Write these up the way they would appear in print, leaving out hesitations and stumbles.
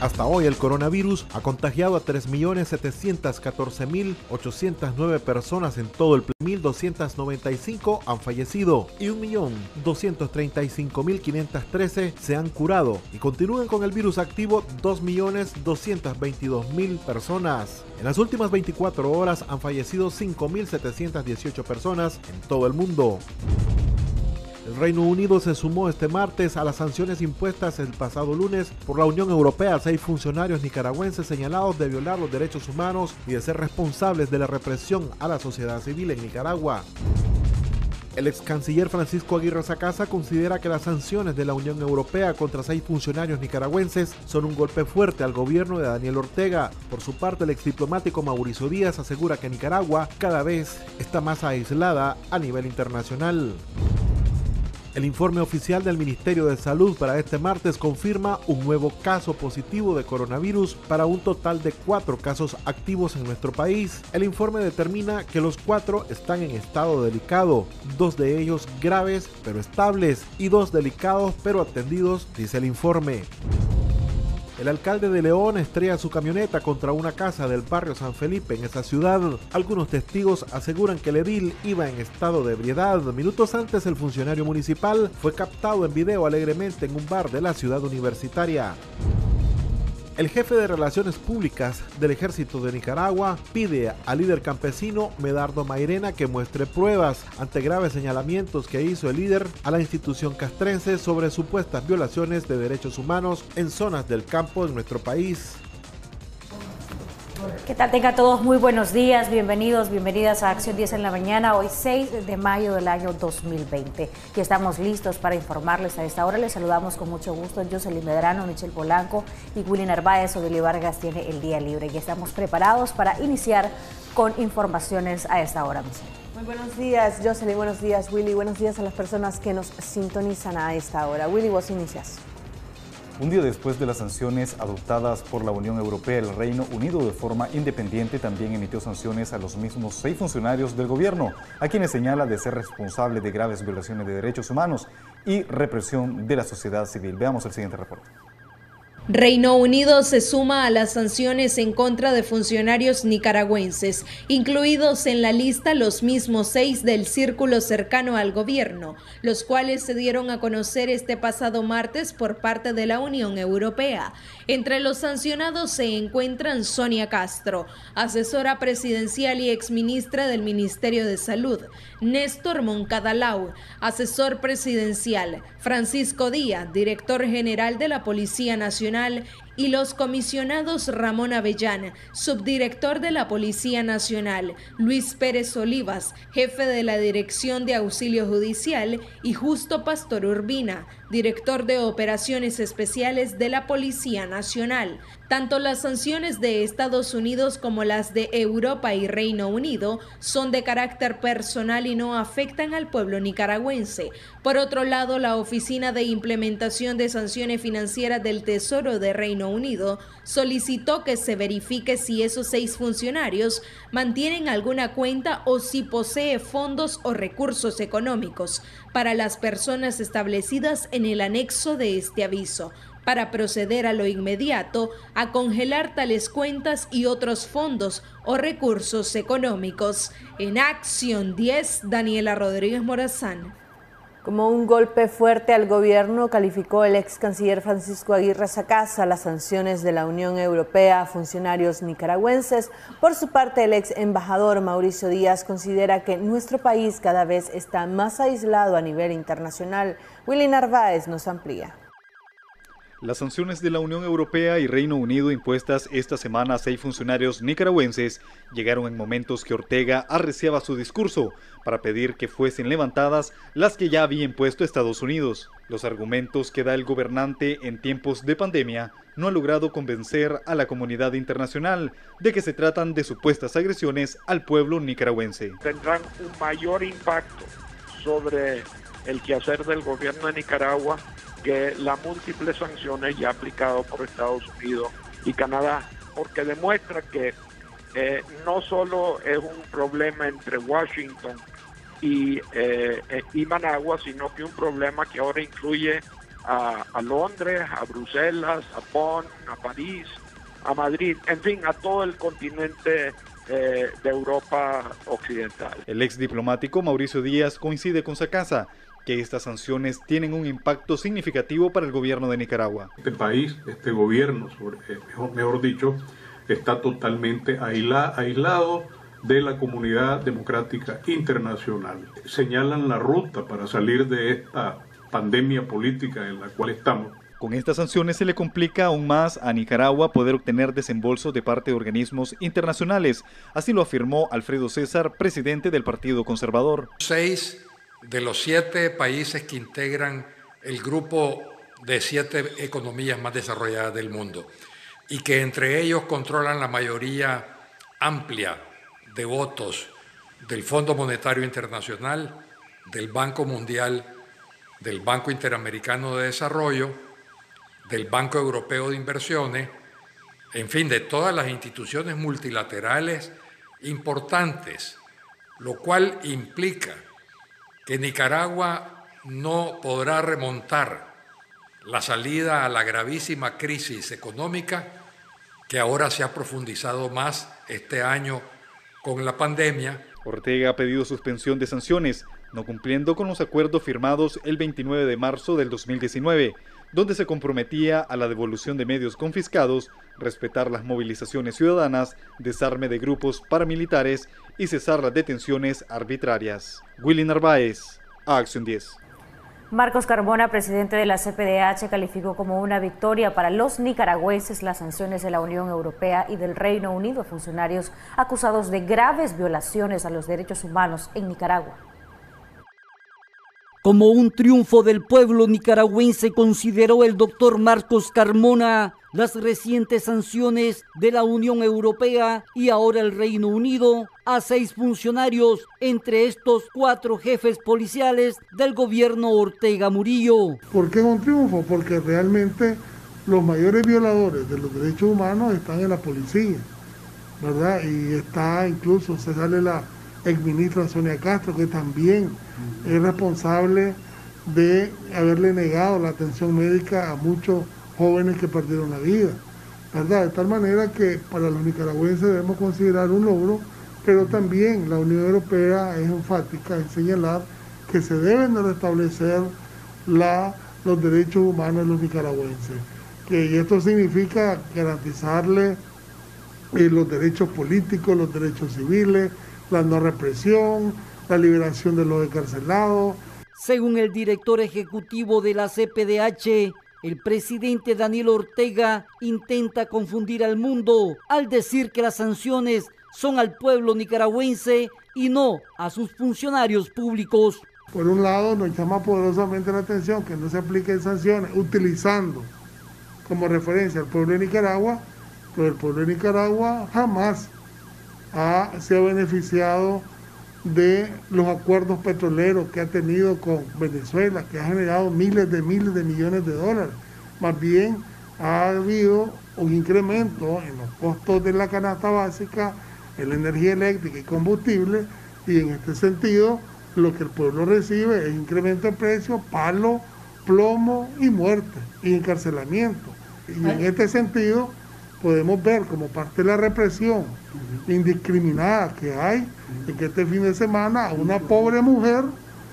Hasta hoy el coronavirus ha contagiado a 3.714.809 personas en todo el país. 1.295 han fallecido y 1.235.513 se han curado y continúan con el virus activo 2.222.000 personas. En las últimas 24 horas han fallecido 5.718 personas en todo el mundo. El Reino Unido se sumó este martes a las sanciones impuestas el pasado lunes por la Unión Europea a 6 funcionarios nicaragüenses señalados de violar los derechos humanos y de ser responsables de la represión a la sociedad civil en Nicaragua. El ex canciller Francisco Aguirre Sacasa considera que las sanciones de la Unión Europea contra 6 funcionarios nicaragüenses son un golpe fuerte al gobierno de Daniel Ortega. Por su parte, el ex diplomático Mauricio Díaz asegura que Nicaragua cada vez está más aislada a nivel internacional. El informe oficial del Ministerio de Salud para este martes confirma un nuevo caso positivo de coronavirus para un total de 4 casos activos en nuestro país. El informe determina que los 4 están en estado delicado, 2 de ellos graves pero estables y 2 delicados pero atendidos, dice el informe. El alcalde de León estrella su camioneta contra una casa del barrio San Felipe en esa ciudad. Algunos testigos aseguran que el edil iba en estado de ebriedad. Minutos antes, el funcionario municipal fue captado en video alegremente en un bar de la ciudad universitaria. El jefe de Relaciones Públicas del Ejército de Nicaragua pide al líder campesino Medardo Mairena que muestre pruebas ante graves señalamientos que hizo el líder a la institución castrense sobre supuestas violaciones de derechos humanos en zonas del campo en nuestro país. ¿Qué tal? Tengan todos muy buenos días, bienvenidos, bienvenidas a Acción 10 en la mañana, hoy 6 de mayo del año 2020. Y estamos listos para informarles a esta hora. Les saludamos con mucho gusto Jocelyn Medrano, Michelle Polanco y Willy Narváez. Odili Vargas tiene el día libre y estamos preparados para iniciar con informaciones a esta hora, Michelle. Muy buenos días, Jocelyn, buenos días, Willy, buenos días a las personas que nos sintonizan a esta hora. Willy, vos inicias. Un día después de las sanciones adoptadas por la Unión Europea, el Reino Unido de forma independiente también emitió sanciones a los mismos 6 funcionarios del gobierno, a quienes señala de ser responsable de graves violaciones de derechos humanos y represión de la sociedad civil. Veamos el siguiente reporte. Reino Unido se suma a las sanciones en contra de funcionarios nicaragüenses, incluidos en la lista los mismos 6 del círculo cercano al gobierno, los cuales se dieron a conocer este pasado martes por parte de la Unión Europea. Entre los sancionados se encuentran Sonia Castro, asesora presidencial y exministra del Ministerio de Salud, Néstor Moncadalau, asesor presidencial, Francisco Díaz, director general de la Policía Nacional, y los comisionados Ramón Avellán, subdirector de la Policía Nacional, Luis Pérez Olivas, jefe de la Dirección de Auxilio Judicial, y Justo Pastor Urbina, director de Operaciones Especiales de la Policía Nacional. Tanto las sanciones de Estados Unidos como las de Europa y Reino Unido son de carácter personal y no afectan al pueblo nicaragüense. Por otro lado, la Oficina de Implementación de Sanciones Financieras del Tesoro de Reino Unido solicitó que se verifique si esos 6 funcionarios mantienen alguna cuenta o si posee fondos o recursos económicos para las personas establecidas en el anexo de este aviso, para proceder a lo inmediato a congelar tales cuentas y otros fondos o recursos económicos. En Acción 10, Daniela Rodríguez Morazán. Como un golpe fuerte al gobierno, calificó el ex canciller Francisco Aguirre Sacasa las sanciones de la Unión Europea a funcionarios nicaragüenses. Por su parte, el ex embajador Mauricio Díaz considera que nuestro país cada vez está más aislado a nivel internacional. Willy Narváez nos amplía. Las sanciones de la Unión Europea y Reino Unido impuestas esta semana a 6 funcionarios nicaragüenses llegaron en momentos que Ortega arreciaba su discurso para pedir que fuesen levantadas las que ya había impuesto Estados Unidos. Los argumentos que da el gobernante en tiempos de pandemia no han logrado convencer a la comunidad internacional de que se tratan de supuestas agresiones al pueblo nicaragüense. Tendrán un mayor impacto sobre el quehacer del gobierno de Nicaragua que las múltiples sanciones ya aplicadas por Estados Unidos y Canadá, porque demuestra que no solo es un problema entre Washington y Managua, sino que un problema que ahora incluye a Londres, a Bruselas, a Bonn, a París, a Madrid, en fin, a todo el continente de Europa occidental. El ex diplomático Mauricio Díaz coincide con Sacasa que estas sanciones tienen un impacto significativo para el gobierno de Nicaragua. Este país, este gobierno, mejor dicho, está totalmente aislado de la comunidad democrática internacional. Señalan la ruta para salir de esta pandemia política en la cual estamos. Con estas sanciones se le complica aún más a Nicaragua poder obtener desembolsos de parte de organismos internacionales. Así lo afirmó Alfredo César, presidente del Partido Conservador. 6 de los 7 países que integran el grupo de 7 economías más desarrolladas del mundo y que entre ellos controlan la mayoría amplia de votos del Fondo Monetario Internacional, del Banco Mundial, del Banco Interamericano de Desarrollo, del Banco Europeo de Inversiones, en fin, de todas las instituciones multilaterales importantes, lo cual implica que Nicaragua no podrá remontar la salida a la gravísima crisis económica que ahora se ha profundizado más este año con la pandemia. Ortega ha pedido suspensión de sanciones, no cumpliendo con los acuerdos firmados el 29 de marzo del 2019, donde se comprometía a la devolución de medios confiscados, respetar las movilizaciones ciudadanas, desarme de grupos paramilitares y cesar las detenciones arbitrarias. Willy Narváez, Acción 10. Marcos Carmona, presidente de la CPDH, calificó como una victoria para los nicaragüenses las sanciones de la Unión Europea y del Reino Unido a funcionarios acusados de graves violaciones a los derechos humanos en Nicaragua. Como un triunfo del pueblo nicaragüense, consideró el doctor Marcos Carmona las recientes sanciones de la Unión Europea y ahora el Reino Unido a 6 funcionarios, entre estos 4 jefes policiales del gobierno Ortega Murillo. ¿Por qué es un triunfo? Porque realmente los mayores violadores de los derechos humanos están en la policía, ¿verdad? Y está incluso, se sale la exministra Sonia Castro, que también es responsable de haberle negado la atención médica a muchos jóvenes que perdieron la vida, ¿verdad? De tal manera que para los nicaragüenses debemos considerar un logro, pero también la Unión Europea es enfática en señalar que se deben de restablecer los derechos humanos de los nicaragüenses. Y esto significa garantizarle los derechos políticos, los derechos civiles, la no represión, la liberación de los encarcelados. Según el director ejecutivo de la CPDH, el presidente Daniel Ortega intenta confundir al mundo al decir que las sanciones son al pueblo nicaragüense y no a sus funcionarios públicos. Por un lado, nos llama poderosamente la atención que no se apliquen sanciones utilizando como referencia al pueblo de Nicaragua, pero el pueblo de Nicaragua jamás se ha beneficiado de los acuerdos petroleros que ha tenido con Venezuela, que ha generado miles de millones de dólares. Más bien ha habido un incremento en los costos de la canasta básica, en la energía eléctrica y combustible, y en este sentido lo que el pueblo recibe es incremento de precios, palo, plomo y muerte y encarcelamiento. Y en este sentido podemos ver como parte de la represión indiscriminada que hay, en que este fin de semana a una pobre mujer,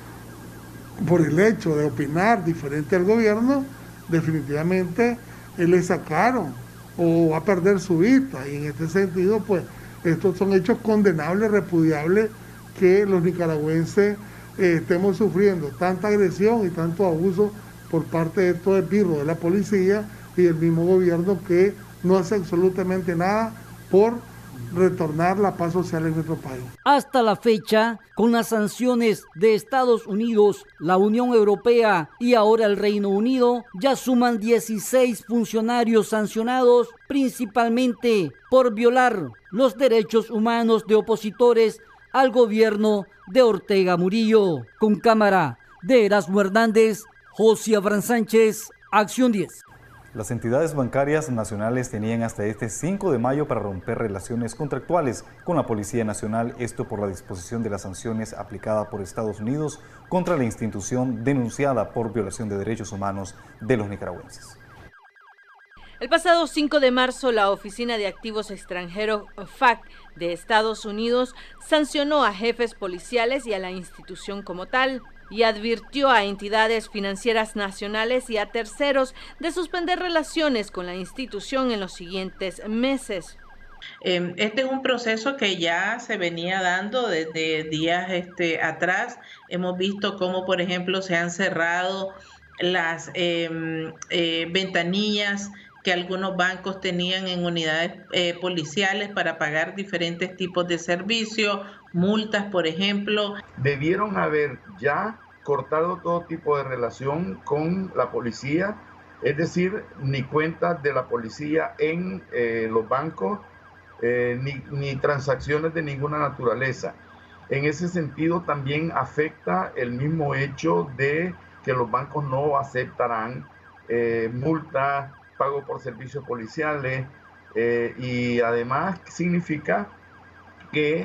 por el hecho de opinar diferente al gobierno, definitivamente le sacaron o va a perder su vista. Y en este sentido, pues, estos son hechos condenables, repudiables, que los nicaragüenses estemos sufriendo tanta agresión y tanto abuso por parte de estos esbirros de la policía y del mismo gobierno que no hace absolutamente nada por retornar la paz social en nuestro país. Hasta la fecha, con las sanciones de Estados Unidos, la Unión Europea y ahora el Reino Unido, ya suman 16 funcionarios sancionados, principalmente por violar los derechos humanos de opositores al gobierno de Ortega Murillo. Con cámara de Erasmo Hernández, José Abraham Sánchez, Acción 10. Las entidades bancarias nacionales tenían hasta este 5 de mayo para romper relaciones contractuales con la Policía Nacional, esto por la disposición de las sanciones aplicada por Estados Unidos contra la institución denunciada por violación de derechos humanos de los nicaragüenses. El pasado 5 de marzo, la Oficina de Activos Extranjeros, OFAC, de Estados Unidos, sancionó a jefes policiales y a la institución como tal, y advirtió a entidades financieras nacionales y a terceros de suspender relaciones con la institución en los siguientes meses. Este es un proceso que ya se venía dando desde días atrás. Hemos visto cómo, por ejemplo, se han cerrado las ventanillas que algunos bancos tenían en unidades policiales para pagar diferentes tipos de servicios, multas, por ejemplo. Debieron haber ya cortado todo tipo de relación con la policía, es decir, ni cuentas de la policía en los bancos, ni transacciones de ninguna naturaleza. En ese sentido también afecta el mismo hecho de que los bancos no aceptarán multas, pago por servicios policiales, y además significa que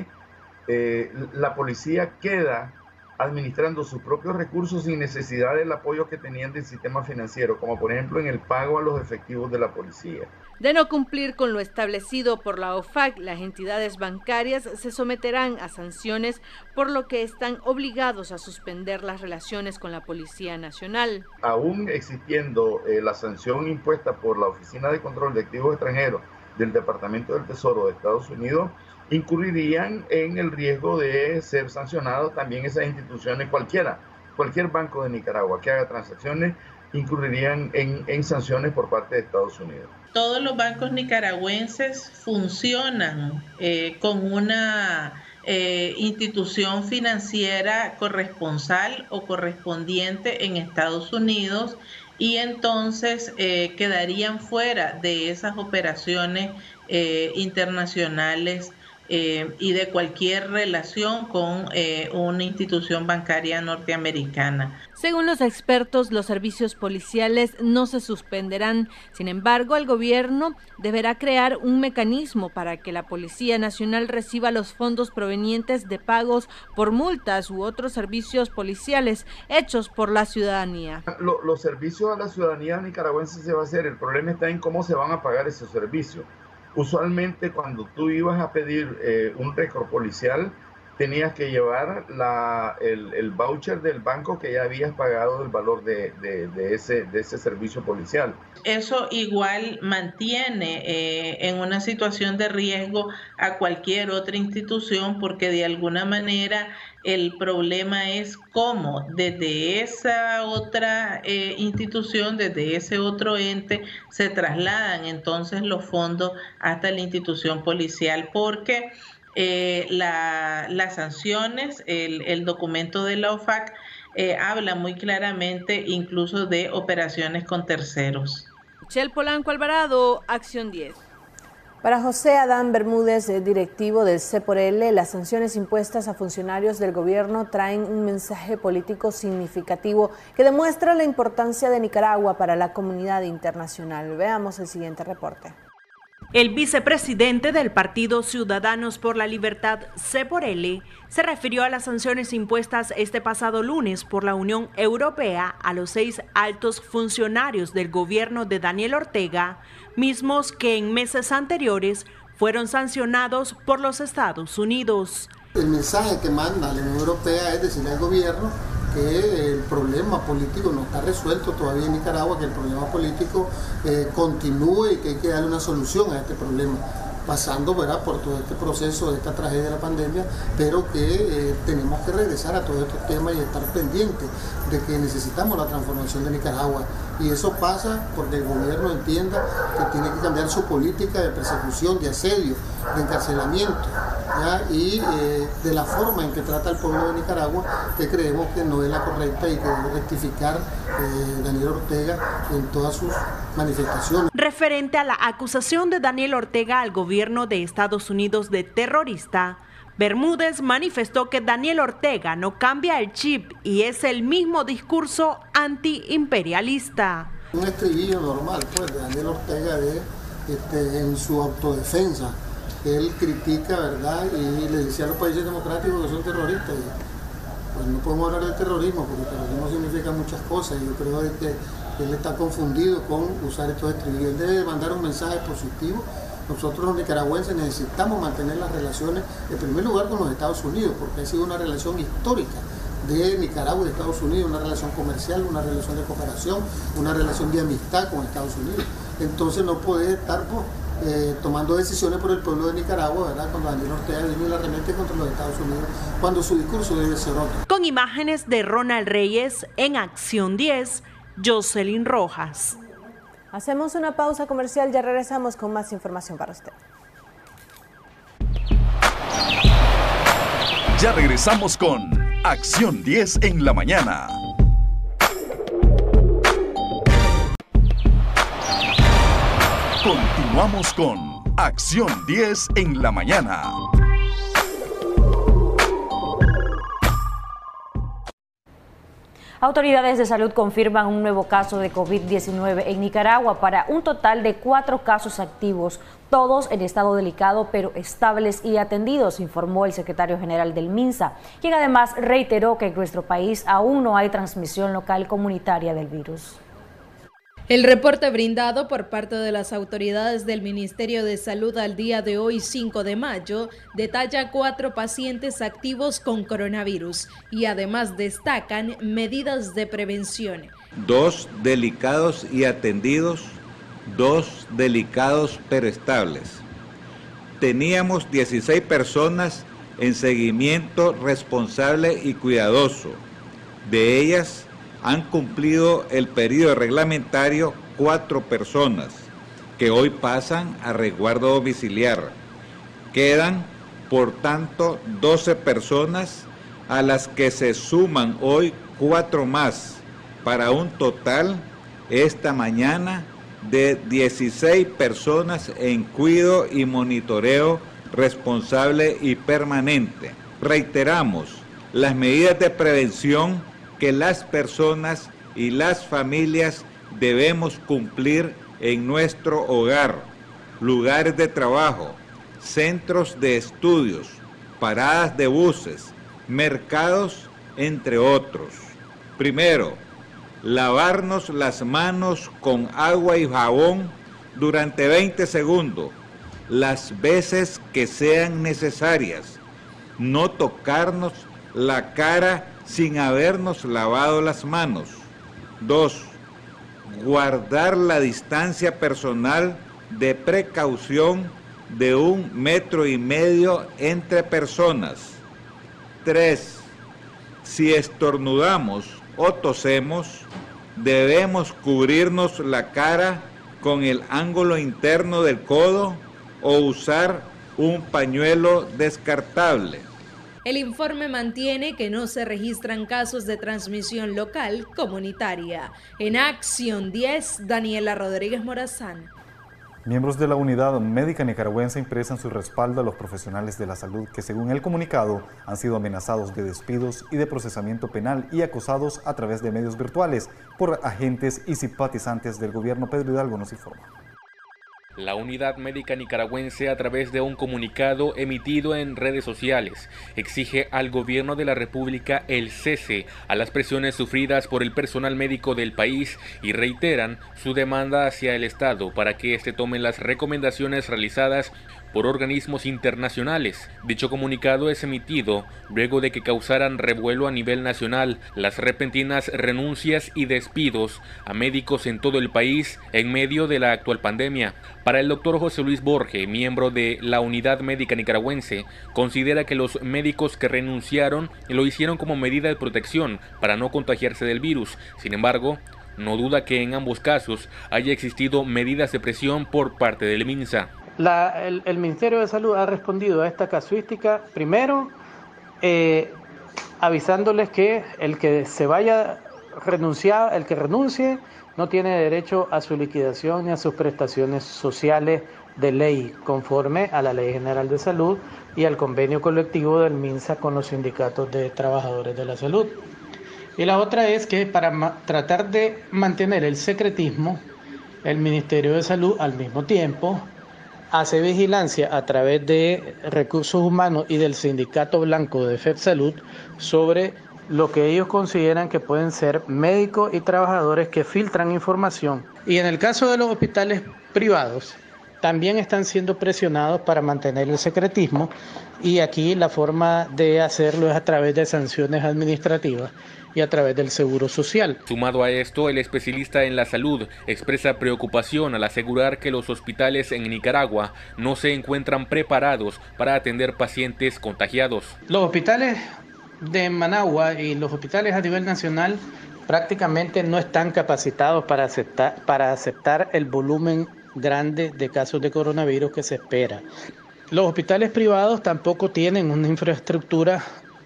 la policía queda administrando sus propios recursos sin necesidad del apoyo que tenían del sistema financiero, como por ejemplo en el pago a los efectivos de la policía. De no cumplir con lo establecido por la OFAC, las entidades bancarias se someterán a sanciones, por lo que están obligados a suspender las relaciones con la Policía Nacional. Aún existiendo la sanción impuesta por la Oficina de Control de Activos Extranjeros del Departamento del Tesoro de Estados Unidos, incurrirían en el riesgo de ser sancionados también esas instituciones, cualquier banco de Nicaragua que haga transacciones, incurrirían en sanciones por parte de Estados Unidos. Todos los bancos nicaragüenses funcionan con una institución financiera corresponsal o correspondiente en Estados Unidos, y entonces quedarían fuera de esas operaciones internacionales y de cualquier relación con una institución bancaria norteamericana. Según los expertos, los servicios policiales no se suspenderán. Sin embargo, el gobierno deberá crear un mecanismo para que la Policía Nacional reciba los fondos provenientes de pagos por multas u otros servicios policiales hechos por la ciudadanía. Los servicios a la ciudadanía nicaragüense se va a hacer. El problema está en cómo se van a pagar esos servicios. Usualmente cuando tú ibas a pedir un récord policial, tenías que llevar el voucher del banco que ya habías pagado el valor de ese servicio policial. Eso igual mantiene en una situación de riesgo a cualquier otra institución, porque de alguna manera el problema es cómo desde esa otra institución, desde ese otro ente, se trasladan entonces los fondos hasta la institución policial, porque las sanciones, el documento de la OFAC habla muy claramente incluso de operaciones con terceros. Michelle Polanco Alvarado, Acción 10. Para José Adán Bermúdez, directivo del C4L, las sanciones impuestas a funcionarios del gobierno traen un mensaje político significativo que demuestra la importancia de Nicaragua para la comunidad internacional. Veamos el siguiente reporte. El vicepresidente del Partido Ciudadanos por la Libertad, C4L, se refirió a las sanciones impuestas este pasado lunes por la Unión Europea a los 6 altos funcionarios del gobierno de Daniel Ortega, mismos que en meses anteriores fueron sancionados por los Estados Unidos. El mensaje que manda la Unión Europea es decirle al gobierno que el problema político no está resuelto todavía en Nicaragua, que el problema político continúe y que hay que darle una solución a este problema, pasando, ¿verdad?, por todo este proceso de esta tragedia de la pandemia, pero que tenemos que regresar a todos estos temas y estar pendientes de que necesitamos la transformación de Nicaragua. Y eso pasa porque el gobierno entienda que tiene que cambiar su política de persecución, de asedio, de encarcelamiento, ¿ya? Y de la forma en que trata al pueblo de Nicaragua, que creemos que no es la correcta y que debe rectificar Daniel Ortega en todas sus manifestaciones. Referente a la acusación de Daniel Ortega al gobierno de Estados Unidos de terrorista, Bermúdez manifestó que Daniel Ortega no cambia el chip y es el mismo discurso antiimperialista. Un estribillo normal, pues, de Daniel Ortega en su autodefensa. Él critica, ¿verdad? Y le dice a los países democráticos que son terroristas. Y, pues no podemos hablar del terrorismo, porque el terrorismo significa muchas cosas. Y yo creo que él está confundido con usar estos estribillos. Él debe mandar un mensaje positivo. Nosotros los nicaragüenses necesitamos mantener las relaciones, en primer lugar con los Estados Unidos, porque ha sido una relación histórica de Nicaragua y Estados Unidos, una relación comercial, una relación de cooperación, una relación de amistad con Estados Unidos. Entonces no puede estar tomando decisiones por el pueblo de Nicaragua, ¿verdad? Cuando Daniel Ortega vino y la remete contra los Estados Unidos, cuando su discurso debe ser otro. Con imágenes de Ronald Reyes en Acción 10, Jocelyn Rojas. Hacemos una pausa comercial, ya regresamos con más información para usted. Ya regresamos con Acción 10 en la mañana. Continuamos con Acción 10 en la mañana. Autoridades de salud confirman un nuevo caso de COVID-19 en Nicaragua para un total de 4 casos activos, todos en estado delicado pero estables y atendidos, informó el secretario general del MINSA, quien además reiteró que en nuestro país aún no hay transmisión local comunitaria del virus. El reporte brindado por parte de las autoridades del Ministerio de Salud al día de hoy, 5 de mayo, detalla 4 pacientes activos con coronavirus y además destacan medidas de prevención. 2 delicados y atendidos, 2 delicados pero estables. Teníamos 16 personas en seguimiento responsable y cuidadoso. De ellas, han cumplido el periodo reglamentario 4 personas, que hoy pasan a resguardo domiciliar. Quedan, por tanto, 12 personas a las que se suman hoy 4 más, para un total, esta mañana, de 16 personas en cuidado y monitoreo responsable y permanente. Reiteramos las medidas de prevención que las personas y las familias debemos cumplir en nuestro hogar, lugares de trabajo, centros de estudios, paradas de buses, mercados, entre otros. Primero, lavarnos las manos con agua y jabón durante 20 segundos, las veces que sean necesarias. No tocarnos la cara sin habernos lavado las manos. 2. Guardar la distancia personal de precaución de 1,5 metros entre personas. 3. Si estornudamos o tosemos, debemos cubrirnos la cara con el ángulo interno del codo o usar un pañuelo descartable. El informe mantiene que no se registran casos de transmisión local comunitaria. En Acción 10, Daniela Rodríguez Morazán. Miembros de la Unidad Médica Nicaragüense expresan su respaldo a los profesionales de la salud que, según el comunicado, han sido amenazados de despidos y de procesamiento penal y acosados a través de medios virtuales por agentes y simpatizantes del gobierno. Pedro Hidalgo nos informa. La Unidad Médica Nicaragüense, a través de un comunicado emitido en redes sociales, exige al gobierno de la República el cese a las presiones sufridas por el personal médico del país y reiteran su demanda hacia el Estado para que éste tome las recomendaciones realizadas por organismos internacionales. Dicho comunicado es emitido luego de que causaran revuelo a nivel nacional las repentinas renuncias y despidos a médicos en todo el país en medio de la actual pandemia. Para el doctor José Luis Borge, miembro de la Unidad Médica Nicaragüense, considera que los médicos que renunciaron lo hicieron como medida de protección para no contagiarse del virus. Sin embargo, no duda que en ambos casos haya existido medidas de presión por parte del MINSA. El Ministerio de Salud ha respondido a esta casuística, primero avisándoles que el que se vaya renunciar, el que renuncie, no tiene derecho a su liquidación ni a sus prestaciones sociales de ley, conforme a la Ley General de Salud y al convenio colectivo del MINSA con los sindicatos de trabajadores de la salud. Y la otra es que para tratar de mantener el secretismo, el Ministerio de Salud al mismo tiempo hace vigilancia a través de recursos humanos y del Sindicato Blanco de FEPSalud sobre lo que ellos consideran que pueden ser médicos y trabajadores que filtran información. Y en el caso de los hospitales privados, también están siendo presionados para mantener el secretismo, y aquí la forma de hacerlo es a través de sanciones administrativas y a través del Seguro Social. Sumado a esto, el especialista en la salud expresa preocupación al asegurar que los hospitales en Nicaragua no se encuentran preparados para atender pacientes contagiados. Los hospitales de Managua y los hospitales a nivel nacional prácticamente no están capacitados para aceptar el volumen grande de casos de coronavirus que se espera. Los hospitales privados tampoco tienen una infraestructura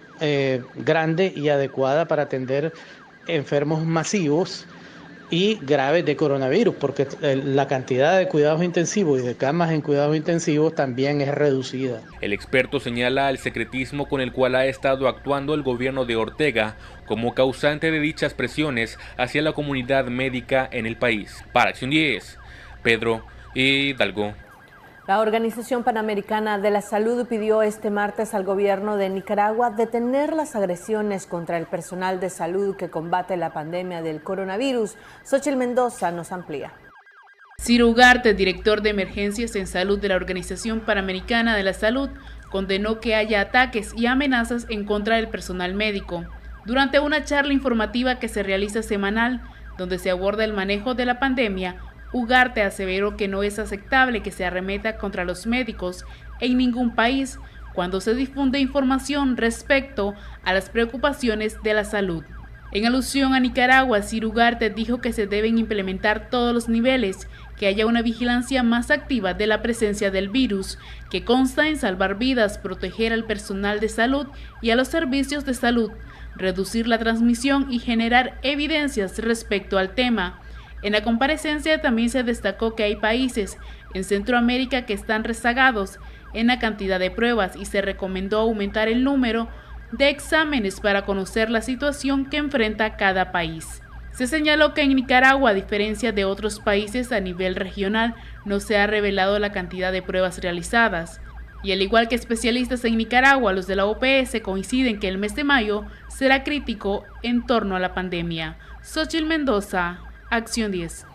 grande y adecuada para atender enfermos masivos y graves de coronavirus, porque la cantidad de cuidados intensivos y de camas en cuidados intensivos también es reducida. El experto señala el secretismo con el cual ha estado actuando el gobierno de Ortega como causante de dichas presiones hacia la comunidad médica en el país. Para Acción 10, Pedro Hidalgo. La Organización Panamericana de la Salud pidió este martes al gobierno de Nicaragua detener las agresiones contra el personal de salud que combate la pandemia del coronavirus. Xochitl Mendoza nos amplía. Ciro Ugarte, director de emergencias en salud de la Organización Panamericana de la Salud, condenó que haya ataques y amenazas en contra del personal médico. Durante una charla informativa que se realiza semanal, donde se aborda el manejo de la pandemia, Ugarte aseveró que no es aceptable que se arremeta contra los médicos en ningún país cuando se difunde información respecto a las preocupaciones de la salud. En alusión a Nicaragua, Ciro Ugarte dijo que se deben implementar todos los niveles, que haya una vigilancia más activa de la presencia del virus, que consta en salvar vidas, proteger al personal de salud y a los servicios de salud, reducir la transmisión y generar evidencias respecto al tema. En la comparecencia también se destacó que hay países en Centroamérica que están rezagados en la cantidad de pruebas y se recomendó aumentar el número de exámenes para conocer la situación que enfrenta cada país. Se señaló que en Nicaragua, a diferencia de otros países a nivel regional, no se ha revelado la cantidad de pruebas realizadas. Y al igual que especialistas en Nicaragua, los de la OPS coinciden que el mes de mayo será crítico en torno a la pandemia. Xochitl Mendoza, Acción 10.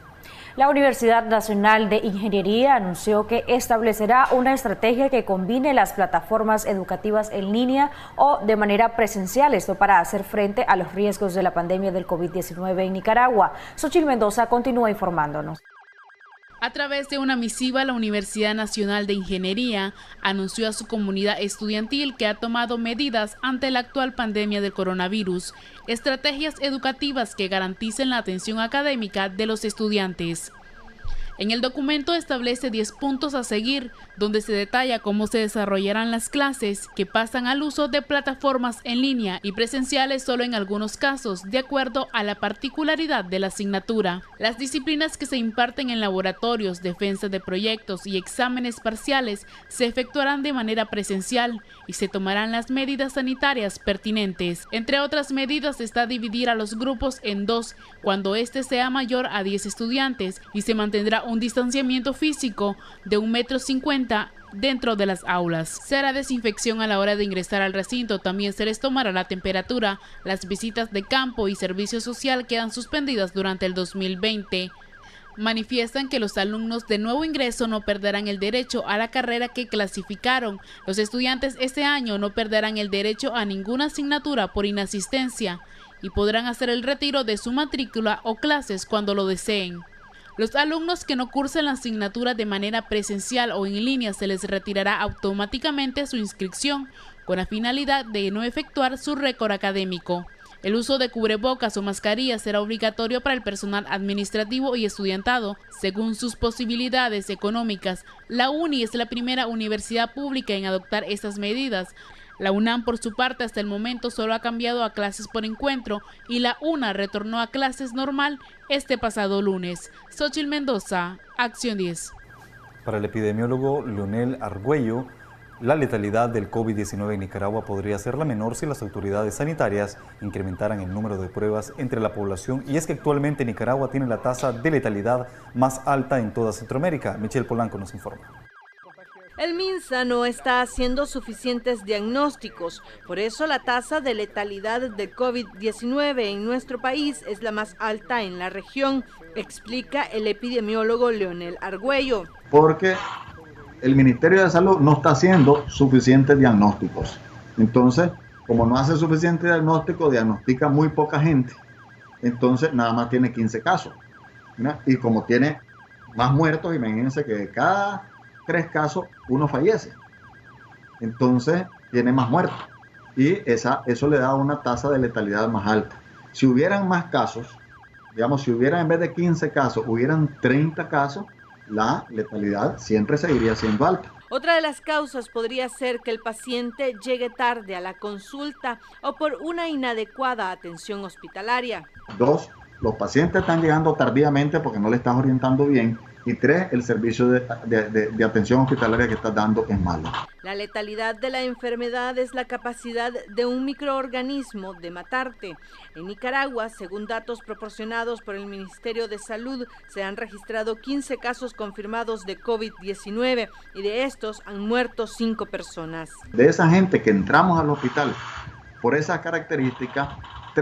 La Universidad Nacional de Ingeniería anunció que establecerá una estrategia que combine las plataformas educativas en línea o de manera presencial, esto para hacer frente a los riesgos de la pandemia del COVID-19 en Nicaragua. Xochitl Mendoza continúa informándonos. A través de una misiva, la Universidad Nacional de Ingeniería anunció a su comunidad estudiantil que ha tomado medidas ante la actual pandemia del coronavirus, estrategias educativas que garanticen la atención académica de los estudiantes. En el documento establece 10 puntos a seguir, donde se detalla cómo se desarrollarán las clases, que pasan al uso de plataformas en línea y presenciales solo en algunos casos, de acuerdo a la particularidad de la asignatura. Las disciplinas que se imparten en laboratorios, defensa de proyectos y exámenes parciales se efectuarán de manera presencial y se tomarán las medidas sanitarias pertinentes. Entre otras medidas está dividir a los grupos en 2 cuando este sea mayor a 10 estudiantes y se mantendrá un distanciamiento físico de 1,50 m dentro de las aulas. Se hará desinfección a la hora de ingresar al recinto, también se les tomará la temperatura. Las visitas de campo y servicio social quedan suspendidas durante el 2020. Manifiestan que los alumnos de nuevo ingreso no perderán el derecho a la carrera que clasificaron. Los estudiantes este año no perderán el derecho a ninguna asignatura por inasistencia y podrán hacer el retiro de su matrícula o clases cuando lo deseen. Los alumnos que no cursen la asignatura de manera presencial o en línea se les retirará automáticamente su inscripción con la finalidad de no efectuar su récord académico. El uso de cubrebocas o mascarillas será obligatorio para el personal administrativo y estudiantado, según sus posibilidades económicas. La UNI es la primera universidad pública en adoptar estas medidas. La UNAM, por su parte, hasta el momento solo ha cambiado a clases por encuentro y la UNA retornó a clases normal este pasado lunes. Xochitl Mendoza, Acción 10. Para el epidemiólogo Leonel Argüello, La letalidad del COVID-19 en Nicaragua podría ser la menor si las autoridades sanitarias incrementaran el número de pruebas entre la población, y es que actualmente Nicaragua tiene la tasa de letalidad más alta en toda Centroamérica. Michelle Polanco nos informa. El MINSA no está haciendo suficientes diagnósticos, por eso la tasa de letalidad del COVID-19 en nuestro país es la más alta en la región, explica el epidemiólogo Leonel Argüello. Porque el Ministerio de Salud no está haciendo suficientes diagnósticos. Entonces, como no hace suficiente diagnóstico, diagnostica muy poca gente. Entonces, nada más tiene 15 casos. ¿No? Y como tiene más muertos, imagínense que de cada 3 casos, uno fallece. Entonces, tiene más muertos. Y eso le da una tasa de letalidad más alta. Si hubieran más casos, digamos, si hubieran en vez de 15 casos, hubieran 30 casos, la letalidad siempre seguiría siendo alta. Otra de las causas podría ser que el paciente llegue tarde a la consulta o por una inadecuada atención hospitalaria. 2, los pacientes están llegando tardíamente porque no le estás orientando bien. Y 3, el servicio de atención hospitalaria que estás dando es malo. La letalidad de la enfermedad es la capacidad de un microorganismo de matarte. En Nicaragua, según datos proporcionados por el Ministerio de Salud, se han registrado 15 casos confirmados de COVID-19 y de estos han muerto 5 personas. De esa gente que entramos al hospital por esas características,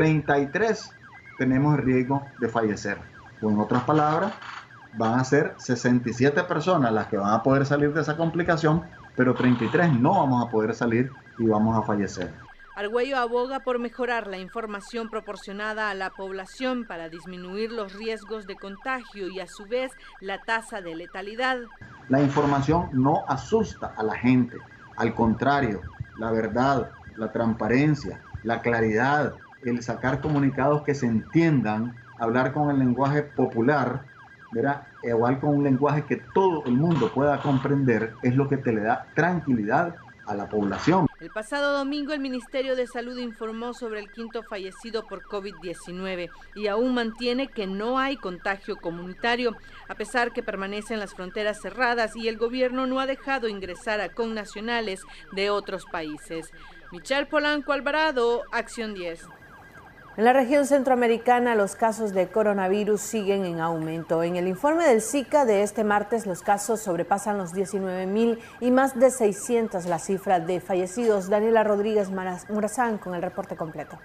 33 tenemos el riesgo de fallecer. O en otras palabras, van a ser 67 personas las que van a poder salir de esa complicación, pero 33 no vamos a poder salir y vamos a fallecer. Argüello aboga por mejorar la información proporcionada a la población para disminuir los riesgos de contagio y a su vez la tasa de letalidad. La información no asusta a la gente, al contrario, la verdad, la transparencia, la claridad, el sacar comunicados que se entiendan, hablar con el lenguaje popular, ¿verdad? Igual con un lenguaje que todo el mundo pueda comprender, es lo que te le da tranquilidad a la población. El pasado domingo el Ministerio de Salud informó sobre el 5º fallecido por COVID-19 y aún mantiene que no hay contagio comunitario, a pesar que permanecen las fronteras cerradas y el gobierno no ha dejado ingresar a connacionales de otros países. Michelle Polanco Alvarado, Acción 10. En la región centroamericana, los casos de coronavirus siguen en aumento. En el informe del SICA de este martes, los casos sobrepasan los 19.000 y más de 600 la cifra de fallecidos. Daniela Rodríguez Morazán con el reporte completo.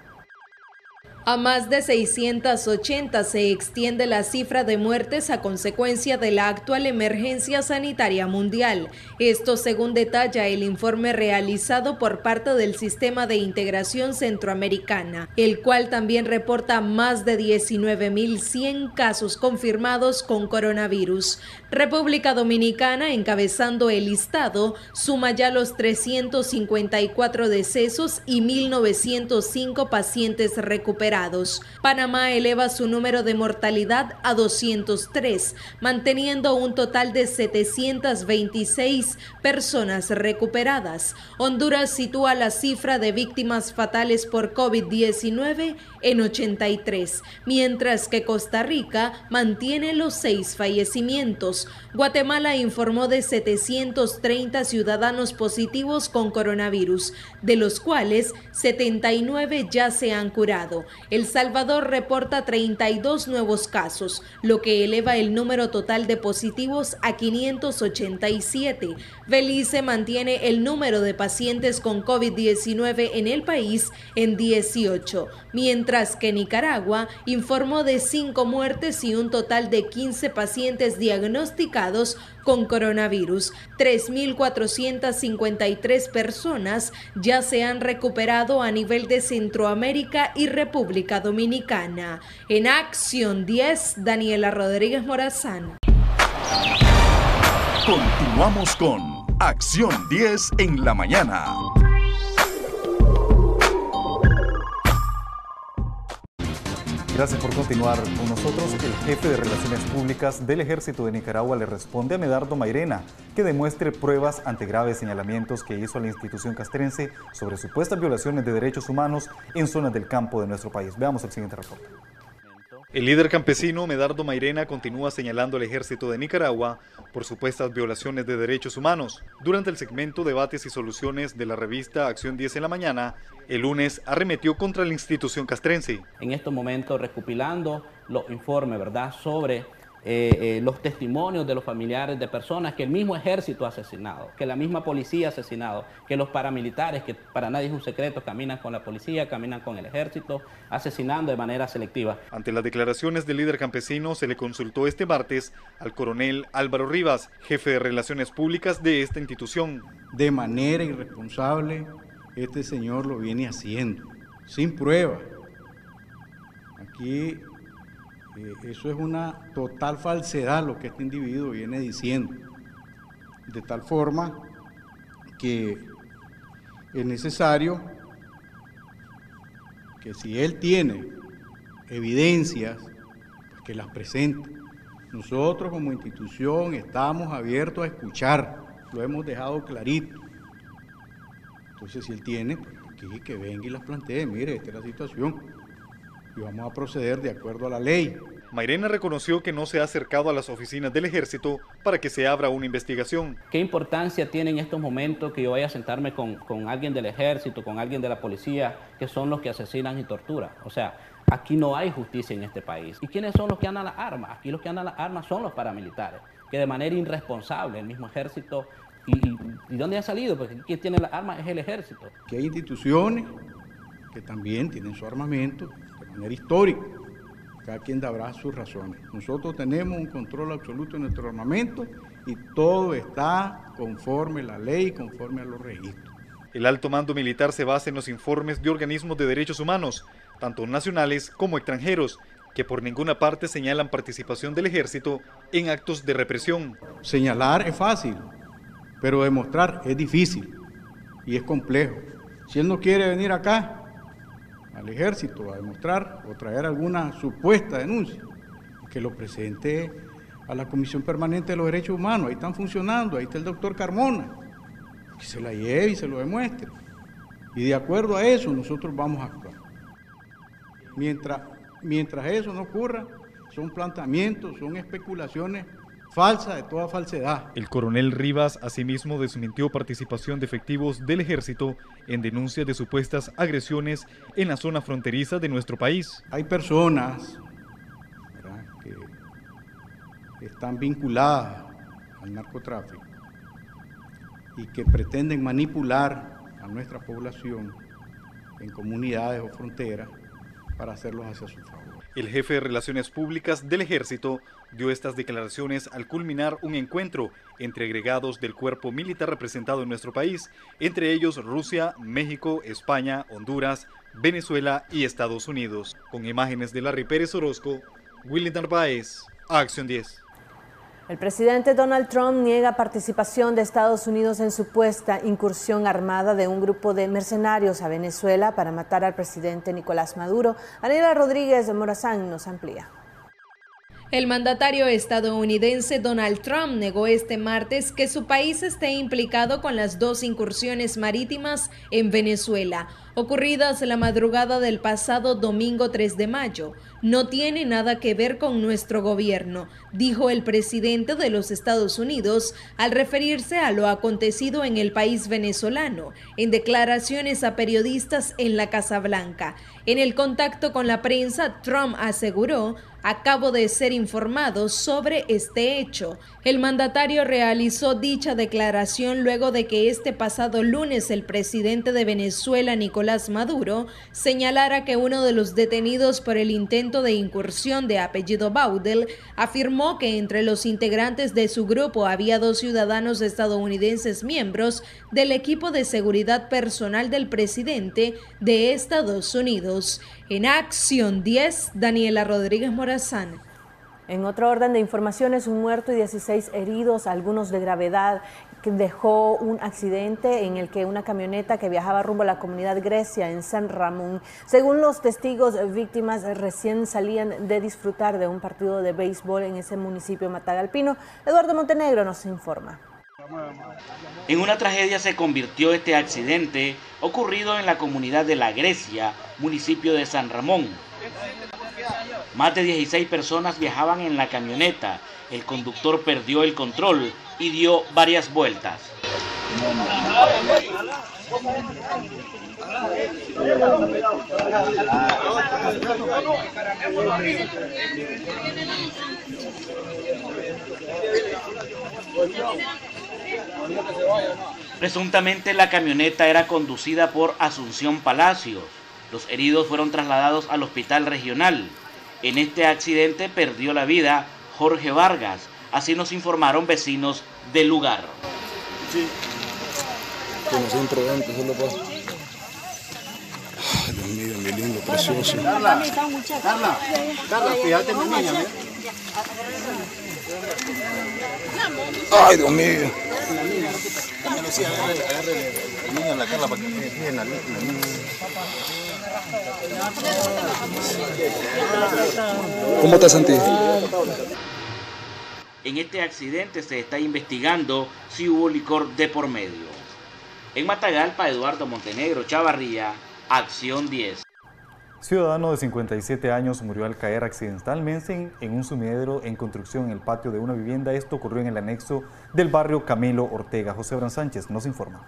A más de 680 se extiende la cifra de muertes a consecuencia de la actual emergencia sanitaria mundial. Esto según detalla el informe realizado por parte del Sistema de Integración Centroamericana, el cual también reporta más de 19.100 casos confirmados con coronavirus. República Dominicana, encabezando el listado, suma ya los 354 decesos y 1.905 pacientes recuperados. Panamá eleva su número de mortalidad a 203, manteniendo un total de 726 personas recuperadas. Honduras sitúa la cifra de víctimas fatales por COVID-19 en 83, mientras que Costa Rica mantiene los 6 fallecimientos. Guatemala informó de 730 ciudadanos positivos con coronavirus, de los cuales 79 ya se han curado. El Salvador reporta 32 nuevos casos, lo que eleva el número total de positivos a 587. Belice mantiene el número de pacientes con COVID-19 en el país en 18, mientras que Nicaragua informó de 5 muertes y un total de 15 pacientes diagnosticados con coronavirus. 3.453 personas ya se han recuperado a nivel de Centroamérica y República Dominicana. En Acción 10, Daniela Rodríguez Morazán. Continuamos con Acción 10 en la mañana. Gracias por continuar con nosotros. El jefe de Relaciones Públicas del Ejército de Nicaragua le responde a Medardo Mairena que demuestre pruebas ante graves señalamientos que hizo a la institución castrense sobre supuestas violaciones de derechos humanos en zonas del campo de nuestro país. Veamos el siguiente reporte. El líder campesino Medardo Mairena continúa señalando al ejército de Nicaragua por supuestas violaciones de derechos humanos. Durante el segmento Debates y Soluciones de la revista Acción 10 en la mañana, el lunes arremetió contra la institución castrense. En estos momentos recopilando los informes, ¿verdad?, sobre los testimonios de los familiares de personas que el mismo ejército ha asesinado, que la misma policía ha asesinado, que los paramilitares, que para nadie es un secreto, caminan con la policía, caminan con el ejército, asesinando de manera selectiva. Ante las declaraciones del líder campesino, se le consultó este martes al coronel Álvaro Rivas, jefe de Relaciones Públicas de esta institución. De manera irresponsable, este señor lo viene haciendo, sin prueba. Aquí eso es una total falsedad lo que este individuo viene diciendo, de tal forma que es necesario que si él tiene evidencias, pues que las presente. Nosotros como institución estamos abiertos a escuchar, lo hemos dejado clarito. Entonces si él tiene, pues que venga y las plantee, mire, esta es la situación. Y vamos a proceder de acuerdo a la ley. Mairena reconoció que no se ha acercado a las oficinas del ejército para que se abra una investigación. ¿Qué importancia tiene en estos momentos que yo vaya a sentarme con alguien del ejército, con alguien de la policía, que son los que asesinan y torturan? O sea, aquí no hay justicia en este país. ¿Y quiénes son los que andan las armas? Aquí los que andan las armas son los paramilitares, que de manera irresponsable el mismo ejército... ¿Y dónde ha salido? Porque quien tiene las armas es el ejército. Que hay instituciones que también tienen su armamento de manera histórica. Cada quien dará sus razones. Nosotros tenemos un control absoluto de nuestro armamento y todo está conforme a la ley, conforme a los registros. El alto mando militar se basa en los informes de organismos de derechos humanos, tanto nacionales como extranjeros, que por ninguna parte señalan participación del ejército en actos de represión. Señalar es fácil, pero demostrar es difícil y es complejo. Si él no quiere venir acá al ejército a demostrar o traer alguna supuesta denuncia, que lo presente a la Comisión Permanente de los Derechos Humanos. Ahí están funcionando, ahí está el doctor Carmona, que se la lleve y se lo demuestre. Y de acuerdo a eso nosotros vamos a actuar. Mientras eso no ocurra, son planteamientos, son especulaciones falsa de toda falsedad. El coronel Rivas asimismo desmintió participación de efectivos del ejército en denuncias de supuestas agresiones en la zona fronteriza de nuestro país. Hay personas, ¿verdad?, que están vinculadas al narcotráfico y que pretenden manipular a nuestra población en comunidades o fronteras para hacerlos hacia su favor. El jefe de Relaciones Públicas del Ejército dio estas declaraciones al culminar un encuentro entre agregados del cuerpo militar representado en nuestro país, entre ellos Rusia, México, España, Honduras, Venezuela y Estados Unidos. Con imágenes de Larry Pérez Orozco, Willy Narváez, Acción 10. El presidente Donald Trump niega participación de Estados Unidos en supuesta incursión armada de un grupo de mercenarios a Venezuela para matar al presidente Nicolás Maduro. Daniela Rodríguez de Morazán nos amplía. El mandatario estadounidense Donald Trump negó este martes que su país esté implicado con las dos incursiones marítimas en Venezuela, ocurridas la madrugada del pasado domingo 3 de mayo. No tiene nada que ver con nuestro gobierno, dijo el presidente de los Estados Unidos al referirse a lo acontecido en el país venezolano, en declaraciones a periodistas en la Casa Blanca. En el contacto con la prensa, Trump aseguró: "Acabo de ser informado sobre este hecho". El mandatario realizó dicha declaración luego de que este pasado lunes el presidente de Venezuela, Nicolás Maduro, señalara que uno de los detenidos por el intento de incursión de apellido Baudel afirmó que entre los integrantes de su grupo había 2 ciudadanos estadounidenses miembros del equipo de seguridad personal del presidente de Estados Unidos. En Acción 10, Daniela Rodríguez Morazán. En otro orden de informaciones, un muerto y 16 heridos, algunos de gravedad, que dejó un accidente en el que una camioneta que viajaba rumbo a la comunidad Grecia en San Ramón. Según los testigos, víctimas recién salían de disfrutar de un partido de béisbol en ese municipio matagalpino. Eduardo Montenegro nos informa. En una tragedia se convirtió este accidente ocurrido en la comunidad de La Grecia, municipio de San Ramón, Más de 16 personas viajaban en la camioneta. El conductor perdió el control y dio varias vueltas. Presuntamente la camioneta era conducida por Asunción Palacios. Los heridos fueron trasladados al hospital regional. En este accidente perdió la vida Jorge Vargas, así nos informaron vecinos del lugar. Sí. Como imprudente, solo puedo. Ay, Dios mío, mi lindo, precioso. Carla, fíjate en mi niña, ¿eh? Ay, Dios mío. La niña, la Carla, para que me la niña. ¿Cómo te sentís? En este accidente se está investigando si hubo licor de por medio. En Matagalpa, Eduardo Montenegro Chavarría, Acción 10. Ciudadano de 57 años murió al caer accidentalmente en un sumidero en construcción en el patio de una vivienda. Esto ocurrió en el anexo del barrio Camilo Ortega. José Abraham Sánchez nos informa.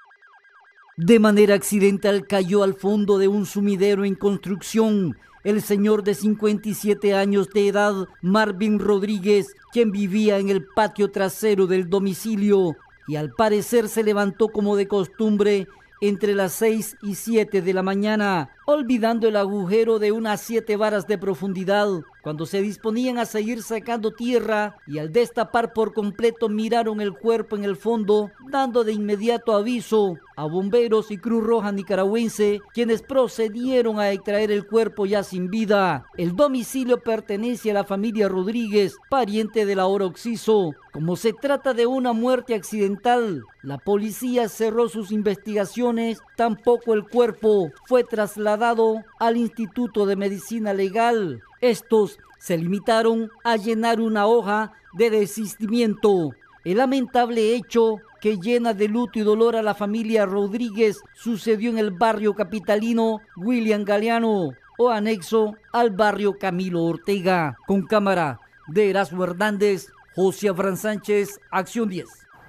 De manera accidental cayó al fondo de un sumidero en construcción el señor de 57 años de edad, Marvin Rodríguez, quien vivía en el patio trasero del domicilio y al parecer se levantó como de costumbre entre las 6 y 7 de la mañana, olvidando el agujero de unas 7 varas de profundidad. Cuando se disponían a seguir sacando tierra y al destapar por completo miraron el cuerpo en el fondo, dando de inmediato aviso a bomberos y Cruz Roja nicaragüense, quienes procedieron a extraer el cuerpo ya sin vida. El domicilio pertenece a la familia Rodríguez, pariente del ahora occiso. Como se trata de una muerte accidental, la policía cerró sus investigaciones. Tampoco el cuerpo fue trasladado al Instituto de Medicina Legal. Estos se limitaron a llenar una hoja de desistimiento. El lamentable hecho que llena de luto y dolor a la familia Rodríguez sucedió en el barrio capitalino William Galeano, o anexo al barrio Camilo Ortega. Con cámara de Erasmo Hernández, José Abraham Sánchez, Acción 10.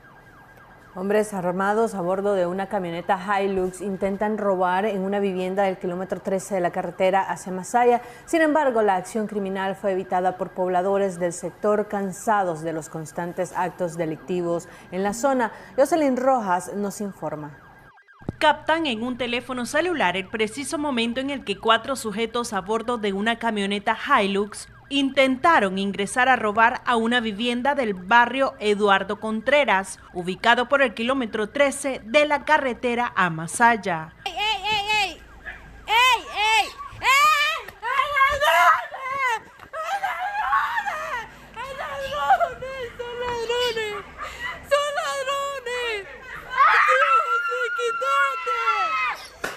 Hombres armados a bordo de una camioneta Hilux intentan robar en una vivienda del kilómetro 13 de la carretera hacia Masaya. Sin embargo, la acción criminal fue evitada por pobladores del sector cansados de los constantes actos delictivos en la zona. Jocelyn Rojas nos informa. Captan en un teléfono celular el preciso momento en el que 4 sujetos a bordo de una camioneta Hilux intentaron ingresar a robar a una vivienda del barrio Eduardo Contreras, ubicado por el kilómetro 13 de la carretera a Masaya. ¡Ey, ey, ey, ey! ¡Ey, ey! ¡Ey! ¡Hay ladrones! ¡Hay ladrones! ¡Hay ladrones! ¡Son ladrones! ¡Son ladrones! ¡Dios, quítate!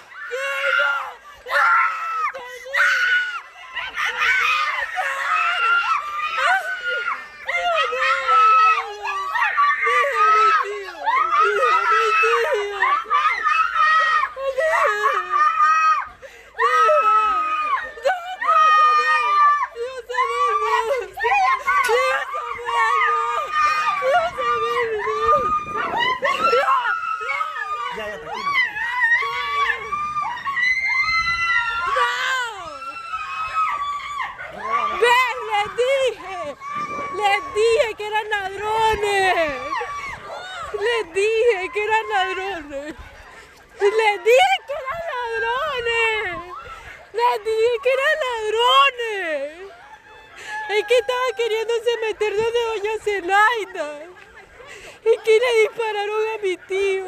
Les dije que eran ladrones. Les dije que eran ladrones. Les dije que eran ladrones. Les dije que eran ladrones. Es que estaba queriéndose meter donde doña Zelaida. Y que le dispararon a mi tío.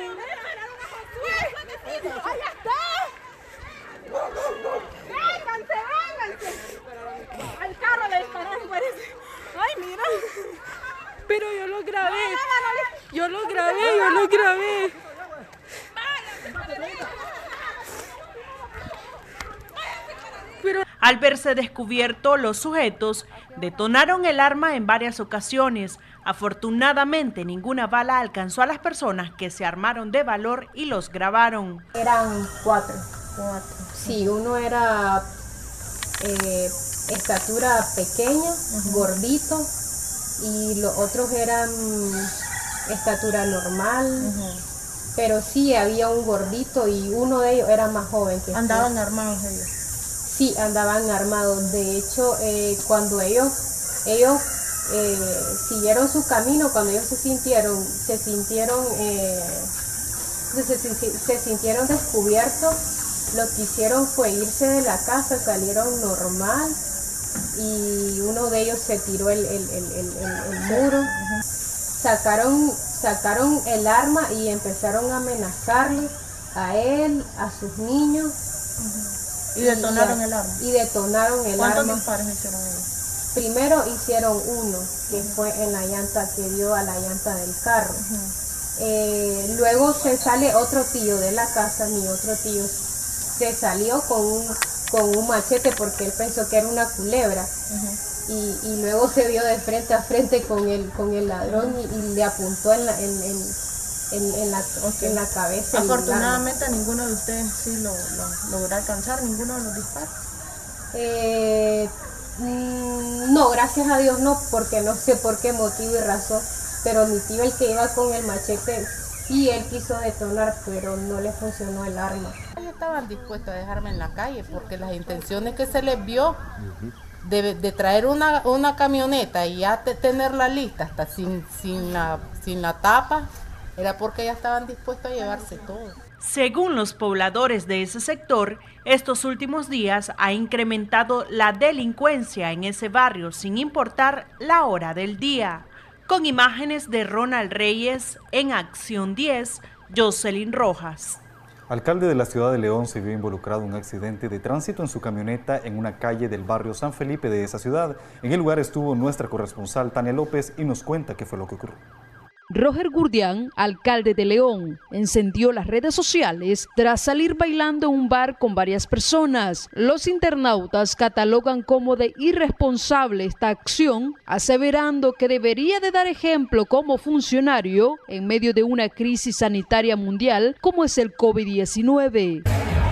¡Allá está! ¡Vénganse, vénganse! Al carro le dispararon, parece. ¡Ay, mira! Pero yo lo grabé. Yo lo grabé. Pero al verse descubierto, los sujetos detonaron el arma en varias ocasiones. Afortunadamente, ninguna bala alcanzó a las personas que se armaron de valor y los grabaron. Eran 4. Sí, uno era estatura pequeña, gordito, y los otros eran estatura normal, pero sí había un gordito y uno de ellos era más joven que ¿Andaban armados ellos? Sí, andaban armados. De hecho, cuando ellos siguieron su camino, cuando ellos se sintieron descubiertos, lo que hicieron fue irse de la casa, salieron normal y uno de ellos se tiró el muro, sacaron el arma y empezaron a amenazarle a él, a sus niños. ¿Y detonaron el arma? Y detonaron el arma. ¿Cuántos disparos hicieron ellos? Primero hicieron uno, que fue en la llanta, que dio a la llanta del carro. Luego se sale otro tío de la casa, mi otro tío se salió con un machete porque él pensó que era una culebra. Y luego se vio de frente a frente con el ladrón y le apuntó en la cabeza. Afortunadamente a ninguno de ustedes sí lo logró alcanzar, ninguno de los disparos. No, gracias a Dios no, porque no sé por qué motivo y razón, pero mi tío, el que iba con el machete, sí, él quiso detonar, pero no le funcionó el arma. Ellos estaban dispuestos a dejarme en la calle porque las intenciones que se les vio de traer una camioneta y ya tenerla lista hasta sin la tapa, era porque ya estaban dispuestos a llevarse todo. Según los pobladores de ese sector, estos últimos días ha incrementado la delincuencia en ese barrio sin importar la hora del día. Con imágenes de Ronald Reyes, en Acción 10, Jocelyn Rojas. Alcalde de la ciudad de León se vio involucrado en un accidente de tránsito en su camioneta en una calle del barrio San Felipe de esa ciudad. En el lugar estuvo nuestra corresponsal Tania López y nos cuenta qué fue lo que ocurrió. Roger Gurdián, alcalde de León, encendió las redes sociales tras salir bailando en un bar con varias personas. Los internautas catalogan como de irresponsable esta acción, aseverando que debería de dar ejemplo como funcionario en medio de una crisis sanitaria mundial como es el COVID-19.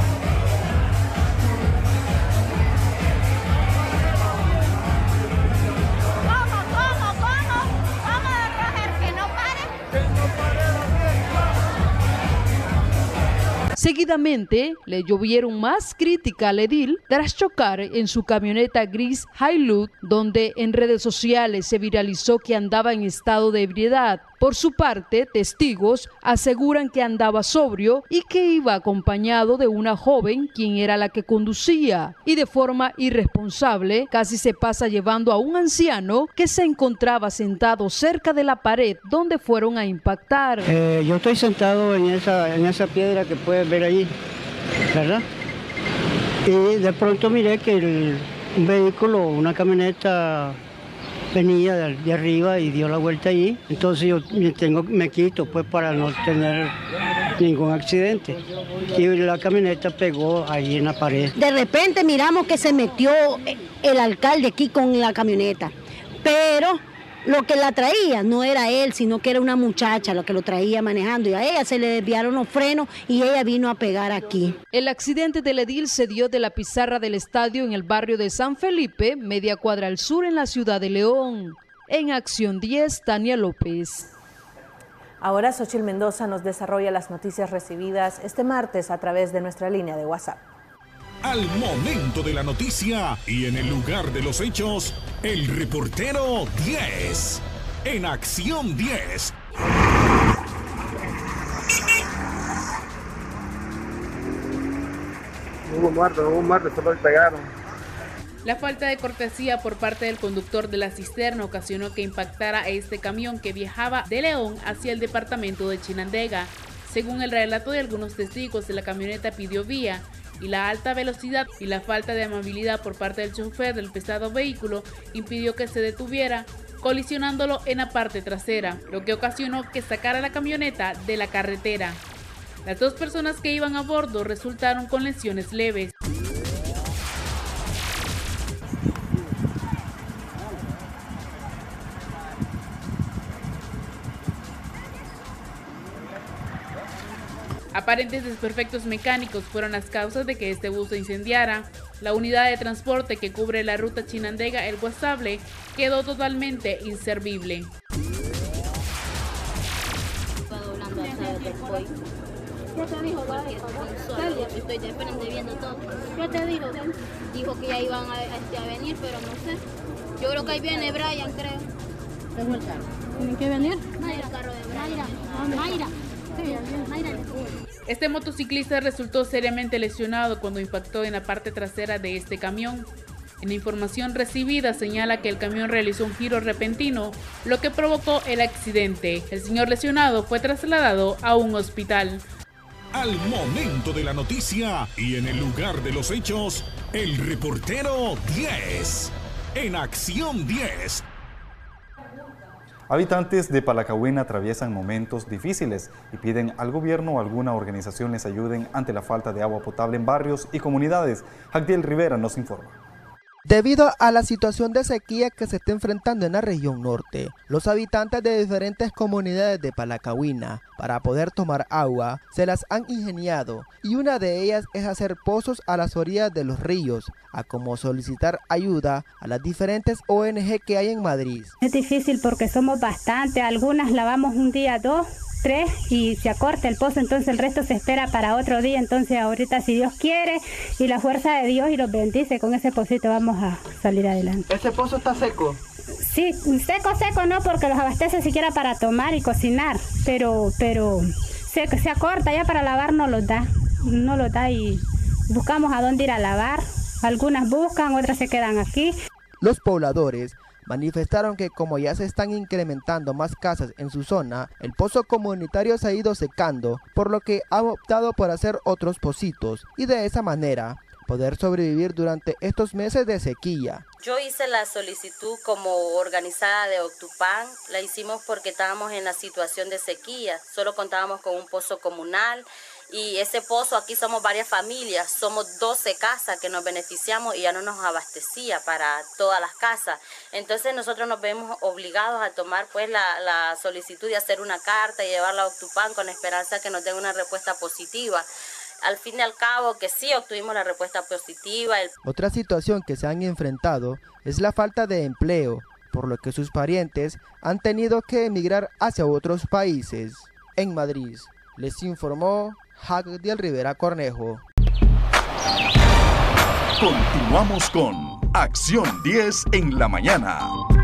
Seguidamente, le llovieron más crítica al edil tras chocar en su camioneta gris Hilux, donde en redes sociales se viralizó que andaba en estado de ebriedad. Por su parte, testigos aseguran que andaba sobrio y que iba acompañado de una joven, quien era la que conducía, y de forma irresponsable casi se pasa llevando a un anciano que se encontraba sentado cerca de la pared donde fueron a impactar. Yo estoy sentado en esa piedra que puedes ver ahí, ¿verdad? Y de pronto miré que un vehículo, una camioneta, venía de arriba y dio la vuelta ahí. Entonces yo me quito pues para no tener ningún accidente. Y la camioneta pegó ahí en la pared. De repente miramos que se metió el alcalde aquí con la camioneta, pero lo que la traía no era él, sino que era una muchacha la que lo traía manejando, y a ella se le desviaron los frenos y ella vino a pegar aquí. El accidente del edil se dio de la pizarra del estadio en el barrio de San Felipe, media cuadra al sur en la ciudad de León. En Acción 10, Tania López. Ahora Xochitl Mendoza nos desarrolla las noticias recibidas este martes a través de nuestra línea de WhatsApp. Al momento de la noticia y en el lugar de los hechos, el reportero 10. En Acción 10. Hubo muerto, solo le pegaron. La falta de cortesía por parte del conductor de la cisterna ocasionó que impactara a este camión que viajaba de León hacia el departamento de Chinandega. Según el relato de algunos testigos, la camioneta pidió vía y la alta velocidad y la falta de amabilidad por parte del chofer del pesado vehículo impidió que se detuviera, colisionándolo en la parte trasera, lo que ocasionó que sacara la camioneta de la carretera. Las dos personas que iban a bordo resultaron con lesiones leves. Aparentes desperfectos mecánicos fueron las causas de que este bus se incendiara. La unidad de transporte que cubre la ruta Chinandega-El Guasable quedó totalmente inservible. ¿Qué te dijo? Estoy viendo todo. ¿Qué te dijo? Dijo que ya iban a venir, pero no sé. Yo creo que ahí viene Brian, creo. ¿Tengo el carro? ¿Tienen que venir? Mayra, el carro de Brian. Mayra. Este motociclista resultó seriamente lesionado cuando impactó en la parte trasera de este camión. En la información recibida señala que el camión realizó un giro repentino, lo que provocó el accidente. El señor lesionado fue trasladado a un hospital. Al momento de la noticia y en el lugar de los hechos, el reportero 10. En Acción 10. Habitantes de Palacagüina atraviesan momentos difíciles y piden al gobierno o alguna organización les ayuden ante la falta de agua potable en barrios y comunidades. Jacdiel Rivera nos informa. Debido a la situación de sequía que se está enfrentando en la región norte, los habitantes de diferentes comunidades de Palacagüina, para poder tomar agua, se las han ingeniado, y una de ellas es hacer pozos a las orillas de los ríos, a como solicitar ayuda a las diferentes ONG que hay en Madrid. Es difícil porque somos bastante, algunas lavamos un día, 2, 3 y se acorta el pozo, entonces el resto se espera para otro día. Entonces ahorita, si Dios quiere y la fuerza de Dios y los bendice, con ese pocito vamos a salir adelante. ¿Ese pozo está seco? Sí, seco no, porque los abastece siquiera para tomar y cocinar, pero se acorta, ya para lavar no los da y buscamos a dónde ir a lavar. Algunas buscan, otras se quedan aquí. Los pobladores manifestaron que como ya se están incrementando más casas en su zona, el pozo comunitario se ha ido secando, por lo que han optado por hacer otros pocitos y de esa manera poder sobrevivir durante estos meses de sequía. Yo hice la solicitud como organizada de Octupan, la hicimos porque estábamos en la situación de sequía, solo contábamos con un pozo comunal. Y ese pozo, aquí somos varias familias, somos 12 casas que nos beneficiamos y ya no nos abastecía para todas las casas. Entonces nosotros nos vemos obligados a tomar pues la solicitud de hacer una carta y llevarla a Octupan con la esperanza que nos den una respuesta positiva. Al fin y al cabo que sí obtuvimos la respuesta positiva. Otra situación que se han enfrentado es la falta de empleo, por lo que sus parientes han tenido que emigrar hacia otros países. En Madrid, les informó Jacdiel Rivera Cornejo. Continuamos con Acción 10 en la mañana.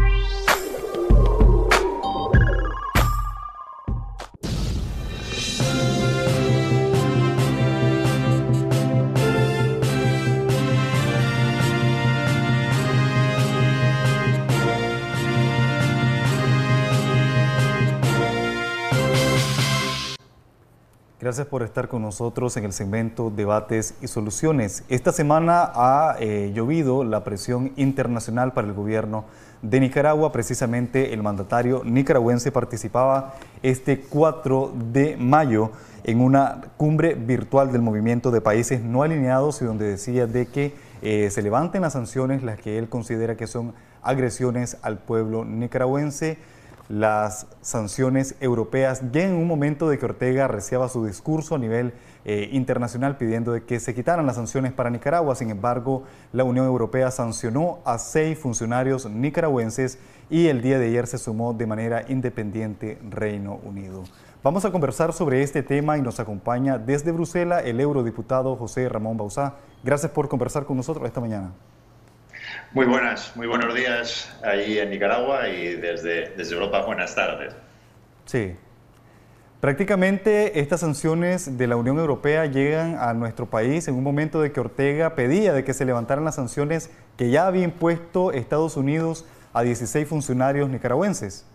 Gracias por estar con nosotros en el segmento Debates y Soluciones. Esta semana ha llovido la presión internacional para el gobierno de Nicaragua. Precisamente el mandatario nicaragüense participaba este 4 de mayo en una cumbre virtual del movimiento de países no alineados y donde decía de que se levanten las sanciones, las que él considera que son agresiones al pueblo nicaragüense. Las sanciones europeas llegan en un momento de que Ortega arreciaba su discurso a nivel internacional pidiendo de que se quitaran las sanciones para Nicaragua. Sin embargo, la Unión Europea sancionó a 6 funcionarios nicaragüenses y el día de ayer se sumó de manera independiente Reino Unido. Vamos a conversar sobre este tema y nos acompaña desde Bruselas el eurodiputado José Ramón Bauzá. Gracias por conversar con nosotros esta mañana. Muy buenos días ahí en Nicaragua y desde Europa buenas tardes. Sí. Prácticamente estas sanciones de la Unión Europea llegan a nuestro país en un momento de que Ortega pedía de que se levantaran las sanciones que ya había impuesto Estados Unidos a 16 funcionarios nicaragüenses.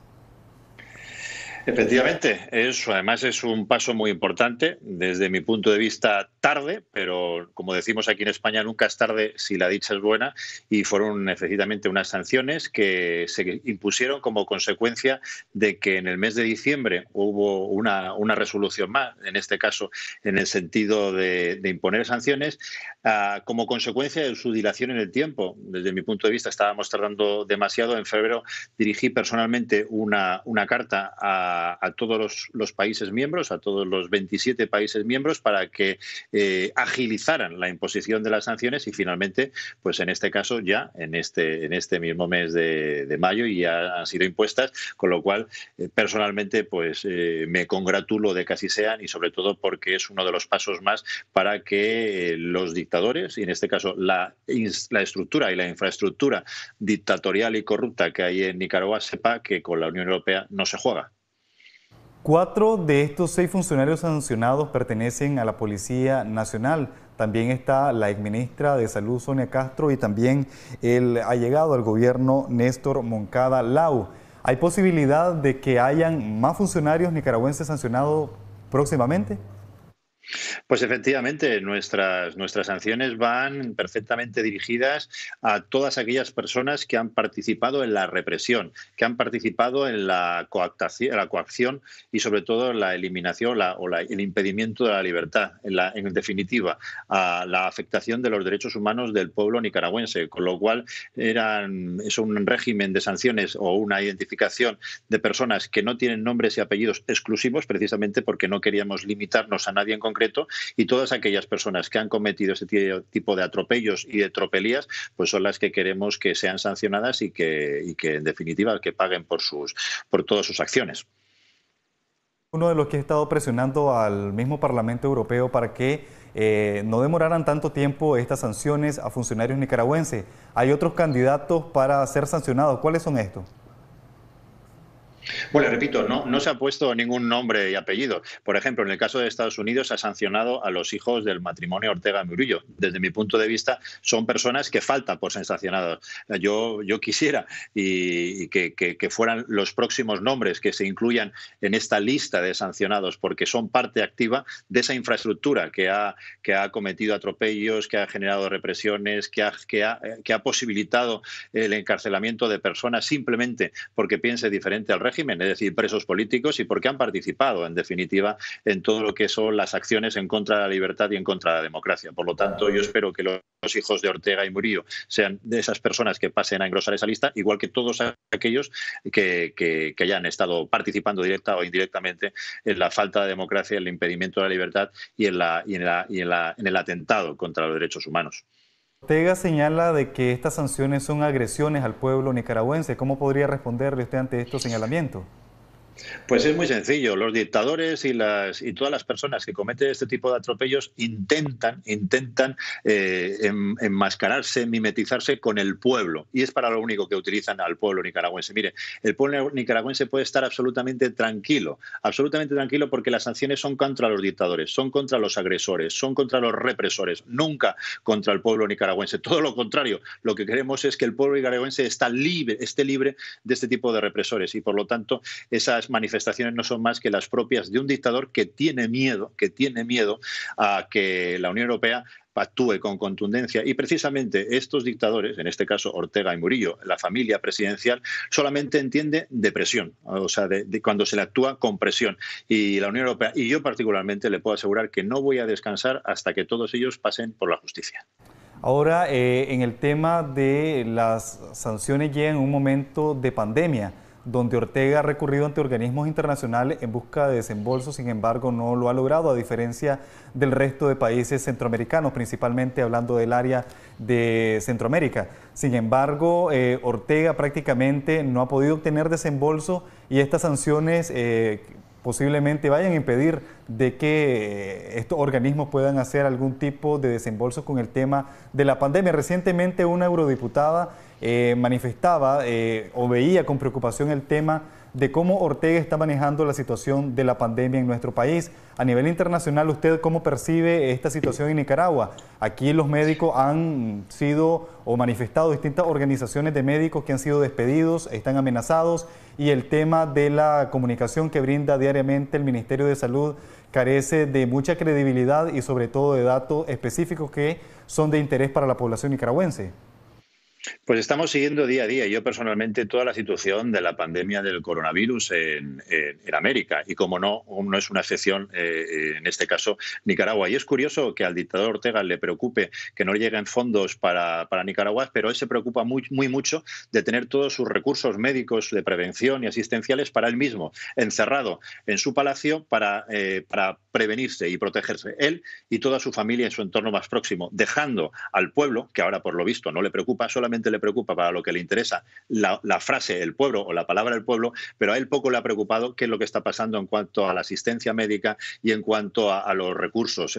Efectivamente, eso además es un paso muy importante, desde mi punto de vista tarde, pero como decimos aquí en España, nunca es tarde si la dicha es buena, y fueron efectivamente unas sanciones que se impusieron como consecuencia de que en el mes de diciembre hubo una resolución más, en este caso en el sentido de imponer sanciones, como consecuencia de su dilación en el tiempo. Desde mi punto de vista estábamos tardando demasiado. En febrero dirigí personalmente una carta a a todos los países miembros, a todos los 27 países miembros, para que agilizaran la imposición de las sanciones y finalmente, pues en este caso ya en este mismo mes de mayo ya han sido impuestas, con lo cual personalmente pues me congratulo de que así sean y sobre todo porque es uno de los pasos más para que los dictadores, y en este caso la estructura y la infraestructura dictatorial y corrupta que hay en Nicaragua, sepa que con la Unión Europea no se juega. 4 de estos 6 funcionarios sancionados pertenecen a la Policía Nacional. También está la exministra de Salud, Sonia Castro, y también el allegado al gobierno, Néstor Moncada Lau. ¿Hay posibilidad de que hayan más funcionarios nicaragüenses sancionados próximamente? Pues efectivamente, nuestras sanciones van perfectamente dirigidas a todas aquellas personas que han participado en la represión, que han participado en la coacción y sobre todo la eliminación el impedimento de la libertad, en definitiva, a la afectación de los derechos humanos del pueblo nicaragüense, con lo cual es un régimen de sanciones o una identificación de personas que no tienen nombres y apellidos exclusivos, precisamente porque no queríamos limitarnos a nadie en concreto, y todas aquellas personas que han cometido ese tipo de atropellos y de tropelías, pues son las que queremos que sean sancionadas y que en definitiva que paguen por todas sus acciones. Uno de los que ha estado presionando al mismo Parlamento Europeo para que no demoraran tanto tiempo estas sanciones a funcionarios nicaragüenses. Hay otros candidatos para ser sancionados. ¿Cuáles son estos? Bueno, repito, no se ha puesto ningún nombre y apellido. Por ejemplo, en el caso de Estados Unidos ha sancionado a los hijos del matrimonio Ortega y Murillo. Desde mi punto de vista, son personas que faltan por ser sancionadas. Yo quisiera que fueran los próximos nombres que se incluyan en esta lista de sancionados, porque son parte activa de esa infraestructura que ha cometido atropellos, que ha generado represiones, que ha posibilitado el encarcelamiento de personas simplemente porque piense diferente al régimen, es decir, presos políticos, y porque han participado, en definitiva, en todo lo que son las acciones en contra de la libertad y en contra de la democracia. Por lo tanto, yo espero que los hijos de Ortega y Murillo sean de esas personas que pasen a engrosar esa lista, igual que todos aquellos que hayan estado participando directa o indirectamente en la falta de democracia, en el impedimento de la libertad y en el atentado contra los derechos humanos. Ortega señala de que estas sanciones son agresiones al pueblo nicaragüense. ¿Cómo podría responderle usted ante estos señalamientos? Pues es muy sencillo. Los dictadores y todas las personas que cometen este tipo de atropellos intentan enmascararse, mimetizarse con el pueblo, y es para lo único que utilizan al pueblo nicaragüense. Mire, el pueblo nicaragüense puede estar absolutamente tranquilo porque las sanciones son contra los dictadores, son contra los agresores, son contra los represores, nunca contra el pueblo nicaragüense. Todo lo contrario, lo que queremos es que el pueblo nicaragüense esté libre de este tipo de represores, y por lo tanto esas manifestaciones no son más que las propias de un dictador que tiene miedo a que la Unión Europea actúe con contundencia, y precisamente estos dictadores, en este caso Ortega y Murillo, la familia presidencial, solamente entiende de presión, o sea, de cuando se le actúa con presión, y la Unión Europea, y yo particularmente le puedo asegurar que no voy a descansar hasta que todos ellos pasen por la justicia. Ahora, en el tema de las sanciones llega en un momento de pandemia, donde Ortega ha recurrido ante organismos internacionales en busca de desembolso, sin embargo no lo ha logrado, a diferencia del resto de países centroamericanos, principalmente hablando del área de Centroamérica. Sin embargo, Ortega prácticamente no ha podido obtener desembolso, y estas sanciones posiblemente vayan a impedir de que estos organismos puedan hacer algún tipo de desembolso con el tema de la pandemia. Recientemente una eurodiputada manifestaba o veía con preocupación el tema de cómo Ortega está manejando la situación de la pandemia en nuestro país. A nivel internacional, ¿usted cómo percibe esta situación en Nicaragua? Aquí los médicos han sido o manifestado distintas organizaciones de médicos que han sido despedidos, están amenazados, y el tema de la comunicación que brinda diariamente el Ministerio de Salud carece de mucha credibilidad y sobre todo de datos específicos que son de interés para la población nicaragüense. Pues estamos siguiendo día a día, yo personalmente, toda la situación de la pandemia del coronavirus en América. Y como no es una excepción, en este caso, Nicaragua. Y es curioso que al dictador Ortega le preocupe que no lleguen fondos para Nicaragua, pero él se preocupa muy mucho de tener todos sus recursos médicos de prevención y asistenciales para él mismo, encerrado en su palacio para prevenirse y protegerse, él y toda su familia en su entorno más próximo, dejando al pueblo, que ahora por lo visto no le preocupa, solamente le preocupa para lo que le interesa la frase el pueblo o la palabra el pueblo, pero a él poco le ha preocupado qué es lo que está pasando en cuanto a la asistencia médica y en cuanto a los recursos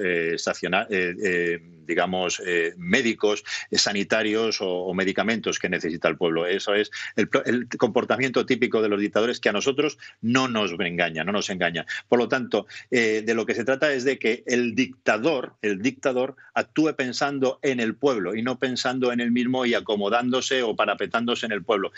médicos, sanitarios o medicamentos que necesita el pueblo. Eso es el comportamiento típico de los dictadores, que a nosotros no nos engaña. Por lo tanto, de lo que se trata es de que el dictador actúe pensando en el pueblo y no pensando en él mismo y acomodándose o parapetándose en el pueblo.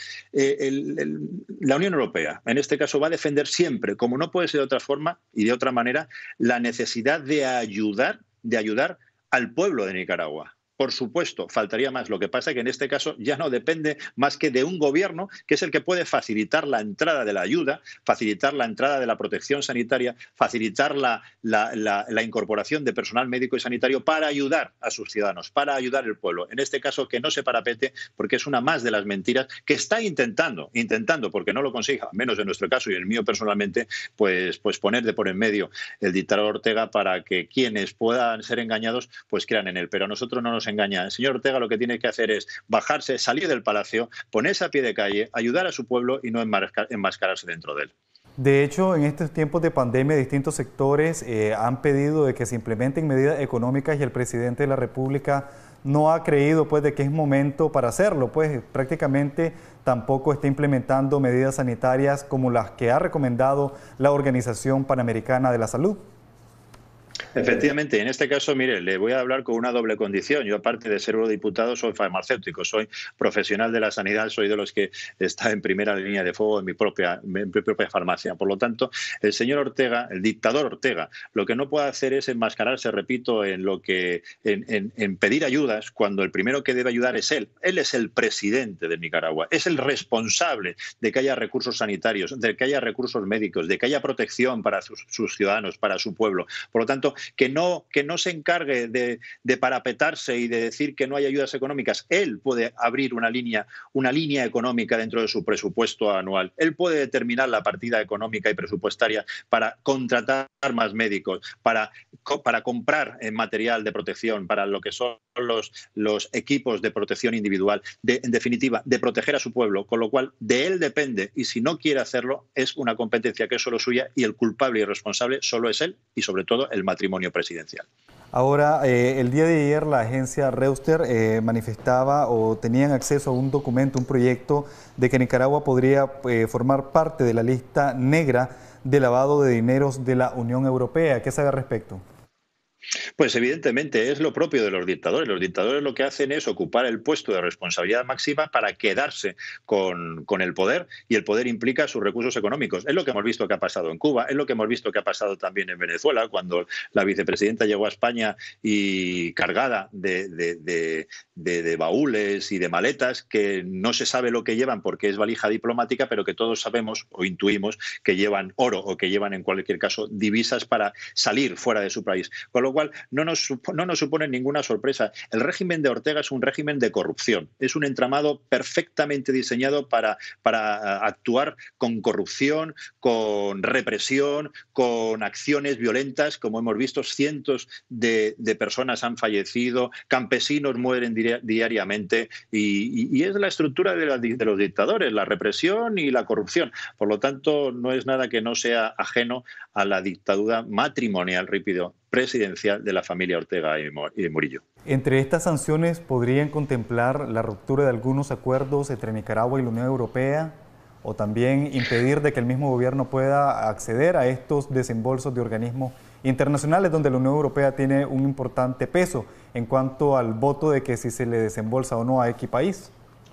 La Unión Europea, en este caso, va a defender siempre, como no puede ser de otra forma y de otra manera, la necesidad de ayudar al pueblo de Nicaragua. Por supuesto, faltaría más. Lo que pasa es que en este caso ya no depende más que de un gobierno, que es el que puede facilitar la entrada de la ayuda, facilitar la entrada de la protección sanitaria, facilitar la incorporación de personal médico y sanitario para ayudar a sus ciudadanos, para ayudar al pueblo. En este caso, que no se parapete, porque es una más de las mentiras que está intentando, porque no lo consiga, menos en nuestro caso y el mío personalmente, pues poner de por en medio el dictador Ortega para que quienes puedan ser engañados, pues crean en él. Pero a nosotros no nos engaña. El señor Ortega lo que tiene que hacer es bajarse, salir del palacio, ponerse a pie de calle, ayudar a su pueblo y no enmascararse dentro de él. De hecho, en estos tiempos de pandemia, distintos sectores han pedido de que se implementen medidas económicas y el presidente de la República no ha creído pues de que es momento para hacerlo, pues prácticamente tampoco está implementando medidas sanitarias como las que ha recomendado la Organización Panamericana de la Salud. Efectivamente, en este caso, mire, le voy a hablar con una doble condición. Yo, aparte de ser eurodiputado, soy farmacéutico, soy profesional de la sanidad, soy de los que está en primera línea de fuego en mi propia farmacia. Por lo tanto, el señor Ortega, el dictador Ortega, lo que no puede hacer es enmascararse, repito, en pedir ayudas cuando el primero que debe ayudar es él. Él es el presidente de Nicaragua, es el responsable de que haya recursos sanitarios, de que haya recursos médicos, de que haya protección para sus ciudadanos, para su pueblo. Por lo tanto, que no se encargue de parapetarse y de decir que no hay ayudas económicas. Él puede abrir una línea económica dentro de su presupuesto anual. Él puede determinar la partida económica y presupuestaria para contratar más médicos, para comprar material de protección, para lo que son los equipos de protección individual, en definitiva, de proteger a su pueblo, con lo cual de él depende, y si no quiere hacerlo, es una competencia que es solo suya y el culpable y responsable solo es él y sobre todo el matrimonio presidencial. Ahora, el día de ayer la agencia Reuters manifestaba o tenían acceso a un documento, un proyecto de que Nicaragua podría formar parte de la lista negra de lavado de dineros de la Unión Europea. ¿Qué sabe al respecto? Pues evidentemente es lo propio de los dictadores. Los dictadores lo que hacen es ocupar el puesto de responsabilidad máxima para quedarse con el poder, y el poder implica sus recursos económicos. Es lo que hemos visto que ha pasado en Cuba, es lo que hemos visto que ha pasado también en Venezuela, cuando la vicepresidenta llegó a España y cargada de baúles y de maletas que no se sabe lo que llevan porque es valija diplomática, pero que todos sabemos o intuimos que llevan oro o que llevan en cualquier caso divisas para salir fuera de su país. Con lo cual no nos supone ninguna sorpresa. El régimen de Ortega es un régimen de corrupción, es un entramado perfectamente diseñado para actuar con corrupción, con represión, con acciones violentas. Como hemos visto, cientos de personas han fallecido, campesinos mueren diariamente, y es la estructura de los dictadores, la represión y la corrupción. Por lo tanto, no es nada que no sea ajeno a la dictadura matrimonial, repito, presidencial de la familia Ortega y Murillo. Entre estas sanciones podrían contemplar la ruptura de algunos acuerdos entre Nicaragua y la Unión Europea, o también impedir de que el mismo gobierno pueda acceder a estos desembolsos de organismos internacionales donde la Unión Europea tiene un importante peso en cuanto al voto de que si se le desembolsa o no a X país.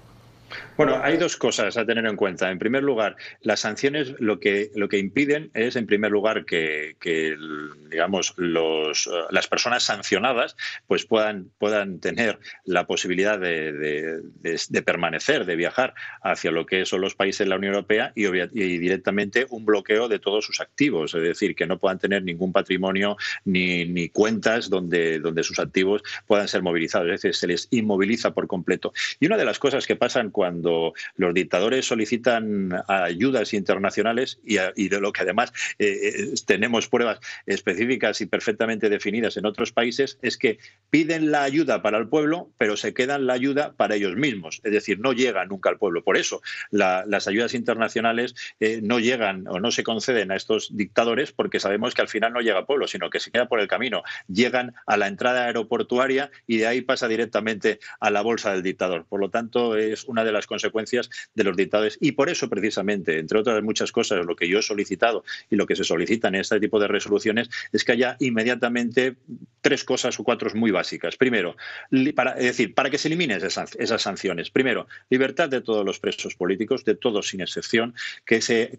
Bueno, hay dos cosas a tener en cuenta. En primer lugar, las sanciones lo que impiden es, en primer lugar, que digamos, las personas sancionadas pues puedan tener la posibilidad de permanecer, de viajar hacia lo que son los países de la Unión Europea y directamente un bloqueo de todos sus activos. Es decir, que no puedan tener ningún patrimonio ni cuentas donde sus activos puedan ser movilizados. Es decir, se les inmoviliza por completo. Y una de las cosas que pasan cuando los dictadores solicitan ayudas internacionales y de lo que además tenemos pruebas específicas y perfectamente definidas en otros países, es que piden la ayuda para el pueblo, pero se quedan la ayuda para ellos mismos. Es decir, no llega nunca al pueblo. Por eso las ayudas internacionales no llegan o no se conceden a estos dictadores, porque sabemos que al final no llega al pueblo, sino que se queda por el camino. Llegan a la entrada aeroportuaria y de ahí pasa directamente a la bolsa del dictador. Por lo tanto, es una de las consecuencias de los dictadores y por eso precisamente, entre otras muchas cosas, lo que yo he solicitado y lo que se solicita en este tipo de resoluciones es que haya inmediatamente 3 cosas o 4 muy básicas. Primero, para que se eliminen esas sanciones. Primero, libertad de todos los presos políticos, de todos sin excepción, que se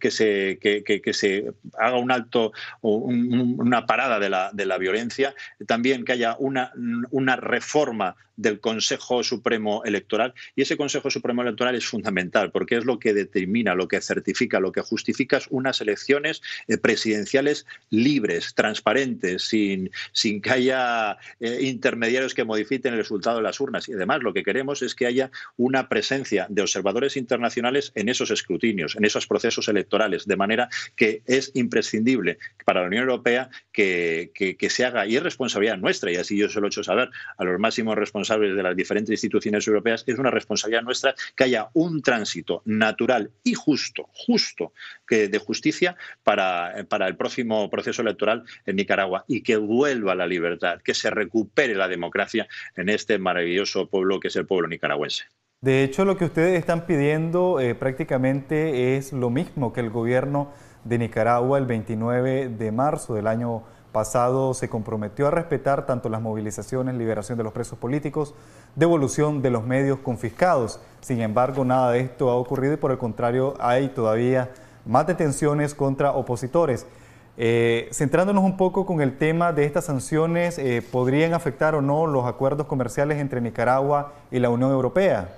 haga un alto, una parada de la violencia. También que haya una reforma del Consejo Supremo Electoral, y ese Consejo Supremo Electoral es fundamental porque es lo que determina, lo que certifica, lo que justifica unas elecciones presidenciales libres, transparentes, sin que haya intermediarios que modifiquen el resultado de las urnas. Y además lo que queremos es que haya una presencia de observadores internacionales en esos escrutinios, en esos procesos electorales, de manera que es imprescindible para la Unión Europea que se haga, y es responsabilidad nuestra, y así yo se lo he hecho saber a los máximos responsables de las diferentes instituciones europeas, es una responsabilidad nuestra que haya un tránsito natural y justo de justicia para el próximo proceso electoral en Nicaragua, y que vuelva la libertad, que se recupere la democracia en este maravilloso pueblo que es el pueblo nicaragüense. De hecho, lo que ustedes están pidiendo prácticamente es lo mismo que el gobierno de Nicaragua el 29 de marzo del año pasado se comprometió a respetar tanto las movilizaciones, liberación de los presos políticos, devolución de los medios confiscados. Sin embargo, nada de esto ha ocurrido y por el contrario hay todavía más detenciones contra opositores. Centrándonos un poco con el tema de estas sanciones, ¿podrían afectar o no los acuerdos comerciales entre Nicaragua y la Unión Europea?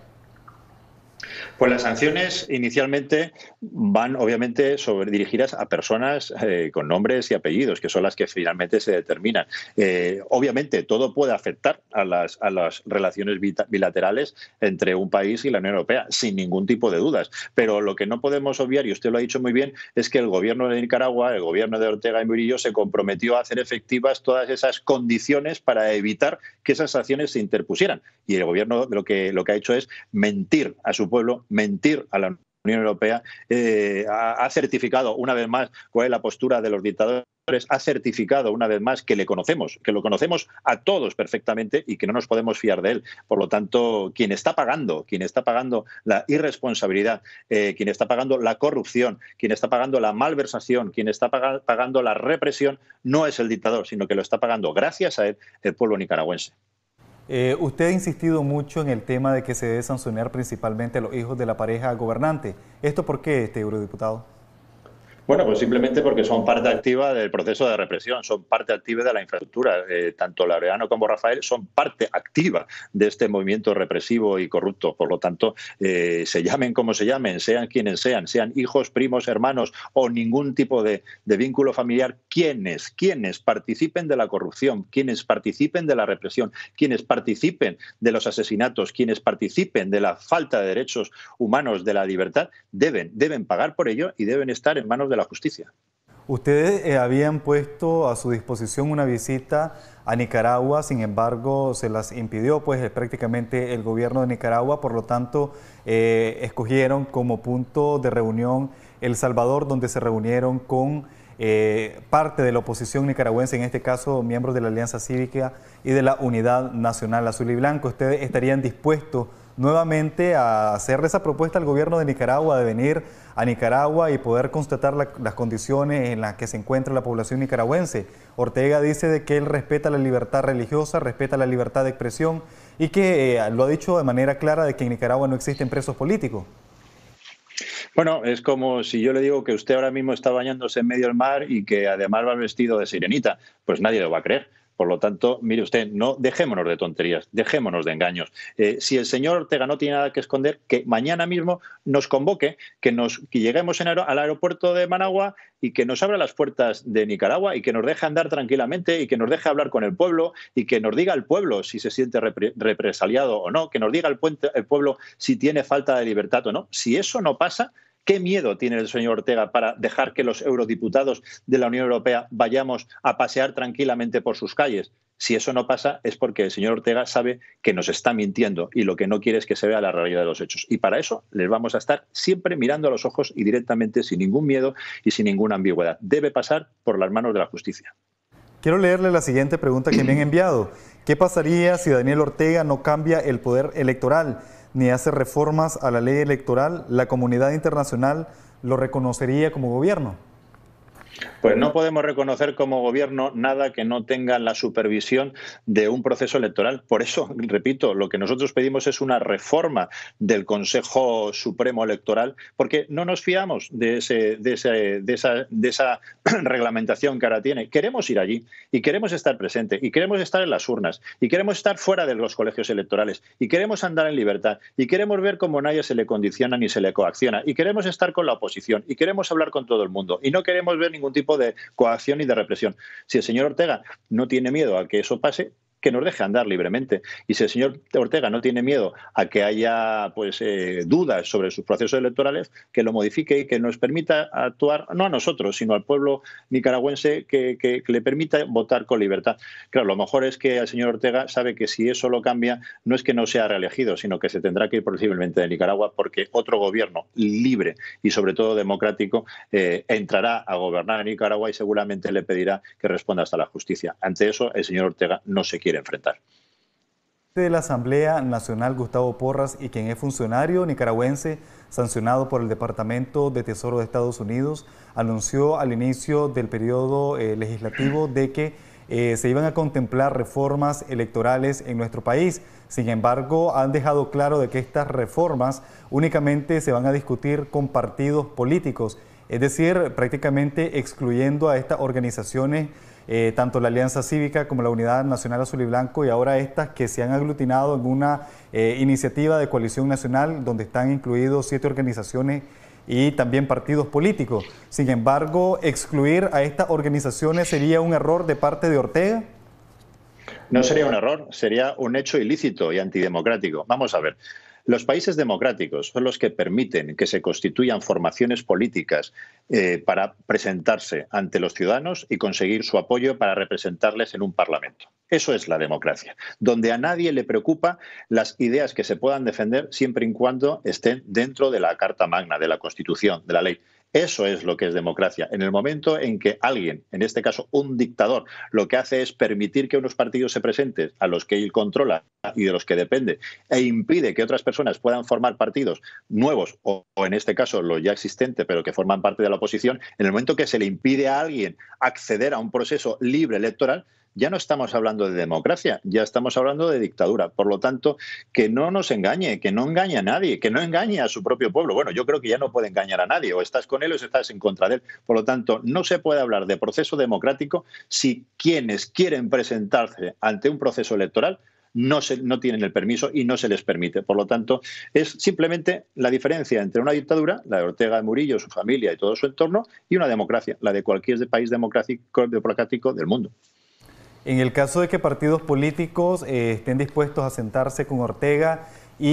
Pues las sanciones inicialmente van obviamente dirigidas a personas con nombres y apellidos, que son las que finalmente se determinan. Obviamente todo puede afectar a las relaciones bilaterales entre un país y la Unión Europea, sin ningún tipo de dudas. Pero lo que no podemos obviar, y usted lo ha dicho muy bien, es que el gobierno de Nicaragua, el gobierno de Ortega y Murillo, se comprometió a hacer efectivas todas esas condiciones para evitar que esas sanciones se interpusieran. Y el gobierno lo que ha hecho es mentir a su pueblo, mentir a la Unión Europea, ha certificado una vez más cuál es la postura de los dictadores, ha certificado una vez más que lo conocemos a todos perfectamente y que no nos podemos fiar de él. Por lo tanto, quien está pagando la irresponsabilidad, quien está pagando la corrupción, quien está pagando la malversación, quien está pagando la represión, no es el dictador, sino que lo está pagando, gracias a él, el pueblo nicaragüense. Usted ha insistido mucho en el tema de que se debe sancionar principalmente a los hijos de la pareja gobernante. ¿Esto por qué, eurodiputado? Bueno, pues simplemente porque son parte activa del proceso de represión, son parte activa de la infraestructura. Tanto Laureano como Rafael son parte activa de este movimiento represivo y corrupto. Por lo tanto, se llamen como se llamen, sean quienes sean hijos, primos, hermanos o ningún tipo de vínculo familiar, quienes participen de la corrupción, quienes participen de la represión, quienes participen de los asesinatos, quienes participen de la falta de derechos humanos, de la libertad, deben pagar por ello y deben estar en manos de la justicia. Ustedes habían puesto a su disposición una visita a Nicaragua, sin embargo se las impidió pues prácticamente el gobierno de Nicaragua, por lo tanto escogieron como punto de reunión El Salvador, donde se reunieron con parte de la oposición nicaragüense, en este caso miembros de la Alianza Cívica y de la Unidad Nacional Azul y Blanco. ¿Ustedes estarían dispuestos nuevamente a hacerle esa propuesta al gobierno de Nicaragua de venir a Nicaragua y poder constatar las condiciones en las que se encuentra la población nicaragüense? Ortega dice de que él respeta la libertad religiosa, respeta la libertad de expresión, y que lo ha dicho de manera clara de que en Nicaragua no existen presos políticos. Bueno, es como si yo le digo que usted ahora mismo está bañándose en medio del mar y que además va vestido de sirenita. Pues nadie lo va a creer. Por lo tanto, mire usted, no dejémonos de tonterías, dejémonos de engaños. Si el señor Ortega no tiene nada que esconder, que mañana mismo nos convoque, que lleguemos al aeropuerto de Managua y que nos abra las puertas de Nicaragua y que nos deje andar tranquilamente y que nos deje hablar con el pueblo y que nos diga el pueblo si se siente represaliado o no, que nos diga el pueblo si tiene falta de libertad o no. Si eso no pasa, ¿qué miedo tiene el señor Ortega para dejar que los eurodiputados de la Unión Europea vayamos a pasear tranquilamente por sus calles? Si eso no pasa es porque el señor Ortega sabe que nos está mintiendo y lo que no quiere es que se vea la realidad de los hechos. Y para eso les vamos a estar siempre mirando a los ojos y directamente, sin ningún miedo y sin ninguna ambigüedad. Debe pasar por las manos de la justicia. Quiero leerle la siguiente pregunta que me han enviado. ¿Qué pasaría si Daniel Ortega no cambia el poder electoral ni hace reformas a la ley electoral? ¿La comunidad internacional lo reconocería como gobierno? Pues no podemos reconocer como gobierno nada que no tenga la supervisión de un proceso electoral. Por eso, repito, lo que nosotros pedimos es una reforma del Consejo Supremo Electoral, porque no nos fiamos de esa reglamentación que ahora tiene. Queremos ir allí y queremos estar presentes y queremos estar en las urnas y queremos estar fuera de los colegios electorales y queremos andar en libertad y queremos ver cómo nadie se le condiciona ni se le coacciona y queremos estar con la oposición y queremos hablar con todo el mundo y no queremos ver ningún tipo de coacción y de represión. Si el señor Ortega no tiene miedo a que eso pase, que nos deje andar libremente. Y si el señor Ortega no tiene miedo a que haya dudas sobre sus procesos electorales, que lo modifique y que nos permita actuar, no a nosotros, sino al pueblo nicaragüense, que le permita votar con libertad. Claro, lo mejor es que el señor Ortega sabe que si eso lo cambia, no es que no sea reelegido, sino que se tendrá que ir posiblemente de Nicaragua porque otro gobierno libre y sobre todo democrático entrará a gobernar en Nicaragua y seguramente le pedirá que responda hasta la justicia. Ante eso, el señor Ortega no se quiere enfrentar. De la Asamblea Nacional, Gustavo Porras, y quien es funcionario nicaragüense sancionado por el Departamento de Tesoro de Estados Unidos, anunció al inicio del periodo legislativo de que se iban a contemplar reformas electorales en nuestro país. Sin embargo, han dejado claro de que estas reformas únicamente se van a discutir con partidos políticos, es decir, prácticamente excluyendo a estas organizaciones, tanto la Alianza Cívica como la Unidad Nacional Azul y Blanco, y ahora estas que se han aglutinado en una iniciativa de coalición nacional donde están incluidos 7 organizaciones y también partidos políticos. Sin embargo, excluir a estas organizaciones sería un error de parte de Ortega. No sería un error, sería un hecho ilícito y antidemocrático. Vamos a ver. Los países democráticos son los que permiten que se constituyan formaciones políticas para presentarse ante los ciudadanos y conseguir su apoyo para representarles en un parlamento. Eso es la democracia, donde a nadie le preocupa las ideas que se puedan defender siempre y cuando estén dentro de la Carta Magna, de la Constitución, de la ley. Eso es lo que es democracia. En el momento en que alguien, en este caso un dictador, lo que hace es permitir que unos partidos se presenten a los que él controla y de los que depende e impide que otras personas puedan formar partidos nuevos o en este caso los ya existentes pero que forman parte de la oposición, en el momento que se le impide a alguien acceder a un proceso libre electoral, ya no estamos hablando de democracia, ya estamos hablando de dictadura. Por lo tanto, que no nos engañe, que no engañe a nadie, que no engañe a su propio pueblo. Bueno, yo creo que ya no puede engañar a nadie, o estás con él o estás en contra de él. Por lo tanto, no se puede hablar de proceso democrático si quienes quieren presentarse ante un proceso electoral no tienen el permiso y no se les permite. Por lo tanto, es simplemente la diferencia entre una dictadura, la de Ortega Murillo, su familia y todo su entorno, y una democracia, la de cualquier país democrático del mundo. En el caso de que partidos políticos estén dispuestos a sentarse con Ortega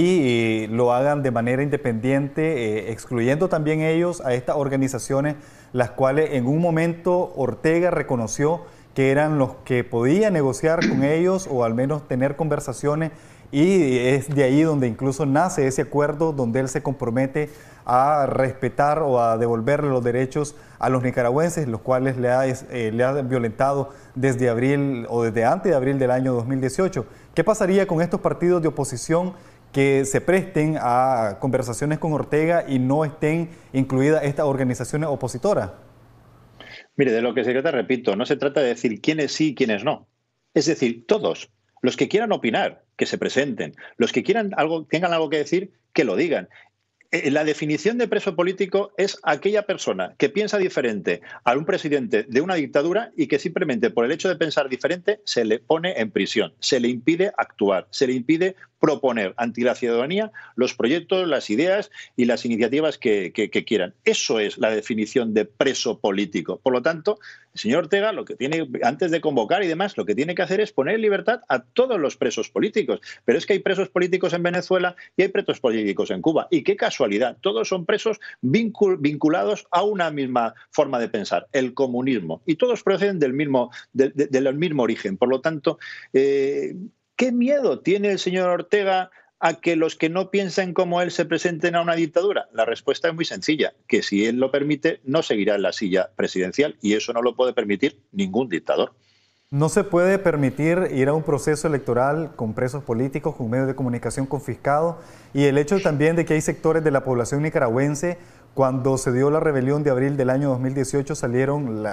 y lo hagan de manera independiente, excluyendo también ellos a estas organizaciones, las cuales en un momento Ortega reconoció que eran los que podían negociar con ellos o al menos tener conversaciones, y es de ahí donde incluso nace ese acuerdo donde él se compromete a respetar o a devolverle los derechos a los nicaragüenses, los cuales le ha violentado desde abril o desde antes de abril del año 2018. ¿Qué pasaría con estos partidos de oposición que se presten a conversaciones con Ortega y no estén incluidas estas organizaciones opositoras? Mire, de lo que se trata, repito, no se trata de decir quiénes sí y quiénes no. Es decir, todos. Los que quieran opinar, que se presenten. Los que quieran tengan algo que decir, que lo digan. La definición de preso político es aquella persona que piensa diferente a un presidente de una dictadura y que simplemente por el hecho de pensar diferente se le pone en prisión, se le impide actuar, se le impide proponer ante la ciudadanía los proyectos, las ideas y las iniciativas que quieran. Eso es la definición de preso político. Por lo tanto, el señor Ortega, lo que tiene, antes de convocar y demás, lo que tiene que hacer es poner en libertad a todos los presos políticos. Pero es que hay presos políticos en Venezuela y hay presos políticos en Cuba. Y qué casualidad, todos son presos vinculados a una misma forma de pensar, el comunismo. Y todos proceden del mismo origen. Por lo tanto, ¿qué miedo tiene el señor Ortega a que los que no piensan como él se presenten a una dictadura? La respuesta es muy sencilla, que si él lo permite, no seguirá en la silla presidencial y eso no lo puede permitir ningún dictador. No se puede permitir ir a un proceso electoral con presos políticos, con medios de comunicación confiscados y el hecho también de que hay sectores de la población nicaragüense, cuando se dio la rebelión de abril del año 2018, salieron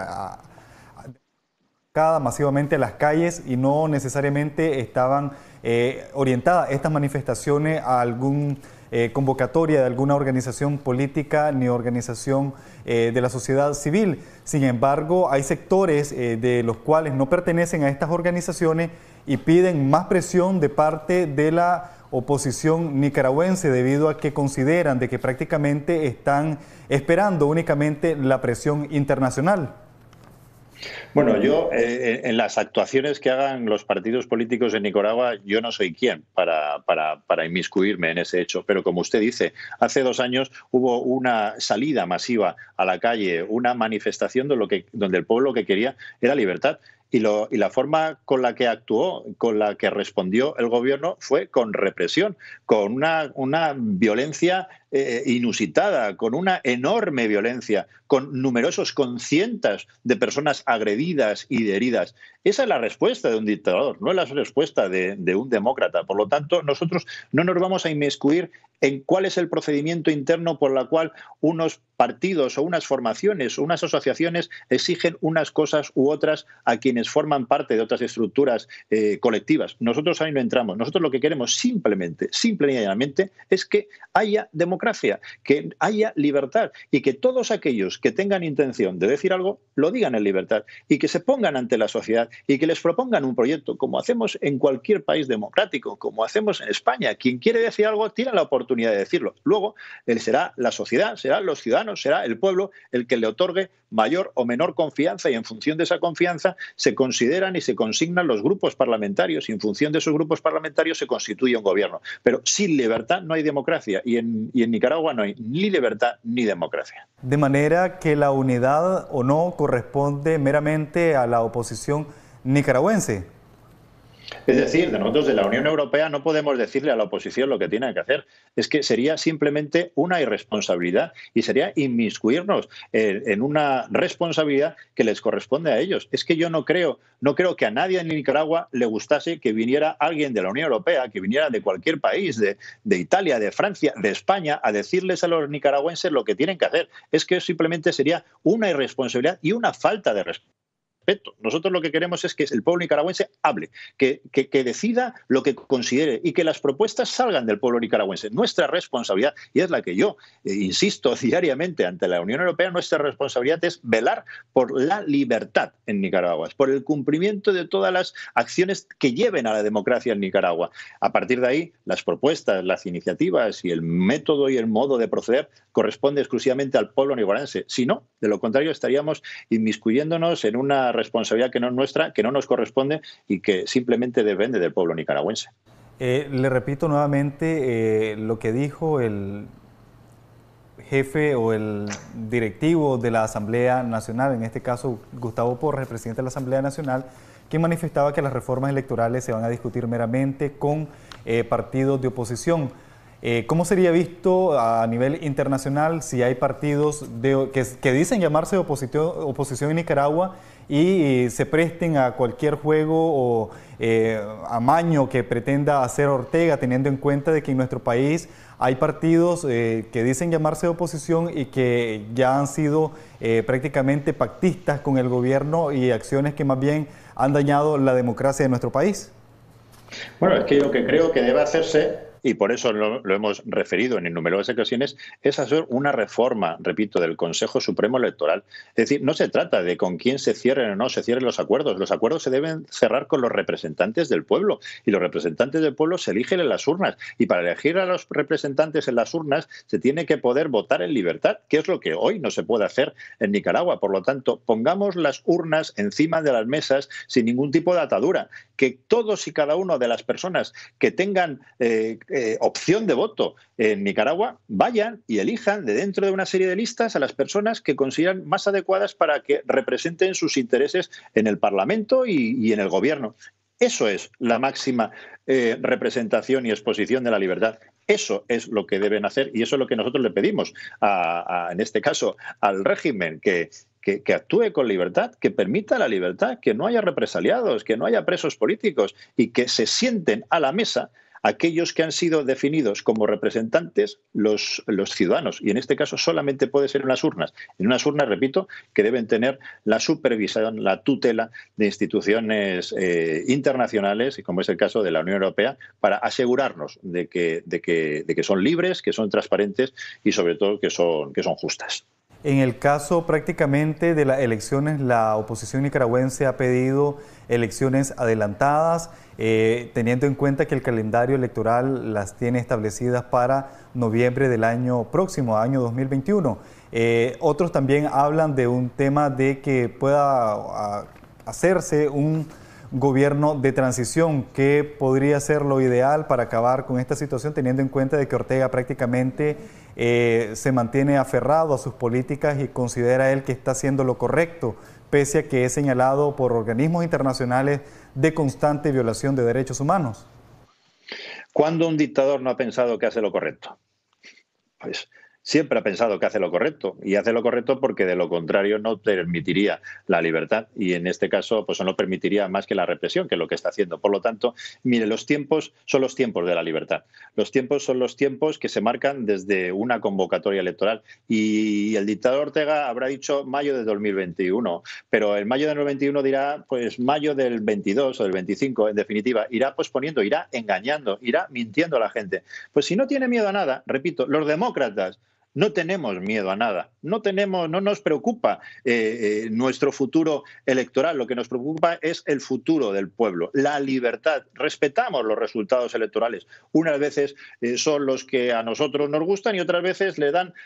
masivamente a las calles y no necesariamente estaban orientadas estas manifestaciones a algún convocatoria de alguna organización política ni organización de la sociedad civil. Sin embargo, hay sectores de los cuales no pertenecen a estas organizaciones y piden más presión de parte de la oposición nicaragüense debido a que consideran de que prácticamente están esperando únicamente la presión internacional. Bueno, yo en las actuaciones que hagan los partidos políticos en Nicaragua, yo no soy quien para inmiscuirme en ese hecho, pero como usted dice, hace 2 años hubo una salida masiva a la calle, una manifestación donde el pueblo lo que quería era libertad. Y la forma con la que actuó, con la que respondió el gobierno fue con represión, con una violencia inusitada, con una enorme violencia, con cientos de personas agredidas y heridas. Esa es la respuesta de un dictador, no es la respuesta de un demócrata. Por lo tanto, nosotros no nos vamos a inmiscuir en cuál es el procedimiento interno por el cual unos partidos o unas formaciones o unas asociaciones exigen unas cosas u otras a quienes forman parte de otras estructuras colectivas. Nosotros ahí no entramos. Nosotros lo que queremos simple y llanamente, es que haya democracia, que haya libertad y que todos aquellos que tengan intención de decir algo lo digan en libertad y que se pongan ante la sociedad y que les propongan un proyecto, como hacemos en cualquier país democrático, como hacemos en España. Quien quiere decir algo tiene la oportunidad de decirlo. Luego será la sociedad, serán los ciudadanos, será el pueblo el que le otorgue mayor o menor confianza y en función de esa confianza se consideran y se consignan los grupos parlamentarios y en función de esos grupos parlamentarios se constituye un gobierno. Pero sin libertad no hay democracia y en Nicaragua no hay ni libertad ni democracia. De manera que la unidad o no corresponde meramente a la oposición nicaragüense. Es decir, nosotros de la Unión Europea no podemos decirle a la oposición lo que tiene que hacer. Es que sería simplemente una irresponsabilidad y sería inmiscuirnos en una responsabilidad que les corresponde a ellos. Es que yo no creo que a nadie en Nicaragua le gustase que viniera alguien de la Unión Europea, que viniera de cualquier país, de Italia, de Francia, de España, a decirles a los nicaragüenses lo que tienen que hacer. Es que simplemente sería una irresponsabilidad y una falta de respeto. Nosotros lo que queremos es que el pueblo nicaragüense hable, que decida lo que considere y que las propuestas salgan del pueblo nicaragüense. Nuestra responsabilidad, y es la que yo insisto diariamente ante la Unión Europea, nuestra responsabilidad es velar por la libertad en Nicaragua, por el cumplimiento de todas las acciones que lleven a la democracia en Nicaragua. A partir de ahí, las propuestas, las iniciativas y el método y el modo de proceder corresponde exclusivamente al pueblo nicaragüense. Si no, de lo contrario, estaríamos inmiscuyéndonos en una responsabilidad que no es nuestra, que no nos corresponde y que simplemente depende del pueblo nicaragüense. Le repito nuevamente lo que dijo el jefe o el directivo de la Asamblea Nacional, en este caso Gustavo Porras, el presidente de la Asamblea Nacional, quien manifestaba que las reformas electorales se van a discutir meramente con partidos de oposición. ¿Cómo sería visto a nivel internacional si hay partidos que dicen llamarse oposición en Nicaragua y se presten a cualquier juego o amaño que pretenda hacer Ortega, teniendo en cuenta de que en nuestro país hay partidos que dicen llamarse oposición y que ya han sido prácticamente pactistas con el gobierno y acciones que más bien han dañado la democracia de nuestro país? Bueno, es que lo que creo que debe hacerse, y por eso lo hemos referido en numerosas ocasiones, es hacer una reforma, repito, del Consejo Supremo Electoral. Es decir, no se trata de con quién se cierren o no se cierren los acuerdos. Los acuerdos se deben cerrar con los representantes del pueblo, y los representantes del pueblo se eligen en las urnas. Y para elegir a los representantes en las urnas se tiene que poder votar en libertad, que es lo que hoy no se puede hacer en Nicaragua. Por lo tanto, pongamos las urnas encima de las mesas sin ningún tipo de atadura. Que todos y cada uno de las personas que tengan opción de voto en Nicaragua vayan y elijan de dentro de una serie de listas a las personas que consideran más adecuadas para que representen sus intereses en el Parlamento y en el gobierno. Eso es la máxima representación y exposición de la libertad. Eso es lo que deben hacer y eso es lo que nosotros le pedimos, en este caso, al régimen, que actúe con libertad, que permita la libertad, que no haya represaliados, que no haya presos políticos y que se sienten a la mesa aquellos que han sido definidos como representantes los ciudadanos. Y en este caso solamente puede ser en las urnas. En unas urnas, repito, que deben tener la supervisión, la tutela de instituciones internacionales, como es el caso de la Unión Europea, para asegurarnos de que son libres, que son transparentes y sobre todo que son justas. En el caso prácticamente de las elecciones, la oposición nicaragüense ha pedido elecciones adelantadas, teniendo en cuenta que el calendario electoral las tiene establecidas para noviembre del año próximo, año 2021. Otros también hablan de un tema de que pueda hacerse un gobierno de transición, que podría ser lo ideal para acabar con esta situación, teniendo en cuenta de que Ortega prácticamente se mantiene aferrado a sus políticas y considera él que está haciendo lo correcto, pese a que es señalado por organismos internacionales de constante violación de derechos humanos. ¿Cuándo un dictador no ha pensado que hace lo correcto? Pues siempre ha pensado que hace lo correcto, y hace lo correcto porque de lo contrario no permitiría la libertad, y en este caso pues no permitiría más que la represión, que es lo que está haciendo. Por lo tanto, mire, los tiempos son los tiempos de la libertad. Los tiempos son los tiempos que se marcan desde una convocatoria electoral, y el dictador Ortega habrá dicho mayo de 2021, pero el mayo de 2021 dirá pues mayo del 22 o del 25, en definitiva, irá posponiendo, irá engañando, irá mintiendo a la gente. Pues si no tiene miedo a nada, repito, los demócratas no tenemos miedo a nada, no nos preocupa nuestro futuro electoral, lo que nos preocupa es el futuro del pueblo, la libertad. Respetamos los resultados electorales. Unas veces son los que a nosotros nos gustan y otras veces le dan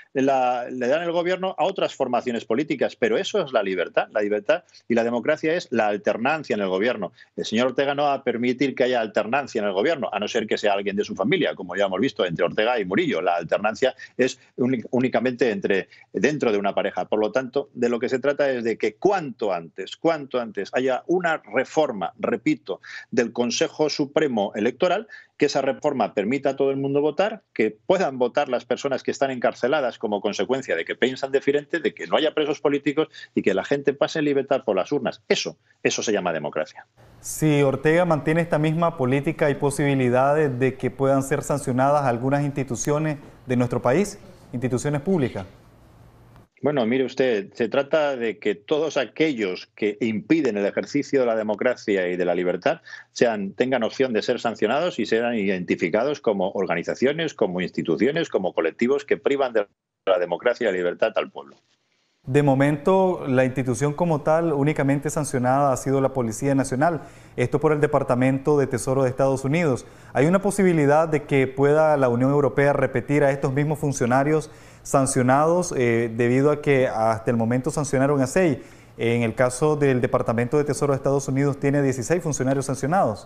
el gobierno a otras formaciones políticas, pero eso es la libertad. La libertad y la democracia es la alternancia en el gobierno. El señor Ortega no va a permitir que haya alternancia en el gobierno, a no ser que sea alguien de su familia, como ya hemos visto entre Ortega y Murillo. La alternancia es únicamente dentro de una pareja. Por lo tanto, de lo que se trata es de que cuanto antes haya una reforma, repito, del Consejo Supremo Electoral, que esa reforma permita a todo el mundo votar, que puedan votar las personas que están encarceladas como consecuencia de que piensan diferente, de que no haya presos políticos y que la gente pase en libertad por las urnas. Eso se llama democracia. Si Ortega mantiene esta misma política, ¿hay posibilidades de que puedan ser sancionadas algunas instituciones de nuestro país? Instituciones públicas. Bueno, mire usted, se trata de que todos aquellos que impiden el ejercicio de la democracia y de la libertad tengan opción de ser sancionados y sean identificados como organizaciones, como instituciones, como colectivos que privan de la democracia y la libertad al pueblo. De momento, la institución como tal únicamente sancionada ha sido la Policía Nacional, esto por el Departamento de Tesoro de Estados Unidos. ¿Hay una posibilidad de que pueda la Unión Europea repetir a estos mismos funcionarios sancionados debido a que hasta el momento sancionaron a 6? En el caso del Departamento de Tesoro de Estados Unidos tiene 16 funcionarios sancionados.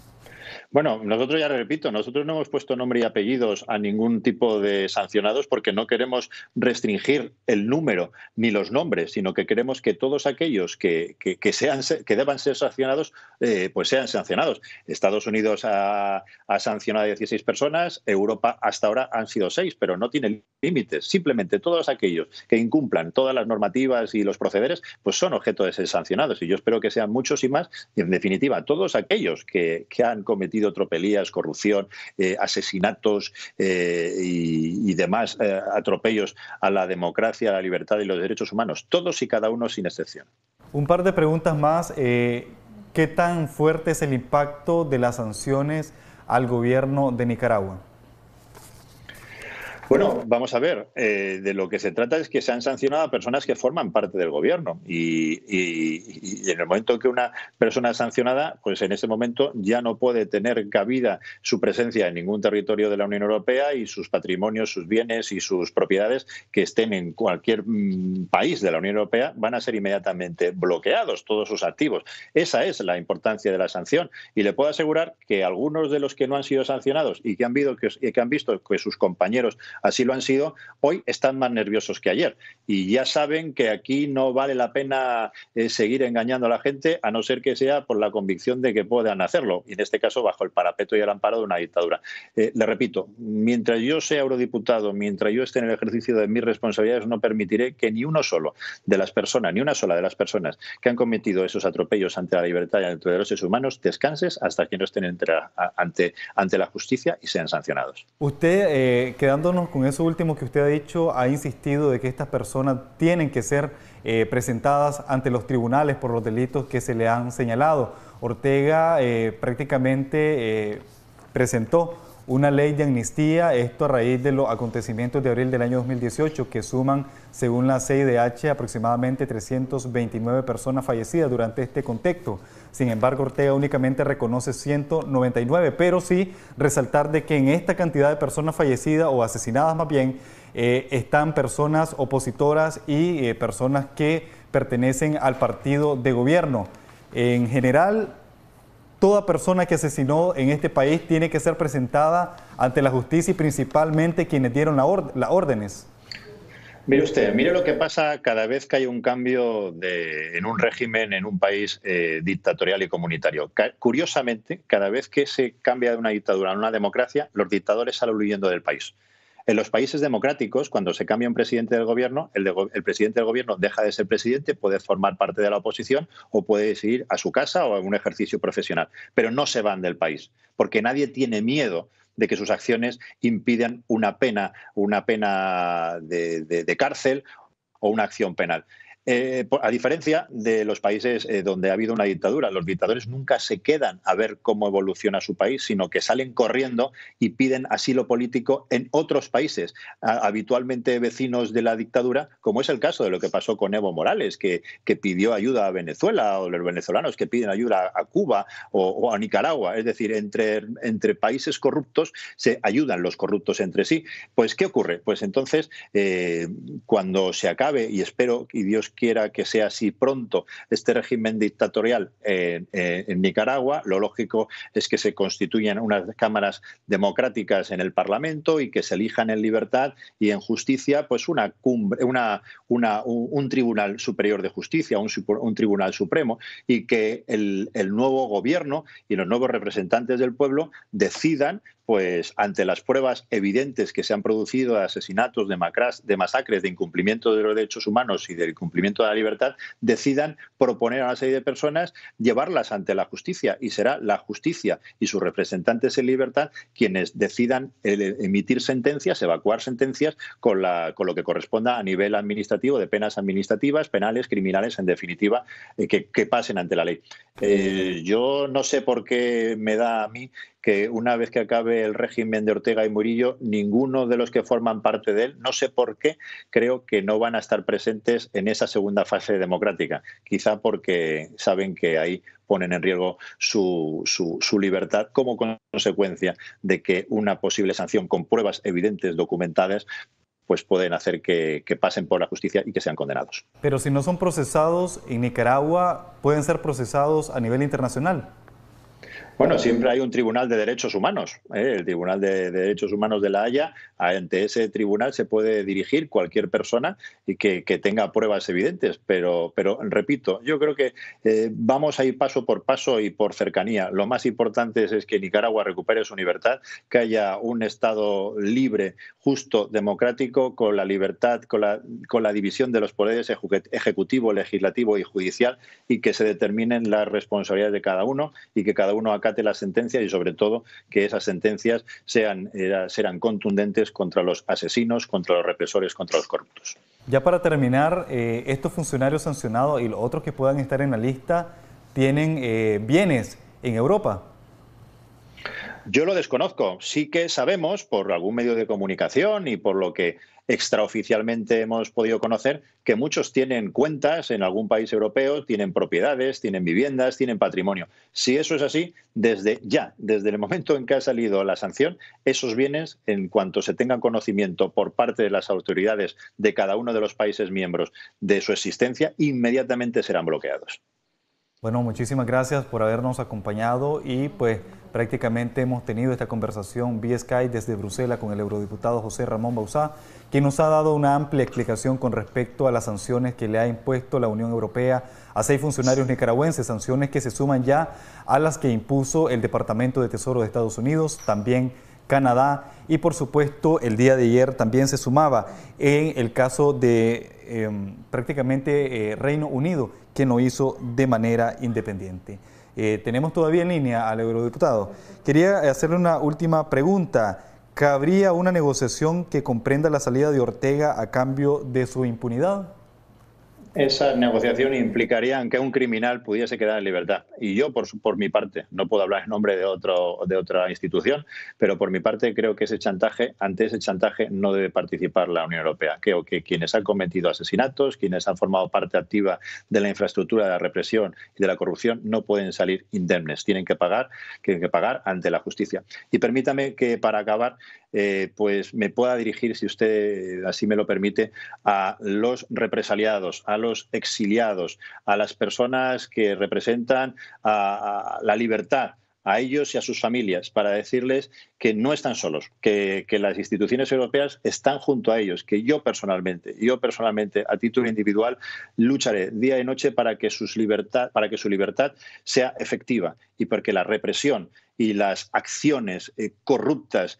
Bueno, nosotros ya repito, nosotros no hemos puesto nombre y apellidos a ningún tipo de sancionados porque no queremos restringir el número ni los nombres, sino que queremos que todos aquellos que deban ser sancionados, pues sean sancionados. Estados Unidos ha sancionado a 16 personas, Europa hasta ahora han sido 6, pero no tiene límites. Simplemente todos aquellos que incumplan todas las normativas y los procederes, pues son objeto de ser sancionados. Y yo espero que sean muchos y más. Y en definitiva, todos aquellos que han cometido tropelías, corrupción, asesinatos y demás atropellos a la democracia, a la libertad y los derechos humanos, todos y cada uno sin excepción. Un par de preguntas más. ¿Qué ¿qué tan fuerte es el impacto de las sanciones al gobierno de Nicaragua? Bueno, vamos a ver, de lo que se trata es que se han sancionado a personas que forman parte del gobierno y en el momento que una persona es sancionada, pues en ese momento ya no puede tener cabida su presencia en ningún territorio de la Unión Europea y sus patrimonios, sus bienes y sus propiedades que estén en cualquier país de la Unión Europea van a ser inmediatamente bloqueados, todos sus activos. Esa es la importancia de la sanción y le puedo asegurar que algunos de los que no han sido sancionados y que han visto que sus compañeros así lo han sido, hoy están más nerviosos que ayer y ya saben que aquí no vale la pena seguir engañando a la gente a no ser que sea por la convicción de que puedan hacerlo y en este caso bajo el parapeto y el amparo de una dictadura. Le repito, mientras yo sea eurodiputado, mientras yo esté en el ejercicio de mis responsabilidades, no permitiré que ni una sola de las personas que han cometido esos atropellos ante la libertad y ante los derechos humanos descanses hasta que no estén ante la justicia y sean sancionados. Usted, quedándonos con eso último que usted ha dicho, ha insistido de que estas personas tienen que ser presentadas ante los tribunales por los delitos que se le han señalado. Ortega prácticamente presentó una ley de amnistía, esto a raíz de los acontecimientos de abril del año 2018, que suman, según la CIDH, aproximadamente 329 personas fallecidas durante este contexto. Sin embargo, Ortega únicamente reconoce 199, pero sí resaltar de que en esta cantidad de personas fallecidas o asesinadas más bien, están personas opositoras y personas que pertenecen al partido de gobierno. En general, toda persona que asesinó en este país tiene que ser presentada ante la justicia y principalmente quienes dieron las órdenes. Mire usted, mire lo que pasa cada vez que hay un cambio en un régimen, en un país dictatorial y comunitario. Curiosamente, cada vez que se cambia de una dictadura a una democracia, los dictadores salen huyendo del país. En los países democráticos, cuando se cambia un presidente del gobierno, el presidente del gobierno deja de ser presidente, puede formar parte de la oposición o puede ir a su casa o a un ejercicio profesional, pero no se van del país, porque nadie tiene miedo de que sus acciones impidan una pena de cárcel o una acción penal. A diferencia de los países donde ha habido una dictadura, los dictadores nunca se quedan a ver cómo evoluciona su país, sino que salen corriendo y piden asilo político en otros países, habitualmente vecinos de la dictadura, como es el caso de lo que pasó con Evo Morales, que pidió ayuda a Venezuela, o los venezolanos que piden ayuda a Cuba o a Nicaragua. Es decir, entre países corruptos se ayudan los corruptos entre sí. Pues, ¿qué ocurre? Pues entonces, cuando se acabe, y espero y Dios quiera que sea así pronto, este régimen dictatorial en Nicaragua, lo lógico es que se constituyan unas cámaras democráticas en el Parlamento y que se elijan en libertad y en justicia pues un tribunal superior de justicia, un tribunal supremo, y que el nuevo gobierno y los nuevos representantes del pueblo decidan, pues ante las pruebas evidentes que se han producido de asesinatos, de masacres, de incumplimiento de los derechos humanos y del incumplimiento de la libertad, decidan proponer a una serie de personas, llevarlas ante la justicia, y será la justicia y sus representantes en libertad quienes decidan emitir sentencias, evacuar sentencias con lo que corresponda a nivel administrativo, de penas administrativas, penales, criminales, en definitiva, que pasen ante la ley. Yo no sé por qué me da a mí que una vez que acabe el régimen de Ortega y Murillo, ninguno de los que forman parte de él, no sé por qué, creo que no van a estar presentes en esa segunda fase democrática. Quizá porque saben que ahí ponen en riesgo su libertad como consecuencia de que una posible sanción con pruebas evidentes, documentadas, pues pueden hacer que pasen por la justicia y que sean condenados. Pero si no son procesados en Nicaragua, ¿pueden ser procesados a nivel internacional? Bueno, siempre hay un Tribunal de Derechos Humanos, el Tribunal de Derechos Humanos de La Haya. Ante ese tribunal se puede dirigir cualquier persona y que tenga pruebas evidentes, pero repito, yo creo que vamos a ir paso por paso y por cercanía. Lo más importante es que Nicaragua recupere su libertad, que haya un Estado libre, justo, democrático, con la libertad, con la división de los poderes ejecutivo, legislativo y judicial, y que se determinen las responsabilidades de cada uno y que cada uno acate las sentencias, y sobre todo que esas sentencias serán contundentes contra los asesinos, contra los represores, contra los corruptos. Ya para terminar, estos funcionarios sancionados y los otros que puedan estar en la lista tienen bienes en Europa. Yo lo desconozco. Sí que sabemos, por algún medio de comunicación y por lo que extraoficialmente hemos podido conocer, que muchos tienen cuentas en algún país europeo, tienen propiedades, tienen viviendas, tienen patrimonio. Si eso es así, desde el momento en que ha salido la sanción, esos bienes, en cuanto se tengan conocimiento por parte de las autoridades de cada uno de los países miembros de su existencia, inmediatamente serán bloqueados. Bueno, muchísimas gracias por habernos acompañado y pues prácticamente hemos tenido esta conversación vía Skype desde Bruselas con el eurodiputado José Ramón Bauzá, quien nos ha dado una amplia explicación con respecto a las sanciones que le ha impuesto la Unión Europea a 6 funcionarios nicaragüenses, sanciones que se suman ya a las que impuso el Departamento de Tesoro de Estados Unidos, también Canadá y por supuesto el día de ayer también se sumaba en el caso de prácticamente Reino Unido, que lo hizo de manera independiente. Tenemos todavía en línea al eurodiputado. Quería hacerle una última pregunta. ¿Cabría una negociación que comprenda la salida de Ortega a cambio de su impunidad? Esa negociación implicaría que un criminal pudiese quedar en libertad. Y yo, por mi parte, no puedo hablar en nombre de otra institución, pero por mi parte creo que ante ese chantaje no debe participar la Unión Europea. Creo que quienes han cometido asesinatos, quienes han formado parte activa de la infraestructura de la represión y de la corrupción, no pueden salir indemnes. Tienen que pagar ante la justicia. Y permítame que para acabar, pues me pueda dirigir, si usted así me lo permite, a los represaliados, a los exiliados, a las personas que representan a la libertad, a ellos y a sus familias, para decirles que no están solos, que las instituciones europeas están junto a ellos, que yo personalmente, a título individual, lucharé día y noche para que su libertad sea efectiva y porque la represión y las acciones corruptas,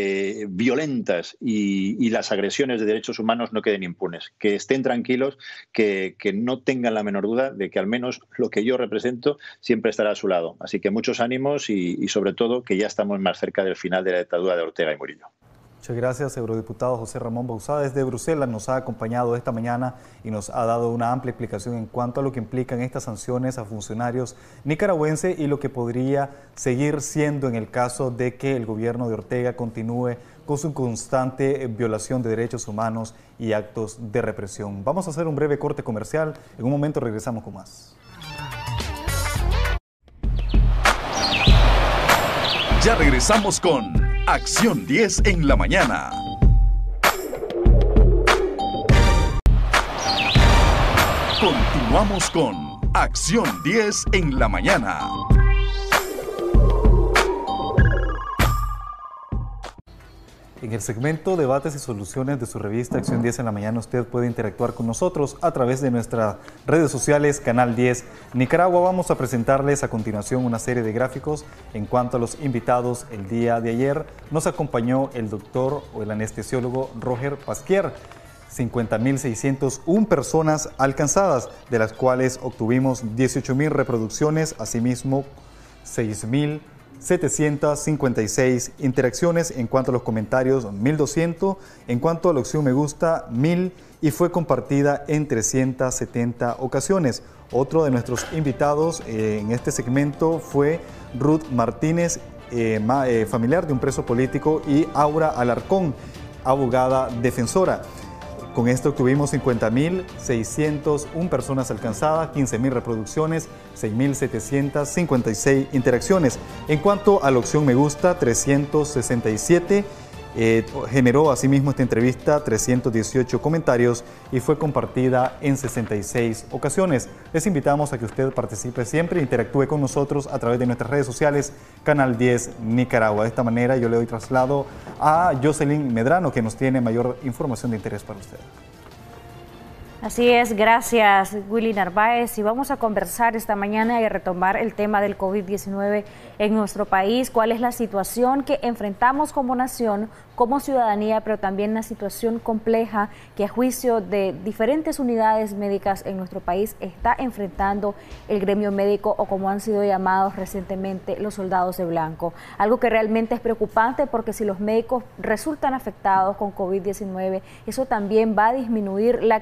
violentas y las agresiones de derechos humanos no queden impunes. Que estén tranquilos, que no tengan la menor duda de que al menos lo que yo represento siempre estará a su lado. Así que muchos ánimos y sobre todo que ya estamos más cerca del final de la dictadura de Ortega y Murillo. Muchas gracias, eurodiputado José Ramón Bauzá. Desde Bruselas nos ha acompañado esta mañana y nos ha dado una amplia explicación en cuanto a lo que implican estas sanciones a funcionarios nicaragüenses y lo que podría seguir siendo en el caso de que el gobierno de Ortega continúe con su constante violación de derechos humanos y actos de represión. Vamos a hacer un breve corte comercial. En un momento regresamos con más. Ya regresamos con Acción 10 en la mañana. Continuamos con Acción 10 en la mañana. En el segmento Debates y Soluciones de su revista Acción 10 en la mañana, usted puede interactuar con nosotros a través de nuestras redes sociales, Canal 10 Nicaragua. Vamos a presentarles a continuación una serie de gráficos en cuanto a los invitados. El día de ayer nos acompañó el doctor o el anestesiólogo Roger Pasquier. 50.601 personas alcanzadas, de las cuales obtuvimos 18.000 reproducciones, asimismo 6.756 interacciones. En cuanto a los comentarios, 1.200. En cuanto a la opción me gusta, 1.000, y fue compartida en 370 ocasiones. Otro de nuestros invitados en este segmento fue Ruth Martínez, familiar de un preso político, y Aura Alarcón, abogada defensora. Con esto obtuvimos 50.601 personas alcanzadas, 15.000 reproducciones, 6.756 interacciones. En cuanto a la opción me gusta, 367, generó asimismo esta entrevista 318 comentarios y fue compartida en 66 ocasiones. Les invitamos a que usted participe siempre e interactúe con nosotros a través de nuestras redes sociales, Canal 10 Nicaragua. De esta manera yo le doy traslado a Jocelyn Medrano, que nos tiene mayor información de interés para usted. Así es, gracias Willy Narváez, y vamos a conversar esta mañana y a retomar el tema del COVID-19 en nuestro país, cuál es la situación que enfrentamos como nación, como ciudadanía, pero también la situación compleja que a juicio de diferentes unidades médicas en nuestro país está enfrentando el gremio médico, o como han sido llamados recientemente, los soldados de blanco. Algo que realmente es preocupante, porque si los médicos resultan afectados con COVID-19, eso también va a disminuir la cantidad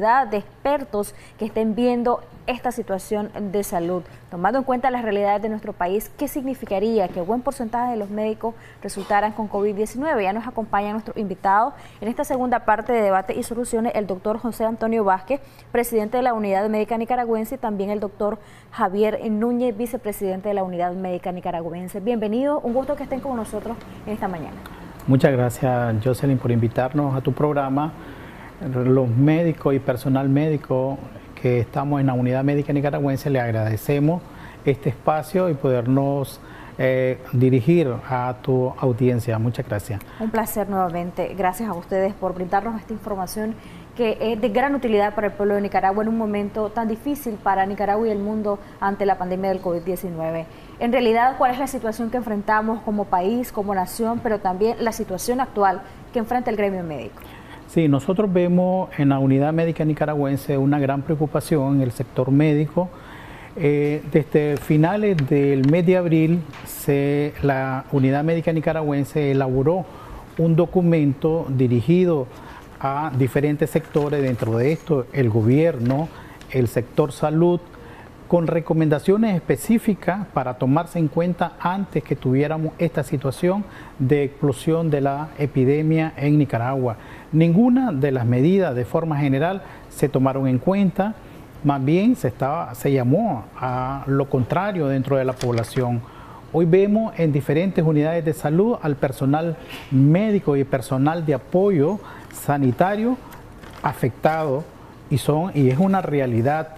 comunidad, de expertos que estén viendo esta situación de salud. Tomando en cuenta las realidades de nuestro país, ¿qué significaría que buen porcentaje de los médicos resultaran con COVID-19? Ya nos acompaña nuestro invitado en esta segunda parte de Debate y Soluciones, el doctor José Antonio Vázquez, presidente de la Unidad Médica Nicaragüense, y también el doctor Javier Núñez, vicepresidente de la Unidad Médica Nicaragüense. Bienvenido, un gusto que estén con nosotros en esta mañana. Muchas gracias, Jocelyn, por invitarnos a tu programa. Los médicos y personal médico que estamos en la Unidad Médica Nicaragüense, le agradecemos este espacio y podernos dirigir a tu audiencia. Muchas gracias. Un placer nuevamente. Gracias a ustedes por brindarnos esta información que es de gran utilidad para el pueblo de Nicaragua en un momento tan difícil para Nicaragua y el mundo ante la pandemia del COVID-19. En realidad, ¿cuál es la situación que enfrentamos como país, como nación, pero también la situación actual que enfrenta el gremio médico? Sí, nosotros vemos en la Unidad Médica Nicaragüense una gran preocupación en el sector médico. Desde finales del mes de abril, la Unidad Médica Nicaragüense elaboró un documento dirigido a diferentes sectores, dentro de esto el gobierno, el sector salud, con recomendaciones específicas para tomarse en cuenta antes que tuviéramos esta situación de explosión de la epidemia en Nicaragua. Ninguna de las medidas de forma general se tomaron en cuenta, más bien se llamó a lo contrario dentro de la población. Hoy vemos en diferentes unidades de salud al personal médico y personal de apoyo sanitario afectado y es una realidad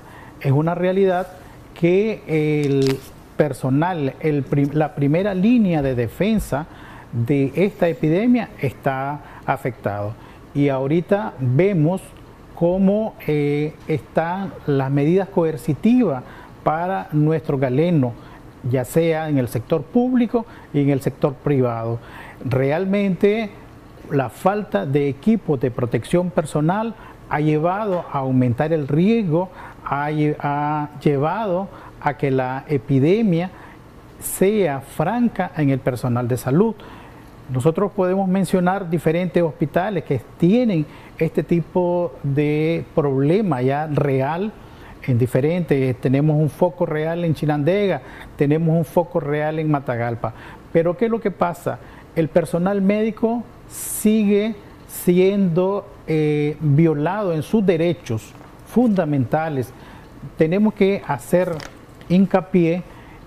que el personal, la primera línea de defensa de esta epidemia está afectado. Y ahorita vemos cómo están las medidas coercitivas para nuestro galeno, ya sea en el sector público y en el sector privado. Realmente la falta de equipos de protección personal ha llevado a aumentar el riesgo, ha llevado a que la epidemia sea franca en el personal de salud. Nosotros podemos mencionar diferentes hospitales que tienen este tipo de problema ya real en diferentes. Tenemos un foco real en Chinandega, tenemos un foco real en Matagalpa. Pero ¿qué es lo que pasa? El personal médico sigue siendo violado en sus derechos fundamentales. Tenemos que hacer hincapié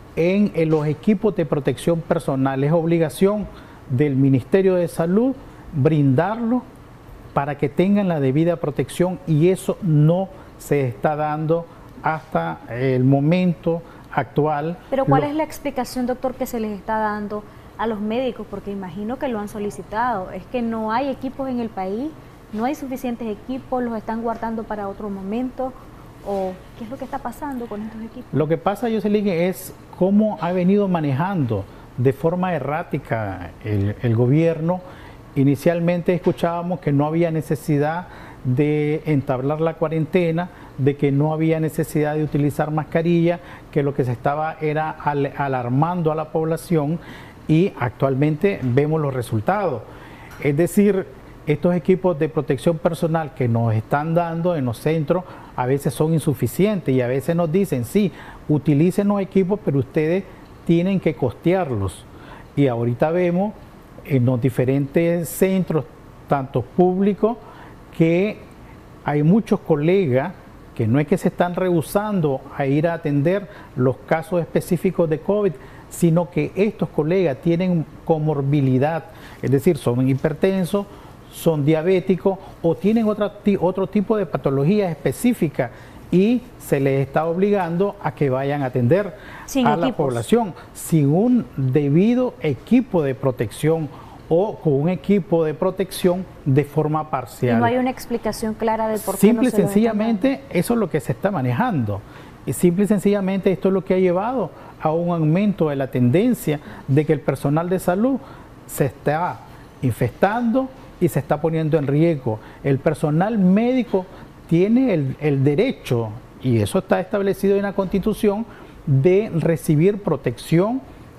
en los equipos de protección personal. Es obligación del Ministerio de Salud brindarlo para que tengan la debida protección, y eso no se está dando hasta el momento actual. Pero ¿cuál es la explicación, doctor, que se les está dando a los médicos? Porque imagino que lo han solicitado. ¿Es que no hay equipos en el país? ¿No hay suficientes equipos? ¿Los están guardando para otro momento? ¿O qué es lo que está pasando con estos equipos? Lo que pasa, Jocelyn, es cómo ha venido manejando de forma errática el gobierno. Inicialmente escuchábamos que no había necesidad de entablar la cuarentena, de que no había necesidad de utilizar mascarilla, que lo que se estaba era alarmando a la población, y actualmente vemos los resultados. Es decir, estos equipos de protección personal que nos están dando en los centros a veces son insuficientes, y a veces nos dicen, sí, utilicen los equipos, pero ustedes tienen que costearlos. Y ahorita vemos en los diferentes centros, tanto públicos, que hay muchos colegas que no es que se están rehusando a ir a atender los casos específicos de COVID, sino que estos colegas tienen comorbilidad, es decir, son hipertensos, son diabéticos o tienen otro tipo de patología específica, y se les está obligando a que vayan a atender a la población sin un debido equipo de protección o con un equipo de protección de forma parcial. Y no hay una explicación clara de por qué simple y sencillamente eso es lo que se está manejando, y simple y sencillamente esto es lo que ha llevado a un aumento de la tendencia de que el personal de salud se está infectando y se está poniendo en riesgo. El personal médico tiene el derecho, y eso está establecido en la Constitución, de recibir protección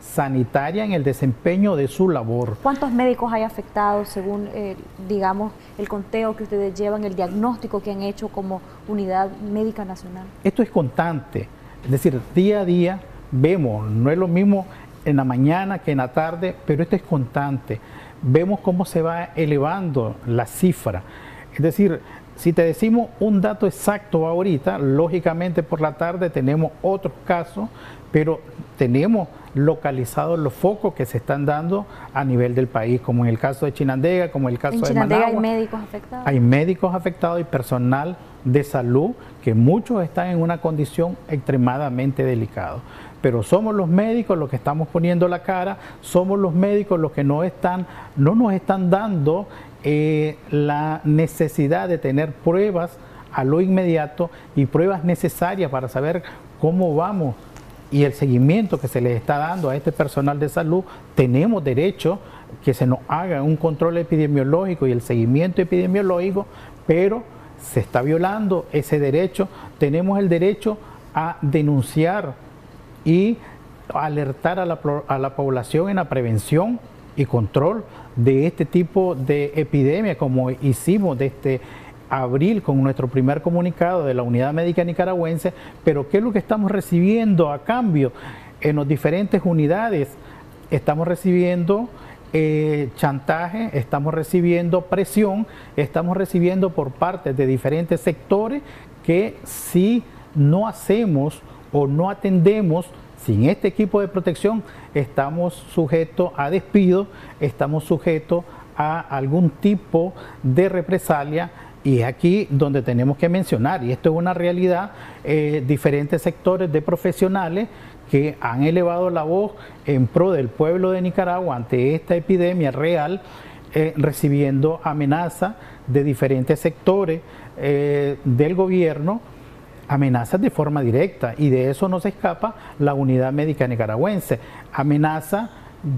sanitaria en el desempeño de su labor. ¿Cuántos médicos hay afectados según, digamos, el conteo que ustedes llevan, el diagnóstico que han hecho como Unidad Médica Nacional? Esto es constante, es decir, día a día vemos, no es lo mismo en la mañana que en la tarde, pero esto es constante. Vemos cómo se va elevando la cifra. Es decir, si te decimos un dato exacto ahorita, lógicamente por la tarde tenemos otros casos, pero tenemos localizados los focos que se están dando a nivel del país, como en el caso de Chinandega, como en el caso de Managua. ¿Hay médicos afectados? Hay médicos afectados y personal de salud, que muchos están en una condición extremadamente delicada. Pero somos los médicos los que estamos poniendo la cara, somos los médicos los que no nos están dando la necesidad de tener pruebas a lo inmediato y pruebas necesarias para saber cómo vamos, y el seguimiento que se les está dando a este personal de salud. Tenemos derecho que se nos haga un control epidemiológico y el seguimiento epidemiológico, pero se está violando ese derecho. Tenemos el derecho a denunciar y alertar a la población en la prevención y control de este tipo de epidemia, como hicimos desde abril con nuestro primer comunicado de la Unidad Médica Nicaragüense. Pero ¿qué es lo que estamos recibiendo a cambio? En las diferentes unidades estamos recibiendo chantaje, estamos recibiendo presión, estamos recibiendo por parte de diferentes sectores que si no hacemos o no atendemos sin este equipo de protección, estamos sujetos a despido, estamos sujetos a algún tipo de represalia. Y es aquí donde tenemos que mencionar, y esto es una realidad, diferentes sectores de profesionales que han elevado la voz en pro del pueblo de Nicaragua ante esta epidemia real, recibiendo amenazas de diferentes sectores del gobierno, amenazas de forma directa, y de eso no se escapa la Unidad Médica Nicaragüense. Amenaza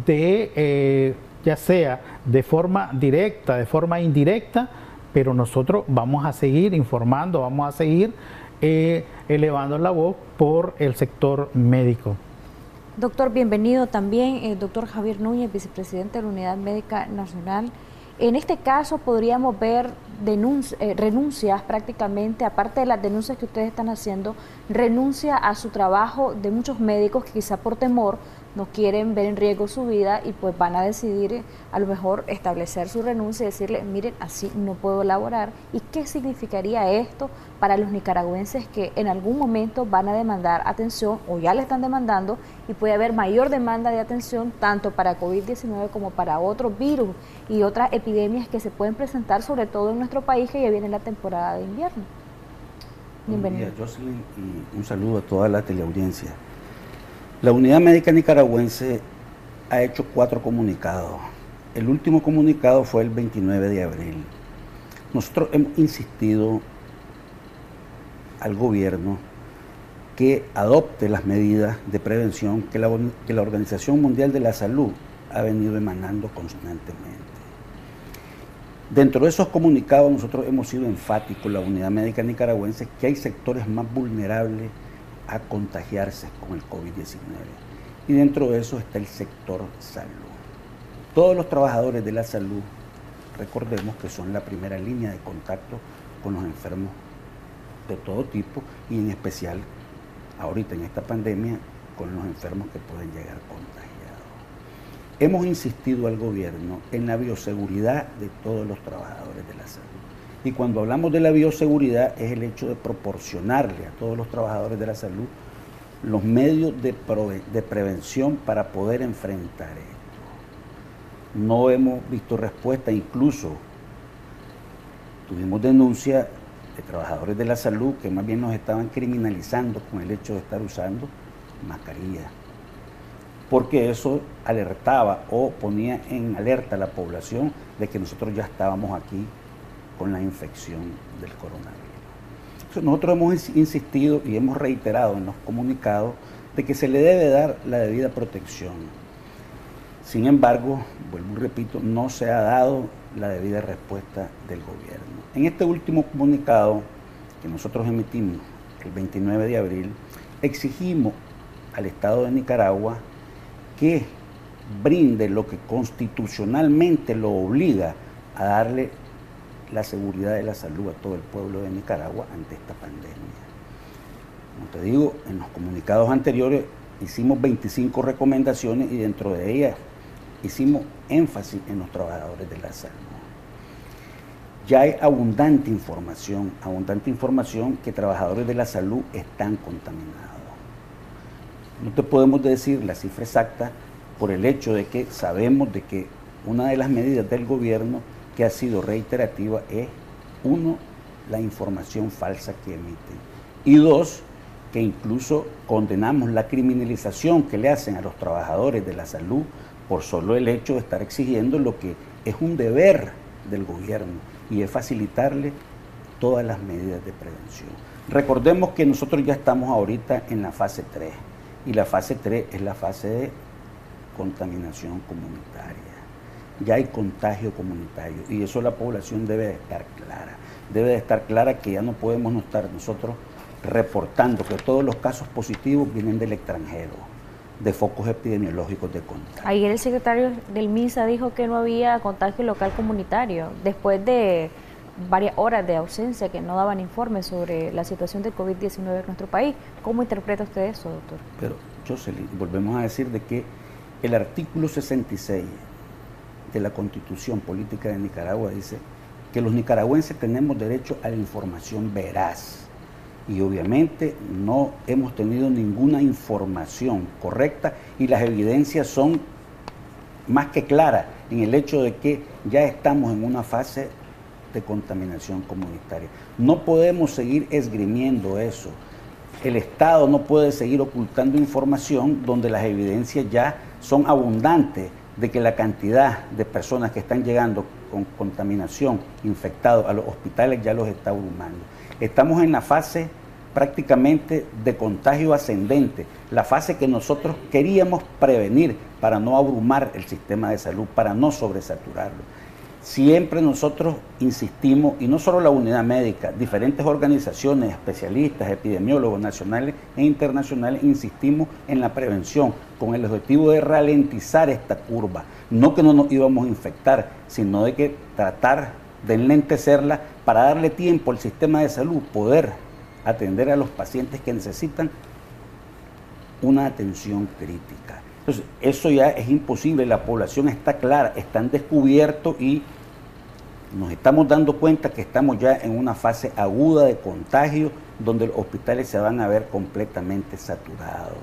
de, ya sea de forma directa, de forma indirecta, pero nosotros vamos a seguir informando, vamos a seguir elevando la voz por el sector médico. Doctor, bienvenido también, doctor Javier Núñez, vicepresidente de la Unidad Médica Nacional. En este caso podríamos ver renuncias prácticamente, aparte de las denuncias que ustedes están haciendo, renuncia a su trabajo de muchos médicos que quizá por temor no quieren ver en riesgo su vida y pues van a decidir a lo mejor establecer su renuncia y decirle, miren, así no puedo laborar. ¿Y qué significaría esto para los nicaragüenses que en algún momento van a demandar atención o ya le están demandando, y puede haber mayor demanda de atención tanto para COVID-19 como para otros virus y otras epidemias que se pueden presentar, sobre todo en nuestro país, que ya viene la temporada de invierno? Bienvenido. Buenos días, Jocelyn, y un saludo a toda la teleaudiencia. La Unidad Médica Nicaragüense ha hecho 4 comunicados. El último comunicado fue el 29 de abril. Nosotros hemos insistido al gobierno que adopte las medidas de prevención que la Organización Mundial de la Salud ha venido emanando constantemente. Dentro de esos comunicados nosotros hemos sido enfáticos, la Unidad Médica Nicaragüense, que hay sectores más vulnerables a contagiarse con el COVID-19. Y dentro de eso está el sector salud. Todos los trabajadores de la salud, recordemos que son la primera línea de contacto con los enfermos de todo tipo, y en especial ahorita en esta pandemia con los enfermos que pueden llegar contagiados. Hemos insistido al gobierno en la bioseguridad de todos los trabajadores de la salud. Y cuando hablamos de la bioseguridad es el hecho de proporcionarle a todos los trabajadores de la salud los medios de prevención para poder enfrentar esto. No hemos visto respuesta, incluso tuvimos denuncia de trabajadores de la salud que más bien nos estaban criminalizando con el hecho de estar usando mascarillas, porque eso alertaba o ponía en alerta a la población de que nosotros ya estábamos aquí con la infección del coronavirus. Entonces, nosotros hemos insistido y hemos reiterado en los comunicados de que se le debe dar la debida protección. Sin embargo, vuelvo y repito, no se ha dado la debida respuesta del gobierno. En este último comunicado que nosotros emitimos el 29 de abril, exigimos al Estado de Nicaragua que brinde lo que constitucionalmente lo obliga a darle la seguridad de la salud a todo el pueblo de Nicaragua ante esta pandemia. Como te digo, en los comunicados anteriores hicimos 25 recomendaciones y dentro de ellas hicimos énfasis en los trabajadores de la salud. Ya hay abundante información que trabajadores de la salud están contaminados. No te podemos decir la cifra exacta por el hecho de que sabemos de que una de las medidas del gobierno que ha sido reiterativa es, uno, la información falsa que emiten, y dos, que incluso condenamos la criminalización que le hacen a los trabajadores de la salud por solo el hecho de estar exigiendo lo que es un deber del gobierno, y es facilitarle todas las medidas de prevención. Recordemos que nosotros ya estamos ahorita en la fase 3, y la fase 3 es la fase de contaminación comunitaria. Ya hay contagio comunitario, y eso la población debe de estar clara. Debe de estar clara que ya no podemos no estar nosotros reportando que todos los casos positivos vienen del extranjero, de focos epidemiológicos de contagio. Ayer el secretario del MINSA dijo que no había contagio local comunitario, después de varias horas de ausencia que no daban informes sobre la situación del COVID-19 en nuestro país. ¿Cómo interpreta usted eso, doctor? Pero, Jocelyn, volvemos a decir de que el artículo 66 de la Constitución Política de Nicaragua dice que los nicaragüenses tenemos derecho a la información veraz, y obviamente no hemos tenido ninguna información correcta, y las evidencias son más que claras en el hecho de que ya estamos en una fase de contaminación comunitaria. No podemos seguir esgrimiendo eso. El Estado no puede seguir ocultando información donde las evidencias ya son abundantes de que la cantidad de personas que están llegando con contaminación, infectados a los hospitales, ya los está abrumando. Estamos en la fase prácticamente de contagio ascendente, la fase que nosotros queríamos prevenir para no abrumar el sistema de salud, para no sobresaturarlo. Siempre nosotros insistimos, y no solo la unidad médica, diferentes organizaciones, especialistas, epidemiólogos nacionales e internacionales, insistimos en la prevención con el objetivo de ralentizar esta curva. No que no nos íbamos a infectar, sino de que tratar de enlentecerla para darle tiempo al sistema de salud, poder atender a los pacientes que necesitan una atención crítica. Entonces, eso ya es imposible, la población está clara, están descubiertos y nos estamos dando cuenta que estamos ya en una fase aguda de contagio donde los hospitales se van a ver completamente saturados.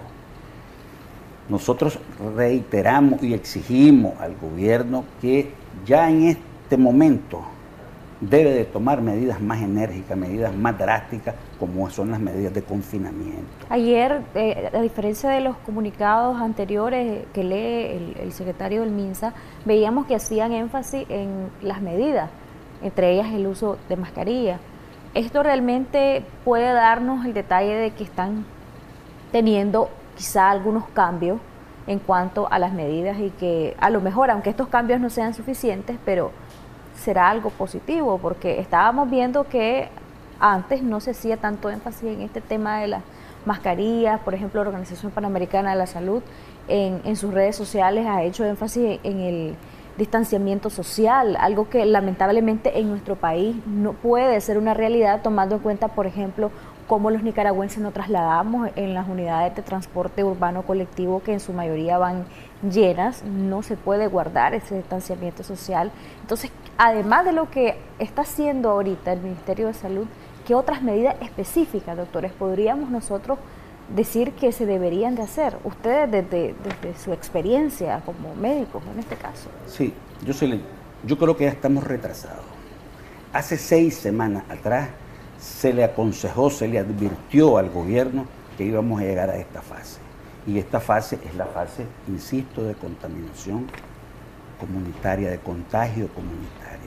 Nosotros reiteramos y exigimos al gobierno que ya en este momento debe de tomar medidas más enérgicas, medidas más drásticas, como son las medidas de confinamiento. Ayer, a diferencia de los comunicados anteriores que lee el secretario del MINSA, veíamos que hacían énfasis en las medidas, entre ellas el uso de mascarilla. ¿Esto realmente puede darnos el detalle de que están teniendo quizá algunos cambios en cuanto a las medidas y que a lo mejor, aunque estos cambios no sean suficientes, pero será algo positivo? Porque estábamos viendo que antes no se hacía tanto énfasis en este tema de las mascarillas. Por ejemplo, la Organización Panamericana de la Salud en sus redes sociales ha hecho énfasis en el distanciamiento social, algo que lamentablemente en nuestro país no puede ser una realidad, tomando en cuenta, por ejemplo, cómo los nicaragüenses nos trasladamos en las unidades de transporte urbano colectivo, que en su mayoría van llenas. No se puede guardar ese distanciamiento social. Entonces, además de lo que está haciendo ahorita el Ministerio de Salud, ¿qué otras medidas específicas, doctores, podríamos nosotros decir que se deberían de hacer? Ustedes desde su experiencia como médicos en este caso. Sí, yo creo que ya estamos retrasados. Hace 6 semanas atrás se le aconsejó, se le advirtió al gobierno que íbamos a llegar a esta fase. Y esta fase es la fase, insisto, de contaminación comunitaria, de contagio comunitario.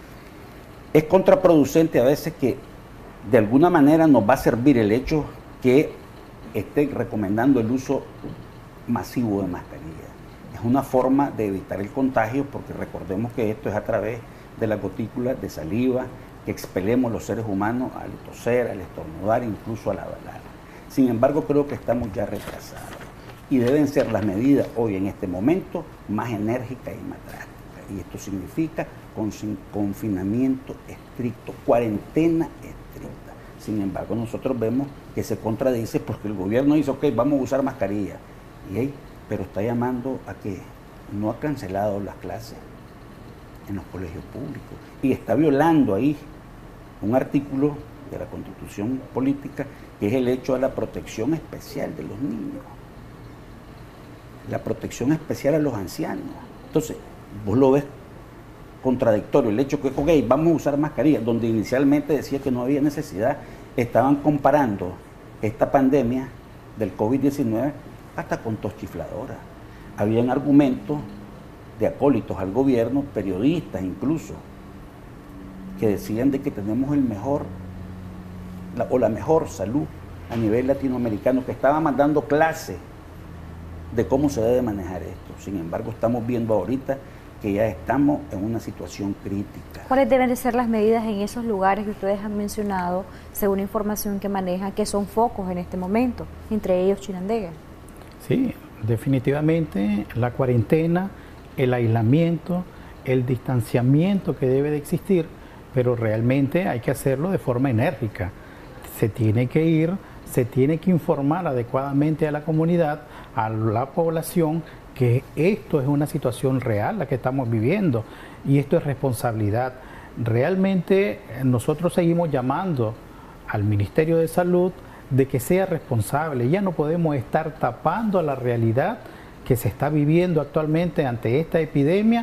Es contraproducente a veces que de alguna manera nos va a servir el hecho que esté recomendando el uso masivo de mascarilla. Es una forma de evitar el contagio, porque recordemos que esto es a través de la gotícula de saliva que expelemos los seres humanos al toser, al estornudar, incluso al hablar. Sin embargo, creo que estamos ya retrasados. Y deben ser las medidas hoy en este momento más enérgicas y más drásticas. Y esto significa confinamiento estricto, cuarentena estricta. Sin embargo, nosotros vemos que se contradice porque el gobierno dice, ok, vamos a usar mascarilla. Pero está llamando a que no ha cancelado las clases en los colegios públicos. Y está violando ahí un artículo de la Constitución Política, que es el hecho de la protección especial de los niños. La protección especial a los ancianos. Entonces, vos lo ves contradictorio. El hecho que, ok, vamos a usar mascarillas, donde inicialmente decía que no había necesidad, estaban comparando esta pandemia del COVID-19 hasta con tos chifladora. Habían argumentos de acólitos al gobierno, periodistas incluso, que decían de que tenemos el mejor, la mejor salud a nivel latinoamericano, que estaba mandando clases de cómo se debe manejar esto. Sin embargo, estamos viendo ahorita que ya estamos en una situación crítica. ¿Cuáles deben de ser las medidas en esos lugares que ustedes han mencionado, según información que manejan, que son focos en este momento, entre ellos Chinandega? Sí, definitivamente la cuarentena, el aislamiento, el distanciamiento que debe de existir, pero realmente hay que hacerlo de forma enérgica. Se tiene que ir, se tiene que informar adecuadamente a la comunidad, a la población, que esto es una situación real la que estamos viviendo y esto es responsabilidad. Realmente nosotros seguimos llamando al Ministerio de Salud de que sea responsable. Ya no podemos estar tapando la realidad que se está viviendo actualmente ante esta epidemia,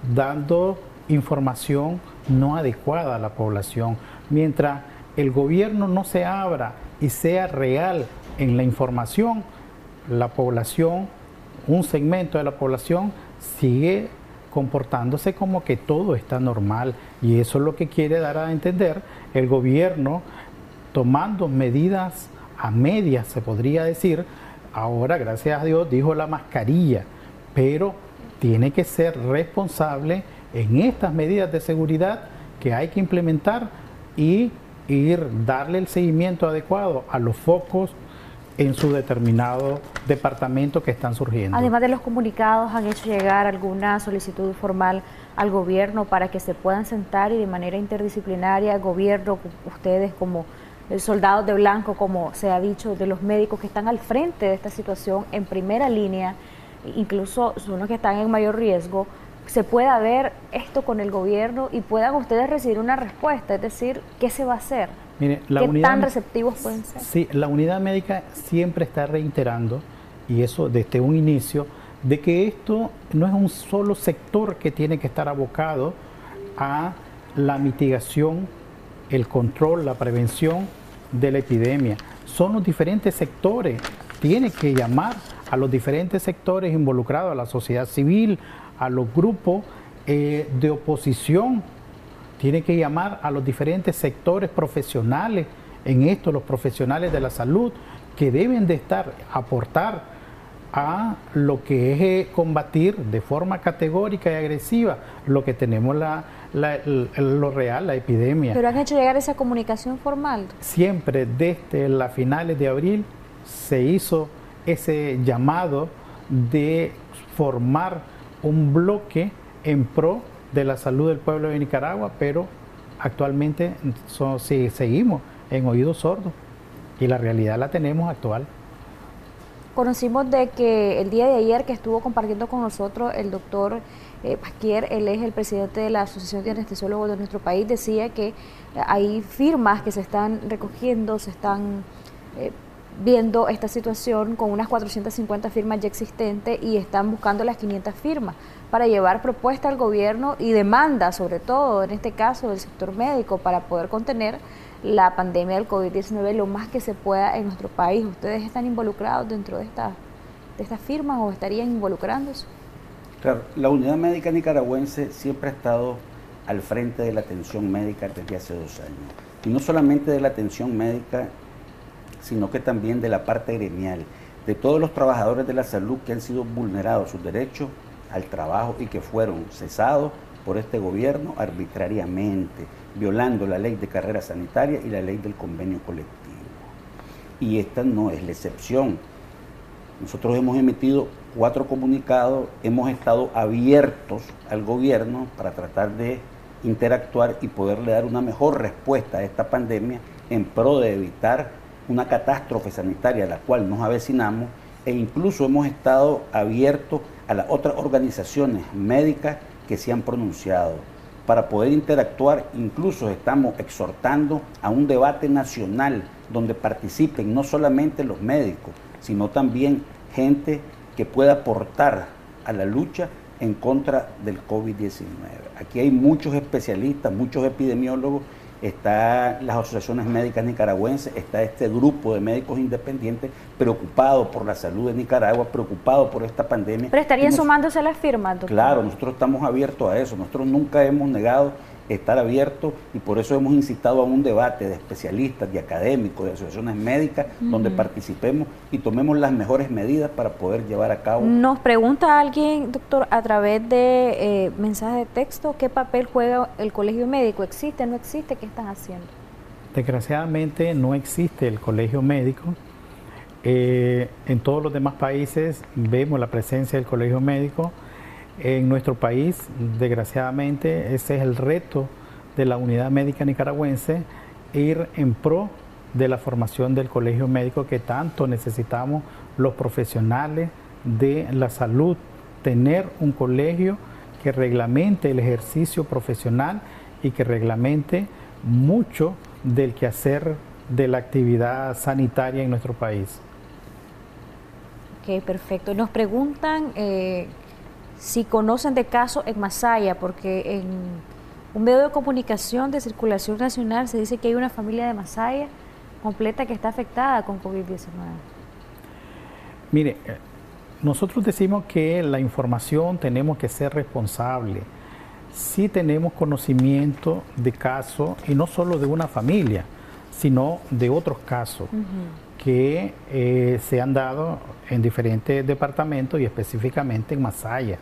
dando información no adecuada a la población. Mientras el gobierno no se abra y sea real en la información, la población, un segmento de la población sigue comportándose como que todo está normal, y eso es lo que quiere dar a entender el gobierno, tomando medidas a medias, se podría decir. Ahora, gracias a Dios, dijo la mascarilla, pero tiene que ser responsable en estas medidas de seguridad que hay que implementar y darle el seguimiento adecuado a los focos en su determinado departamento que están surgiendo. Además de los comunicados, ¿han hecho llegar alguna solicitud formal al gobierno para que se puedan sentar y de manera interdisciplinaria, el gobierno, ustedes como soldados de blanco, como se ha dicho, de los médicos que están al frente de esta situación, en primera línea, incluso son los que están en mayor riesgo, se pueda ver esto con el gobierno y puedan ustedes recibir una respuesta, es decir, ¿qué se va a hacer? Mire, ¿Qué tan receptivos pueden ser? Sí, la unidad médica siempre está reiterando, y eso desde un inicio, de que esto no es un solo sector que tiene que estar abocado a la mitigación, el control, la prevención de la epidemia. Son los diferentes sectores, tiene que llamar a los diferentes sectores involucrados, a la sociedad civil, a los grupos de oposición, tiene que llamar a los diferentes sectores profesionales, en esto los profesionales de la salud, que deben de aportar a lo que es combatir de forma categórica y agresiva lo que tenemos lo real, la epidemia. ¿Pero han hecho llegar esa comunicación formal? Siempre desde las finales de abril se hizo ese llamado de formar un bloque en pro de la salud del pueblo de Nicaragua, pero actualmente seguimos en oídos sordos y la realidad la tenemos actual. Conocimos de que el día de ayer que estuvo compartiendo con nosotros el doctor Pasquier, él es el presidente de la Asociación de Anestesiólogos de nuestro país, decía que hay firmas que se están recogiendo, se están viendo esta situación con unas 450 firmas ya existentes y están buscando las 500 firmas para llevar propuesta al gobierno y demanda, sobre todo en este caso del sector médico, para poder contener la pandemia del COVID-19 lo más que se pueda en nuestro país. ¿Ustedes están involucrados dentro de estas firmas o estarían involucrándose? Claro, la Unidad Médica Nicaragüense siempre ha estado al frente de la atención médica desde hace 2 años. Y no solamente de la atención médica, sino que también de la parte gremial, de todos los trabajadores de la salud que han sido vulnerados sus derechos al trabajo y que fueron cesados por este gobierno arbitrariamente, violando la ley de carrera sanitaria y la ley del convenio colectivo. Y esta no es la excepción. Nosotros hemos emitido 4 comunicados, hemos estado abiertos al gobierno para tratar de interactuar y poderle dar una mejor respuesta a esta pandemia en pro de evitar una catástrofe sanitaria a la cual nos avecinamos, e incluso hemos estado abiertos a las otras organizaciones médicas que se han pronunciado para poder interactuar. Incluso estamos exhortando a un debate nacional donde participen no solamente los médicos, sino también gente que pueda aportar a la lucha en contra del COVID-19. Aquí hay muchos especialistas, muchos epidemiólogos, están las asociaciones médicas nicaragüenses, está este grupo de médicos independientes preocupados por la salud de Nicaragua, preocupados por esta pandemia. Pero estarían sumándose a las firmas, doctor. Claro, nosotros estamos abiertos a eso, nosotros nunca hemos negado estar abiertos y por eso hemos incitado a un debate de especialistas, de académicos, de asociaciones médicas, donde participemos y tomemos las mejores medidas para poder llevar a cabo. Nos pregunta alguien, doctor, a través de mensajes de texto, ¿qué papel juega el colegio médico? ¿Existe, no existe? ¿Qué están haciendo? Desgraciadamente no existe el colegio médico. En todos los demás países vemos la presencia del colegio médico. En nuestro país, desgraciadamente, ese es el reto de la Unidad Médica Nicaragüense, ir en pro de la formación del colegio médico que tanto necesitamos los profesionales de la salud, tener un colegio que reglamente el ejercicio profesional y que reglamente mucho del quehacer de la actividad sanitaria en nuestro país. Ok, perfecto. Nos preguntan si conocen de casos en Masaya, porque en un medio de comunicación de circulación nacional se dice que hay una familia de Masaya completa que está afectada con COVID-19. Mire, nosotros decimos que la información tenemos que ser responsables. Sí tenemos conocimiento de casos, y no solo de una familia, sino de otros casos que se han dado en diferentes departamentos y específicamente en Masaya.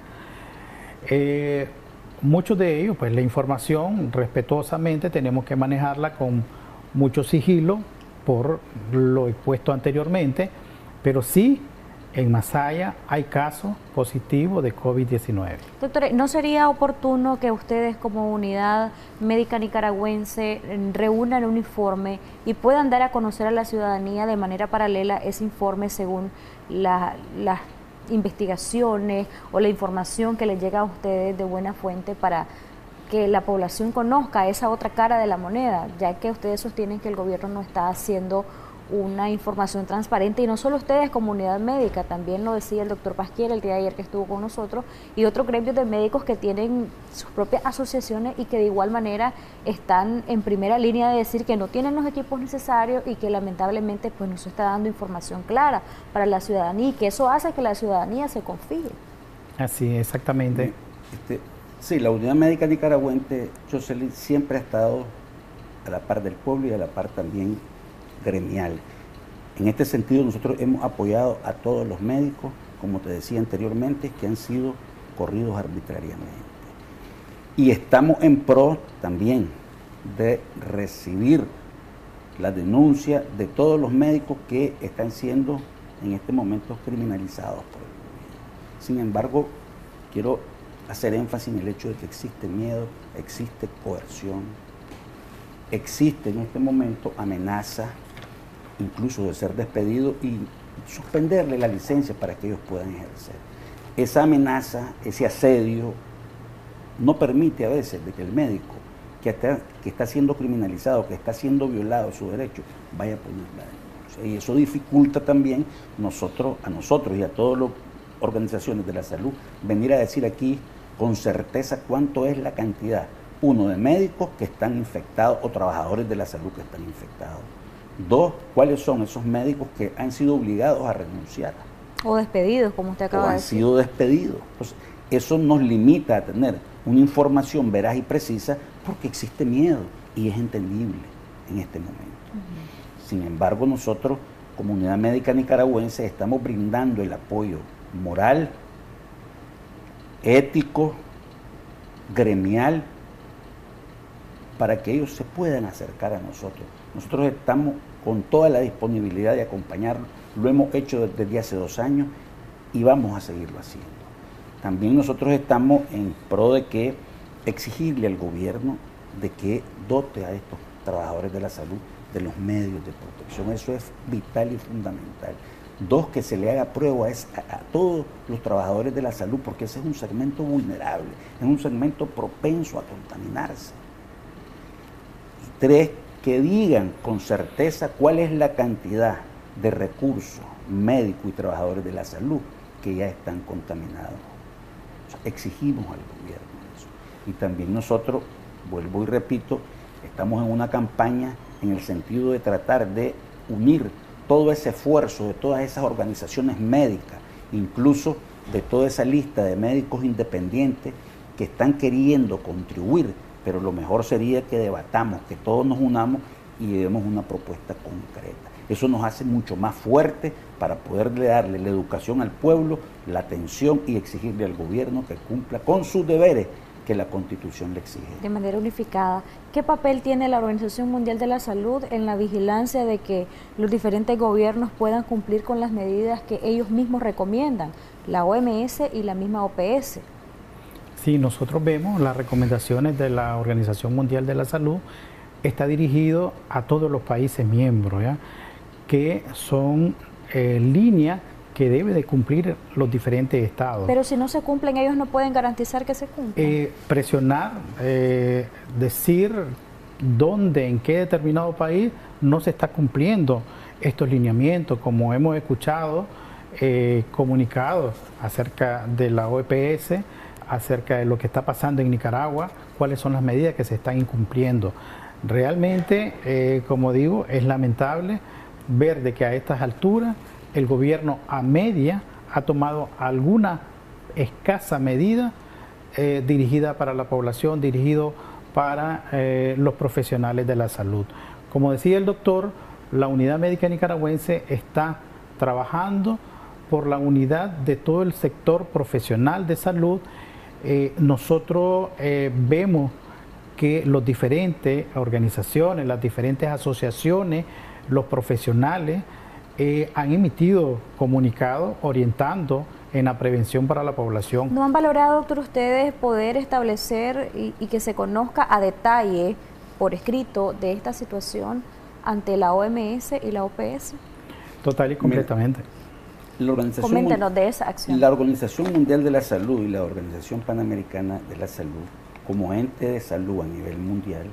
Muchos de ellos, pues la información respetuosamente tenemos que manejarla con mucho sigilo por lo expuesto anteriormente, pero sí en Masaya hay casos positivos de COVID-19. Doctor, ¿no sería oportuno que ustedes como Unidad Médica Nicaragüense reúnan un informe y puedan dar a conocer a la ciudadanía de manera paralela ese informe según las investigaciones o la información que les llega a ustedes de buena fuente para que la población conozca esa otra cara de la moneda, ya que ustedes sostienen que el gobierno no está haciendo una información transparente, y no solo ustedes como unidad médica, también lo decía el doctor Pasquier el día de ayer que estuvo con nosotros, y otros gremios de médicos que tienen sus propias asociaciones y que de igual manera están en primera línea de decir que no tienen los equipos necesarios y que lamentablemente pues no se está dando información clara para la ciudadanía, y que eso hace que la ciudadanía se confíe. Así, exactamente. Sí, la Unidad Médica Nicaragüense, Jocelyn, siempre ha estado a la par del pueblo y a la par también gremial. En este sentido, nosotros hemos apoyado a todos los médicos, como te decía anteriormente, que han sido corridos arbitrariamente. Y estamos en pro también de recibir la denuncia de todos los médicos que están siendo en este momento criminalizados por el gobierno. Sin embargo, quiero hacer énfasis en el hecho de que existe miedo, existe coerción, existe en este momento amenaza, incluso de ser despedido y suspenderle la licencia para que ellos puedan ejercer. Esa amenaza, ese asedio, no permite a veces de que el médico que está siendo criminalizado, que está siendo violado su derecho, vaya a poner la denuncia. Y eso dificulta también a nosotros y a todas las organizaciones de la salud venir a decir aquí con certeza cuánto es la cantidad, uno, de médicos que están infectados o trabajadores de la salud que están infectados. Dos, cuáles son esos médicos que han sido obligados a renunciar. O despedidos, como usted acaba de decir. O han sido despedidos. Entonces, eso nos limita a tener una información veraz y precisa porque existe miedo y es entendible en este momento. Sin embargo, nosotros, como Unidad Médica Nicaragüense, estamos brindando el apoyo moral, ético, gremial, para que ellos se puedan acercar a nosotros. Nosotros estamos con toda la disponibilidad de acompañarlos. Lo hemos hecho desde hace 2 años y vamos a seguirlo haciendo. También nosotros estamos en pro de que exigirle al gobierno de que dote a estos trabajadores de la salud de los medios de protección. Eso es vital y fundamental. 2, que se le haga prueba a todos los trabajadores de la salud, porque ese es un segmento vulnerable, es un segmento propenso a contaminarse. Y 3, que digan con certeza cuál es la cantidad de recursos médicos y trabajadores de la salud que ya están contaminados. O sea, exigimos al gobierno eso. Y también nosotros, vuelvo y repito, estamos en una campaña en el sentido de tratar de unir todo ese esfuerzo de todas esas organizaciones médicas, incluso de toda esa lista de médicos independientes que están queriendo contribuir, pero lo mejor sería que debatamos, que todos nos unamos y demos una propuesta concreta. Eso nos hace mucho más fuertes para poderle darle la educación al pueblo, la atención y exigirle al gobierno que cumpla con sus deberes que la Constitución le exige. De manera unificada, ¿qué papel tiene la Organización Mundial de la Salud en la vigilancia de que los diferentes gobiernos puedan cumplir con las medidas que ellos mismos recomiendan, la OMS y la misma OPS? Sí, nosotros vemos las recomendaciones de la Organización Mundial de la Salud, está dirigido a todos los países miembros, ¿ya? Que son líneas que debe de cumplir los diferentes estados. Pero si no se cumplen, ellos no pueden garantizar que se cumplan. Presionar, decir dónde, en qué determinado país no se está cumpliendo estos lineamientos, como hemos escuchado comunicados acerca de la OPS, acerca de lo que está pasando en Nicaragua, cuáles son las medidas que se están incumpliendo. Realmente, como digo, es lamentable ver de que a estas alturas el gobierno a media ha tomado alguna escasa medida dirigida para la población, dirigido para los profesionales de la salud. Como decía el doctor, la Unidad Médica Nicaragüense está trabajando por la unidad de todo el sector profesional de salud. Nosotros vemos que las diferentes organizaciones, las diferentes asociaciones, los profesionales han emitido comunicados orientando en la prevención para la población. ¿No han valorado, doctor, ustedes poder establecer y que se conozca a detalle por escrito de esta situación ante la OMS y la OPS? Total y completamente. Coméntenos de esa acción. La Organización Mundial de la Salud y la Organización Panamericana de la Salud, como ente de salud a nivel mundial,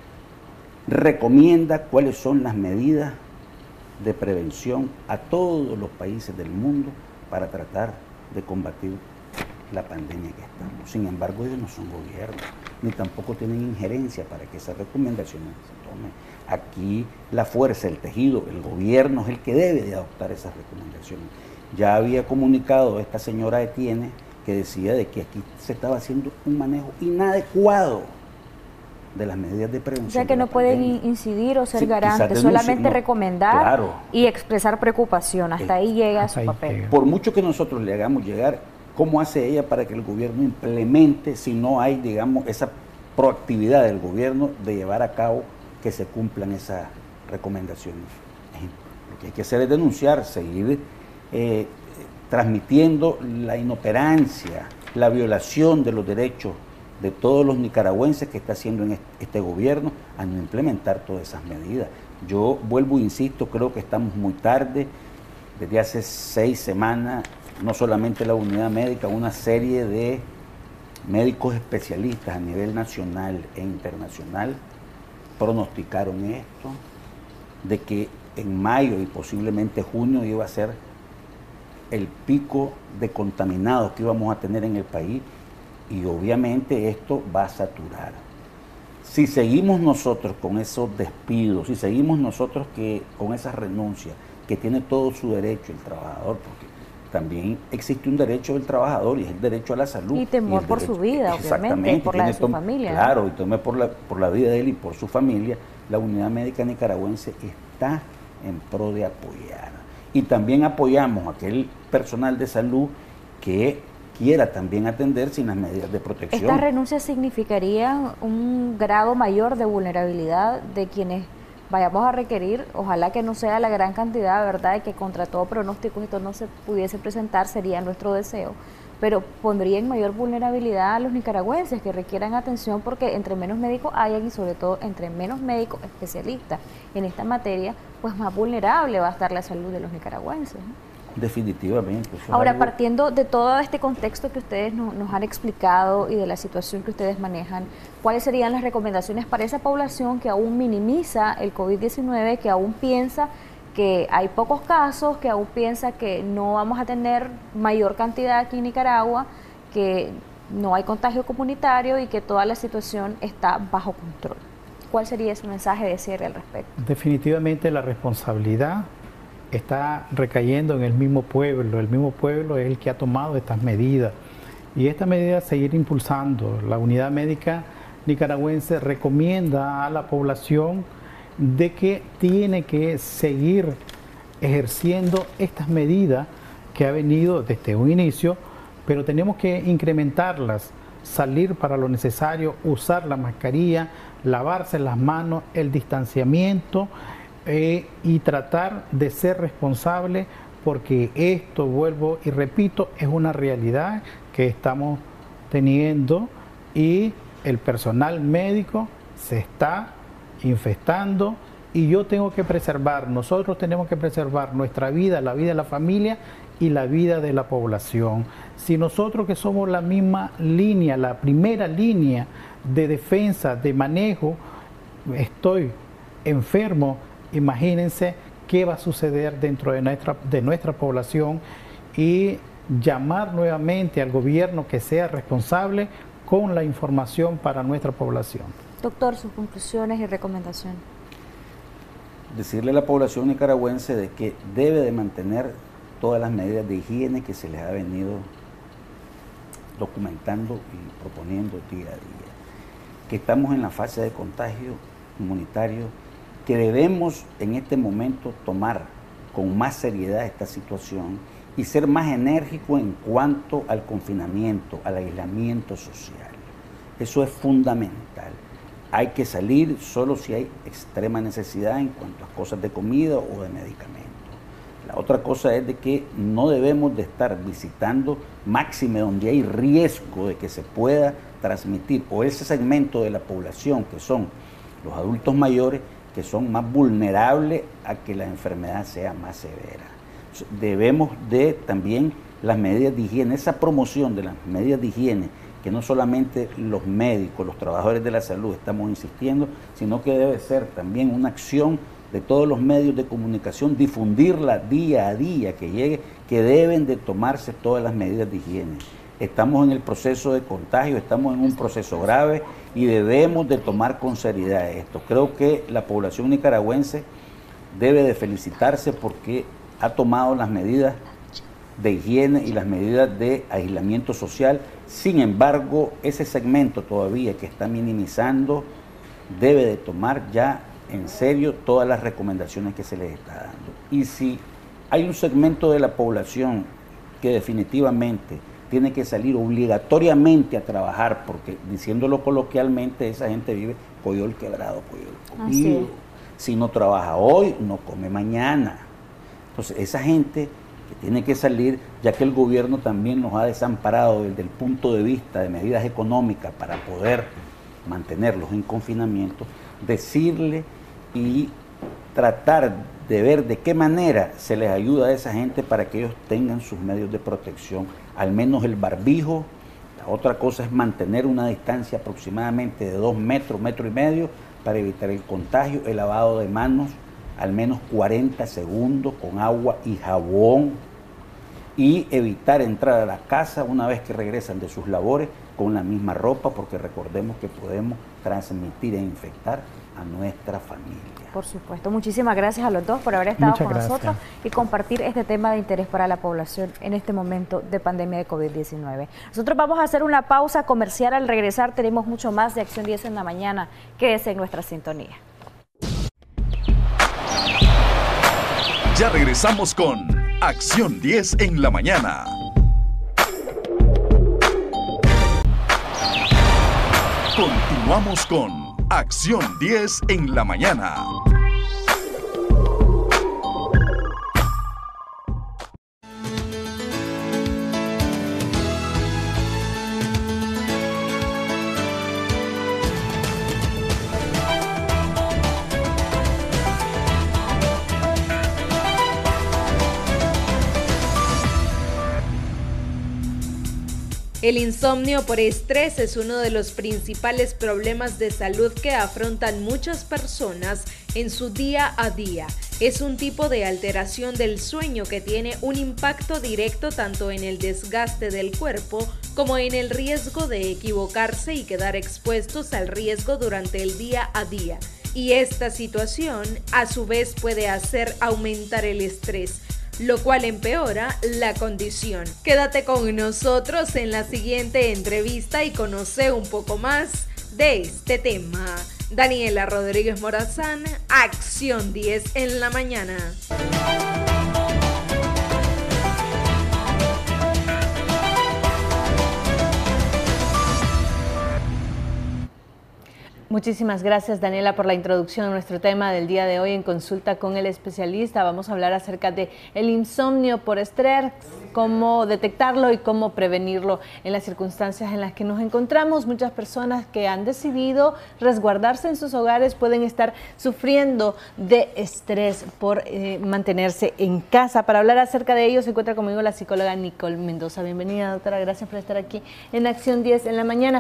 recomienda cuáles son las medidas de prevención a todos los países del mundo para tratar de combatir la pandemia que estamos. Sin embargo, ellos no son gobierno, ni tampoco tienen injerencia para que esas recomendaciones se tomen. Aquí la fuerza, el tejido, el gobierno es el que debe de adoptar esas recomendaciones. Ya había comunicado esta señora Etienne que decía de que aquí se estaba haciendo un manejo inadecuado de las medidas de prevención. O sea que no pueden incidir o ser garantes, solamente recomendar, claro, y expresar preocupación. Hasta ahí llega su papel. Por mucho que nosotros le hagamos llegar, ¿cómo hace ella para que el gobierno implemente si no hay, digamos, esa proactividad del gobierno de llevar a cabo que se cumplan esas recomendaciones? Lo que hay que hacer es denunciar, seguir transmitiendo la inoperancia, la violación de los derechos de todos los nicaragüenses que está haciendo en este gobierno a no implementar todas esas medidas. Yo vuelvo e insisto, creo que estamos muy tarde. Desde hace 6 semanas, no solamente la unidad médica, una serie de médicos especialistas a nivel nacional e internacional pronosticaron esto, de que en mayo y posiblemente junio iba a ser el pico de contaminados que íbamos a tener en el país. Y obviamente esto va a saturar. Si seguimos nosotros con esos despidos, si seguimos nosotros con esas renuncias, que tiene todo su derecho el trabajador, porque también existe un derecho del trabajador y es el derecho a la salud. Y temor por su vida, obviamente, por la de su familia. Claro, y temor por la vida de él y por su familia. La Unidad Médica Nicaragüense está en pro de apoyar. Y también apoyamos a aquel personal de salud que quiera también atender sin las medidas de protección. ¿Estas renuncias significarían un grado mayor de vulnerabilidad de quienes vayamos a requerir, ojalá que no sea la gran cantidad, ¿verdad?, y que contra todo pronóstico esto no se pudiese presentar, sería nuestro deseo, pero pondría en mayor vulnerabilidad a los nicaragüenses que requieran atención, porque entre menos médicos hayan y sobre todo entre menos médicos especialistas en esta materia, pues más vulnerable va a estar la salud de los nicaragüenses, ¿no? Definitivamente. Ahora, partiendo de todo este contexto que ustedes nos han explicado y de la situación que ustedes manejan, ¿cuáles serían las recomendaciones para esa población que aún minimiza el COVID-19, que aún piensa que hay pocos casos, que aún piensa que no vamos a tener mayor cantidad aquí en Nicaragua, que no hay contagio comunitario y que toda la situación está bajo control? ¿Cuál sería ese mensaje de cierre al respecto? Definitivamente la responsabilidad está recayendo en el mismo pueblo. El mismo pueblo es el que ha tomado estas medidas y esta medida seguir impulsando. La Unidad Médica Nicaragüense recomienda a la población de que tiene que seguir ejerciendo estas medidas que ha venido desde un inicio, pero tenemos que incrementarlas, salir para lo necesario, usar la mascarilla, lavarse las manos, el distanciamiento, y tratar de ser responsable, porque esto, vuelvo y repito, es una realidad que estamos teniendo y el personal médico se está infectando y yo tengo que preservar, nosotros tenemos que preservar nuestra vida, la vida de la familia y la vida de la población. Si nosotros, que somos la misma línea, la primera línea de defensa, de manejo, estoy enfermo, imagínense qué va a suceder dentro de nuestra población, y llamar nuevamente al gobierno que sea responsable con la información para nuestra población. Doctor, sus conclusiones y recomendaciones. Decirle a la población nicaragüense de que debe de mantener todas las medidas de higiene que se les ha venido documentando y proponiendo día a día. Que estamos en la fase de contagio comunitario, que debemos en este momento tomar con más seriedad esta situación y ser más enérgicos en cuanto al confinamiento, al aislamiento social. Eso es fundamental. Hay que salir solo si hay extrema necesidad en cuanto a cosas de comida o de medicamentos. La otra cosa es de que no debemos de estar visitando, máxime donde hay riesgo de que se pueda transmitir, o ese segmento de la población que son los adultos mayores, que son más vulnerables a que la enfermedad sea más severa. Debemos de también las medidas de higiene, esa promoción de las medidas de higiene, que no solamente los médicos, los trabajadores de la salud estamos insistiendo, sino que debe ser también una acción de todos los medios de comunicación, difundirla día a día, que llegue, que deben de tomarse todas las medidas de higiene. Estamos en el proceso de contagio, estamos en un proceso grave y debemos de tomar con seriedad esto. Creo que la población nicaragüense debe de felicitarse porque ha tomado las medidas de higiene y las medidas de aislamiento social. Sin embargo, ese segmento todavía que está minimizando debe de tomar ya en serio todas las recomendaciones que se les está dando. Y si hay un segmento de la población que definitivamente tiene que salir obligatoriamente a trabajar, porque diciéndolo coloquialmente, esa gente vive coyol quebrado, coyol comido. Si no trabaja hoy, no come mañana. Entonces, esa gente que tiene que salir, ya que el gobierno también nos ha desamparado desde el punto de vista de medidas económicas para poder mantenerlos en confinamiento, decirle y tratar de ver de qué manera se les ayuda a esa gente para que ellos tengan sus medios de protección, al menos el barbijo. La otra cosa es mantener una distancia aproximadamente de 2 metros, 1,5 metros para evitar el contagio, el lavado de manos al menos 40 segundos con agua y jabón, y evitar entrar a la casa una vez que regresan de sus labores con la misma ropa, porque recordemos que podemos transmitir e infectar a nuestra familia. Por supuesto. Muchísimas gracias a los dos por haber estado con nosotros y compartir este tema de interés para la población en este momento de pandemia de COVID-19. Nosotros vamos a hacer una pausa comercial. Al regresar tenemos mucho más de Acción 10 en la mañana. Quédese en nuestra sintonía. Ya regresamos con Acción 10 en la mañana. Continuamos con Acción 10 en la mañana. El insomnio por estrés es uno de los principales problemas de salud que afrontan muchas personas en su día a día. Es un tipo de alteración del sueño que tiene un impacto directo tanto en el desgaste del cuerpo como en el riesgo de equivocarse y quedar expuestos al riesgo durante el día a día. Y esta situación, a su vez, puede hacer aumentar el estrés, lo cual empeora la condición. Quédate con nosotros en la siguiente entrevista y conoce un poco más de este tema. Daniela Rodríguez Morazán, Acción 10 en la mañana. Muchísimas gracias, Daniela, por la introducción a nuestro tema del día de hoy en Consulta con el Especialista. Vamos a hablar acerca de el insomnio por estrés, cómo detectarlo y cómo prevenirlo en las circunstancias en las que nos encontramos. Muchas personas que han decidido resguardarse en sus hogares pueden estar sufriendo de estrés por mantenerse en casa. Para hablar acerca de ello se encuentra conmigo la psicóloga Nicole Mendoza. Bienvenida, doctora. Gracias por estar aquí en Acción 10 en la mañana.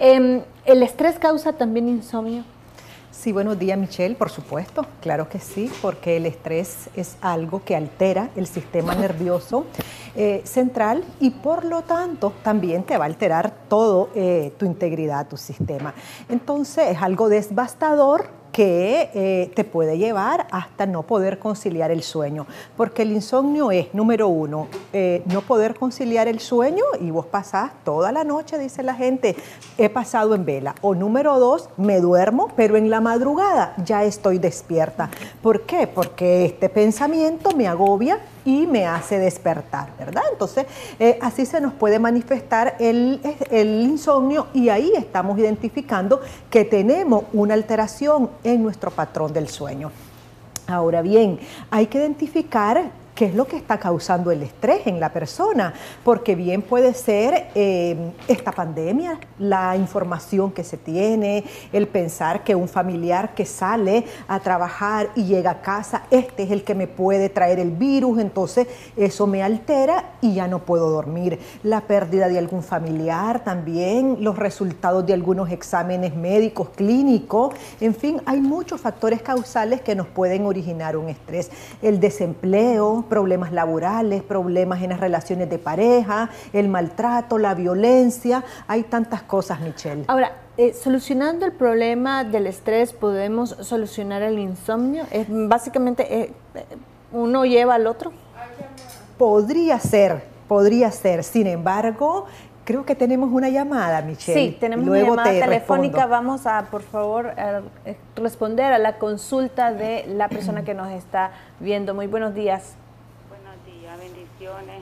¿El estrés causa también insomnio? Sí, buenos días, Michelle, por supuesto, claro que sí, porque el estrés es algo que altera el sistema nervioso central y por lo tanto también te va a alterar todo tu integridad, tu sistema. Entonces es algo devastador que te puede llevar hasta no poder conciliar el sueño, porque el insomnio es, número uno, no poder conciliar el sueño y vos pasás toda la noche, dice la gente, he pasado en vela, o número dos, me duermo, pero en la madrugada ya estoy despierta. ¿Por qué? Porque este pensamiento me agobia y me hace despertar, ¿verdad? Entonces, así se nos puede manifestar el insomnio y ahí estamos identificando que tenemos una alteración en nuestro patrón del sueño. Ahora bien, hay que identificar qué es lo que está causando el estrés en la persona, porque bien puede ser esta pandemia, la información que se tiene, el pensar que un familiar que sale a trabajar y llega a casa, este es el que me puede traer el virus, entonces eso me altera y ya no puedo dormir. La pérdida de algún familiar también, los resultados de algunos exámenes médicos, clínicos, en fin, hay muchos factores causales que nos pueden originar un estrés. El desempleo, problemas laborales, problemas en las relaciones de pareja, el maltrato, la violencia, hay tantas cosas, Michelle. Ahora, solucionando el problema del estrés, ¿podemos solucionar el insomnio? Básicamente, ¿uno lleva al otro? Podría ser, sin embargo, creo que tenemos una llamada, Michelle. Sí, tenemos una llamada telefónica. Vamos a, por favor, responder a la consulta de la persona que nos está viendo. Muy buenos días. Buenos días, bendiciones.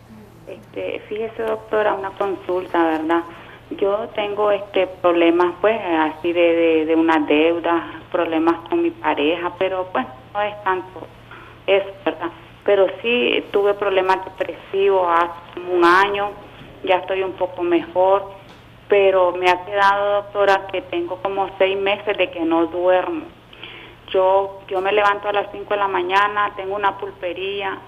Fíjese, doctora, una consulta, ¿verdad? Yo tengo problemas, pues, así de una deuda, problemas con mi pareja, pero, pues, no es tanto eso, ¿verdad? Pero sí tuve problemas depresivos hace como un año. Ya estoy un poco mejor, pero me ha quedado, doctora, que tengo como 6 meses de que no duermo. Yo me levanto a las 5 de la mañana, tengo una pulpería,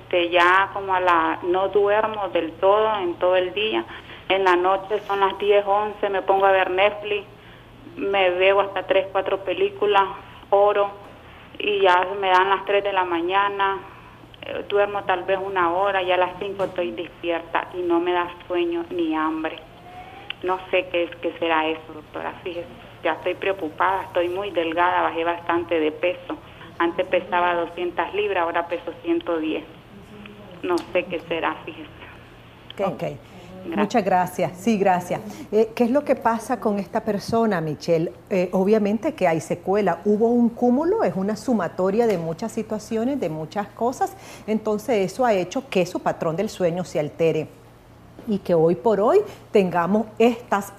ya como no duermo del todo en todo el día. En la noche son las 10, 11, me pongo a ver Netflix, me veo hasta 3, 4 películas, oro, y ya me dan las 3 de la mañana. Duermo tal vez 1 hora y a las 5 estoy despierta y no me da sueño ni hambre. No sé qué será eso, doctora. Fíjese, ya estoy preocupada, estoy muy delgada, bajé bastante de peso. Antes pesaba 200 libras, ahora peso 110. No sé qué será, fíjese. Ok. Muchas gracias. Sí, gracias. ¿Qué es lo que pasa con esta persona, Michelle? Obviamente que hay secuela. Hubo un cúmulo, es una sumatoria de muchas situaciones, de muchas cosas. Entonces eso ha hecho que su patrón del sueño se altere y que hoy por hoy tengamos estas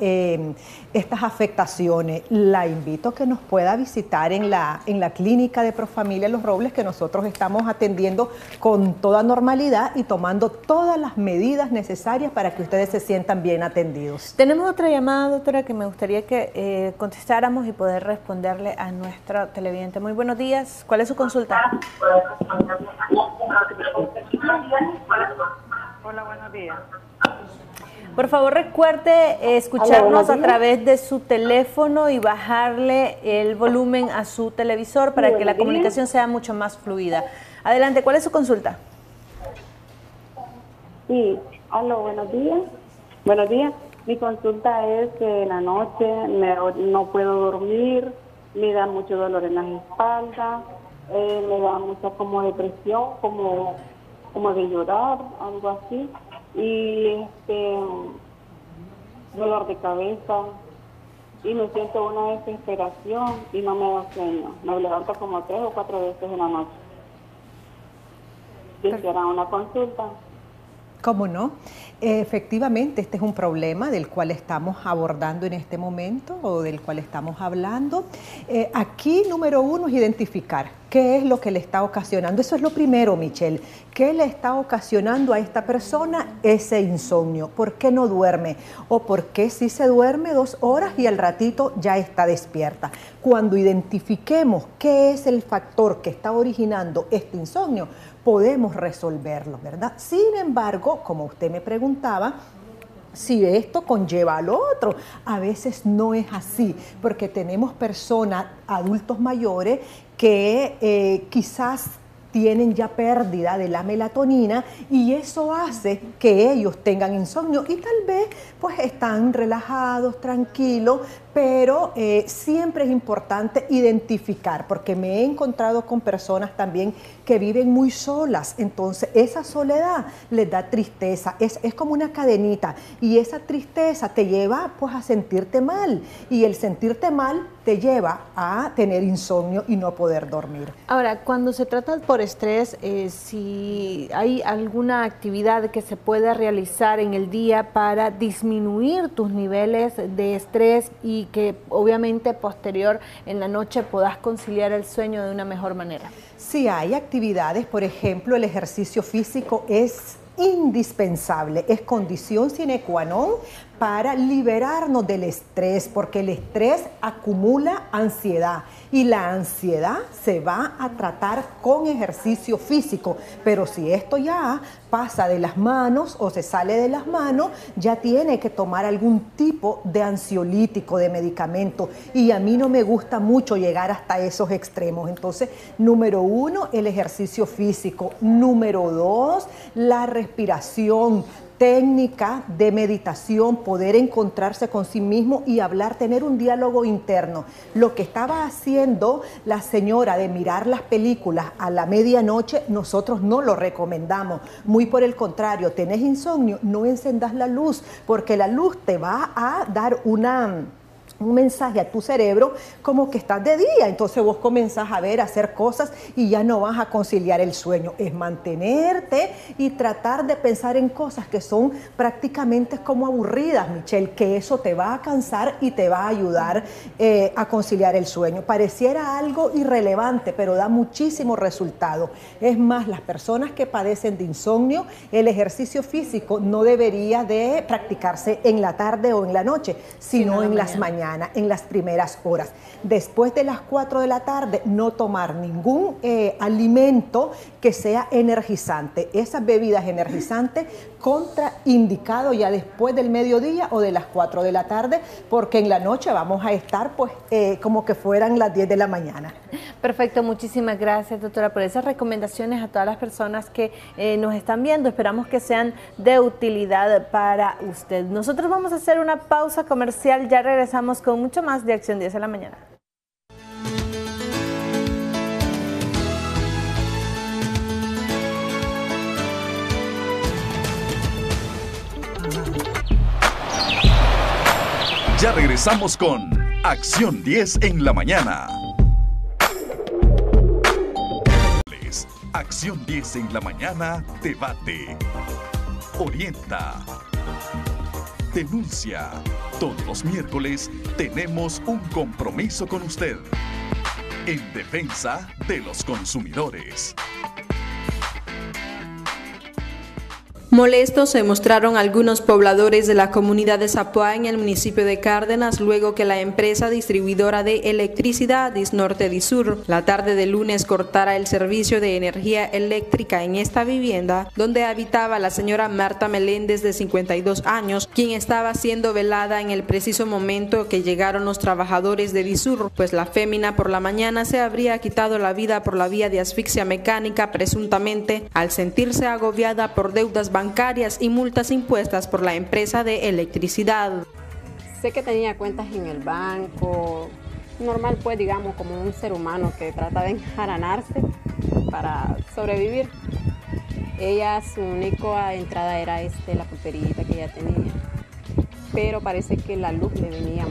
afectaciones. La invito a que nos pueda visitar en la clínica de Profamilia Los Robles, que nosotros estamos atendiendo con toda normalidad y tomando todas las medidas necesarias para que ustedes se sientan bien atendidos. Tenemos otra llamada, doctora, que me gustaría que contestáramos y poder responderle a nuestra televidente. Muy buenos días. ¿Cuál es su consulta? Hola, buenos días. Por favor, recuerde escucharnos a través de su teléfono y bajarle el volumen a su televisor para que la comunicación sea mucho más fluida. Adelante, ¿cuál es su consulta? Sí, aló, buenos días. Buenos días. Mi consulta es que en la noche no puedo dormir, me da mucho dolor en las espaldas, me da mucha como depresión, como de llorar, algo así, y dolor de cabeza, y me siento una desesperación y no me da sueño. Me levanto como 3 o 4 veces en la noche. Quisiera una consulta. ¿Cómo no? Efectivamente, este es un problema del cual estamos abordando en este momento o del cual estamos hablando. Aquí, número 1, es identificar qué es lo que le está ocasionando. Eso es lo primero, Michelle. ¿Qué le está ocasionando a esta persona ese insomnio? ¿Por qué no duerme? ¿O por qué si se duerme 2 horas y al ratito ya está despierta? Cuando identifiquemos qué es el factor que está originando este insomnio, podemos resolverlo, ¿verdad? Sin embargo, como usted me preguntaba, si esto conlleva al otro, a veces no es así, porque tenemos personas, adultos mayores, que quizás tienen ya pérdida de la melatonina y eso hace que ellos tengan insomnio y tal vez pues están relajados, tranquilos, pero siempre es importante identificar, porque me he encontrado con personas también que viven muy solas, entonces esa soledad les da tristeza, es como una cadenita y esa tristeza te lleva pues a sentirte mal y el sentirte mal te lleva a tener insomnio y no poder dormir. Ahora, cuando se trata por estrés, si hay alguna actividad que se pueda realizar en el día para disminuir tus niveles de estrés y que obviamente posterior en la noche puedas conciliar el sueño de una mejor manera. Sí, hay actividades, por ejemplo, el ejercicio físico es indispensable, es condición sine qua non para liberarnos del estrés, porque el estrés acumula ansiedad y la ansiedad se va a tratar con ejercicio físico, pero si esto ya pasa de las manos o se sale de las manos, ya tiene que tomar algún tipo de ansiolítico, de medicamento, y a mí no me gusta mucho llegar hasta esos extremos. Entonces, número 1, el ejercicio físico. Número 2, la respiración, técnica de meditación, poder encontrarse con sí mismo y hablar, tener un diálogo interno. Lo que estaba haciendo la señora de mirar las películas a la medianoche, nosotros no lo recomendamos. Muy por el contrario, tenés insomnio, no encendas la luz, porque la luz te va a dar un mensaje a tu cerebro como que estás de día, entonces vos comenzás a ver, a hacer cosas y ya no vas a conciliar el sueño. Es mantenerte y tratar de pensar en cosas que son prácticamente como aburridas, Michelle, que eso te va a cansar y te va a ayudar a conciliar el sueño. Pareciera algo irrelevante, pero da muchísimo resultado. Es más, las personas que padecen de insomnio, el ejercicio físico no debería de practicarse en la tarde o en la noche, sino en las mañanas, en las primeras horas. Después de las 4 de la tarde, no tomar ningún alimento que sea energizante. Esas bebidas energizantes contraindicado ya después del mediodía o de las 4 de la tarde, porque en la noche vamos a estar pues como que fueran las 10 de la mañana. Perfecto, muchísimas gracias, doctora, por esas recomendaciones a todas las personas que nos están viendo. Esperamos que sean de utilidad para usted. Nosotros vamos a hacer una pausa comercial, ya regresamos con mucho más de Acción 10 en la mañana. Ya regresamos con Acción 10 en la mañana. Acción 10 en la mañana debate, orienta, denuncia. Todos los miércoles tenemos un compromiso con usted en defensa de los consumidores. Molestos se mostraron algunos pobladores de la comunidad de Zapoá en el municipio de Cárdenas luego que la empresa distribuidora de electricidad Disnorte Disur la tarde del lunes cortara el servicio de energía eléctrica en esta vivienda donde habitaba la señora Marta Meléndez de 52 años, quien estaba siendo velada en el preciso momento que llegaron los trabajadores de Disur, pues la fémina por la mañana se habría quitado la vida por la vía de asfixia mecánica presuntamente al sentirse agobiada por deudas bancarias y multas impuestas por la empresa de electricidad. Sé que tenía cuentas en el banco, normal pues digamos como un ser humano que trata de enjaranarse para sobrevivir. Ella su única entrada era la pulperita que ella tenía, pero parece que la luz le venía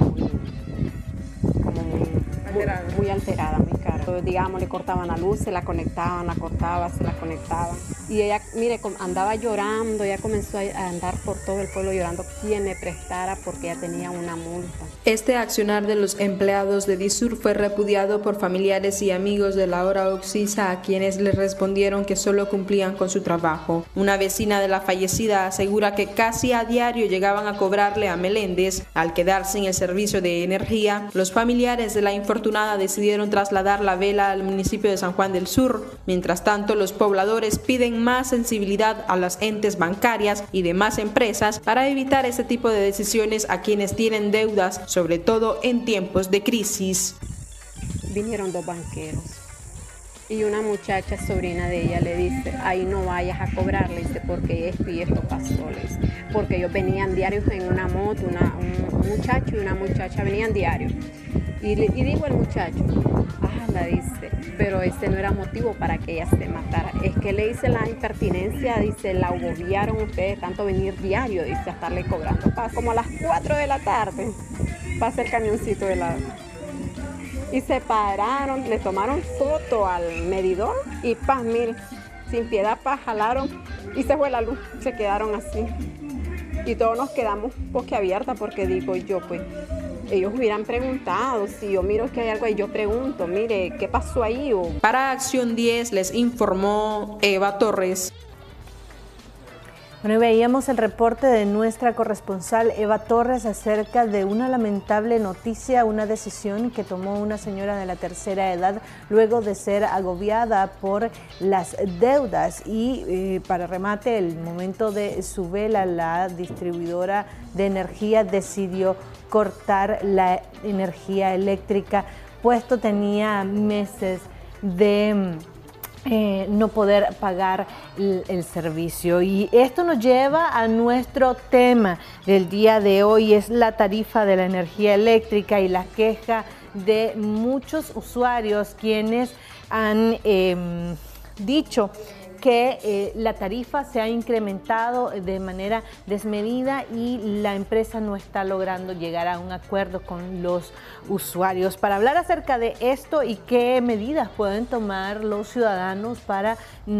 muy alterada, muy cara. Entonces, digamos, le cortaban la luz, se la conectaban, la cortaban, se la conectaban. Y ella, mire, andaba llorando, ella comenzó a andar por todo el pueblo llorando quien le prestara porque ella tenía una multa. Este accionar de los empleados de Disur fue repudiado por familiares y amigos de Laura Oxisa, a quienes le respondieron que solo cumplían con su trabajo. Una vecina de la fallecida asegura que casi a diario llegaban a cobrarle a Meléndez. Al quedar sin el servicio de energía, los familiares de la infortunada decidieron trasladar la vela al municipio de San Juan del Sur. Mientras tanto, los pobladores piden más sensibilidad a las entes bancarias y demás empresas para evitar este tipo de decisiones a quienes tienen deudas, sobre todo en tiempos de crisis. Vinieron dos banqueros y una muchacha sobrina de ella le dice, ahí no vayas a cobrarle, porque esto y esto pasó, porque ellos venían diarios en una moto, un muchacho y una muchacha venían diarios. Y digo el muchacho, la dice, pero ese no era motivo para que ella se matara. Es que le hice la impertinencia, dice, la agobiaron ustedes tanto venir diario, dice, a estarle cobrando. Como a las 4 de la tarde pasa el camioncito de la... Y se pararon, le tomaron foto al medidor y mire, sin piedad jalaron y se fue la luz, se quedaron así. Y todos nos quedamos boquiabiertas porque digo yo, pues, ellos hubieran preguntado, si yo miro que hay algo ahí, yo pregunto, mire, ¿qué pasó ahí? Para Acción 10 les informó Eva Torres. Bueno, y veíamos el reporte de nuestra corresponsal Eva Torres acerca de una lamentable noticia, una decisión que tomó una señora de la tercera edad luego de ser agobiada por las deudas y para remate, el momento de su vela, la distribuidora de energía decidió cortar la energía eléctrica, puesto tenía meses de no poder pagar el servicio. Y esto nos lleva a nuestro tema del día de hoy, es la tarifa de la energía eléctrica y la queja de muchos usuarios quienes han dicho que la tarifa se ha incrementado de manera desmedida y la empresa no está logrando llegar a un acuerdo con los usuarios. Para hablar acerca de esto y qué medidas pueden tomar los ciudadanos para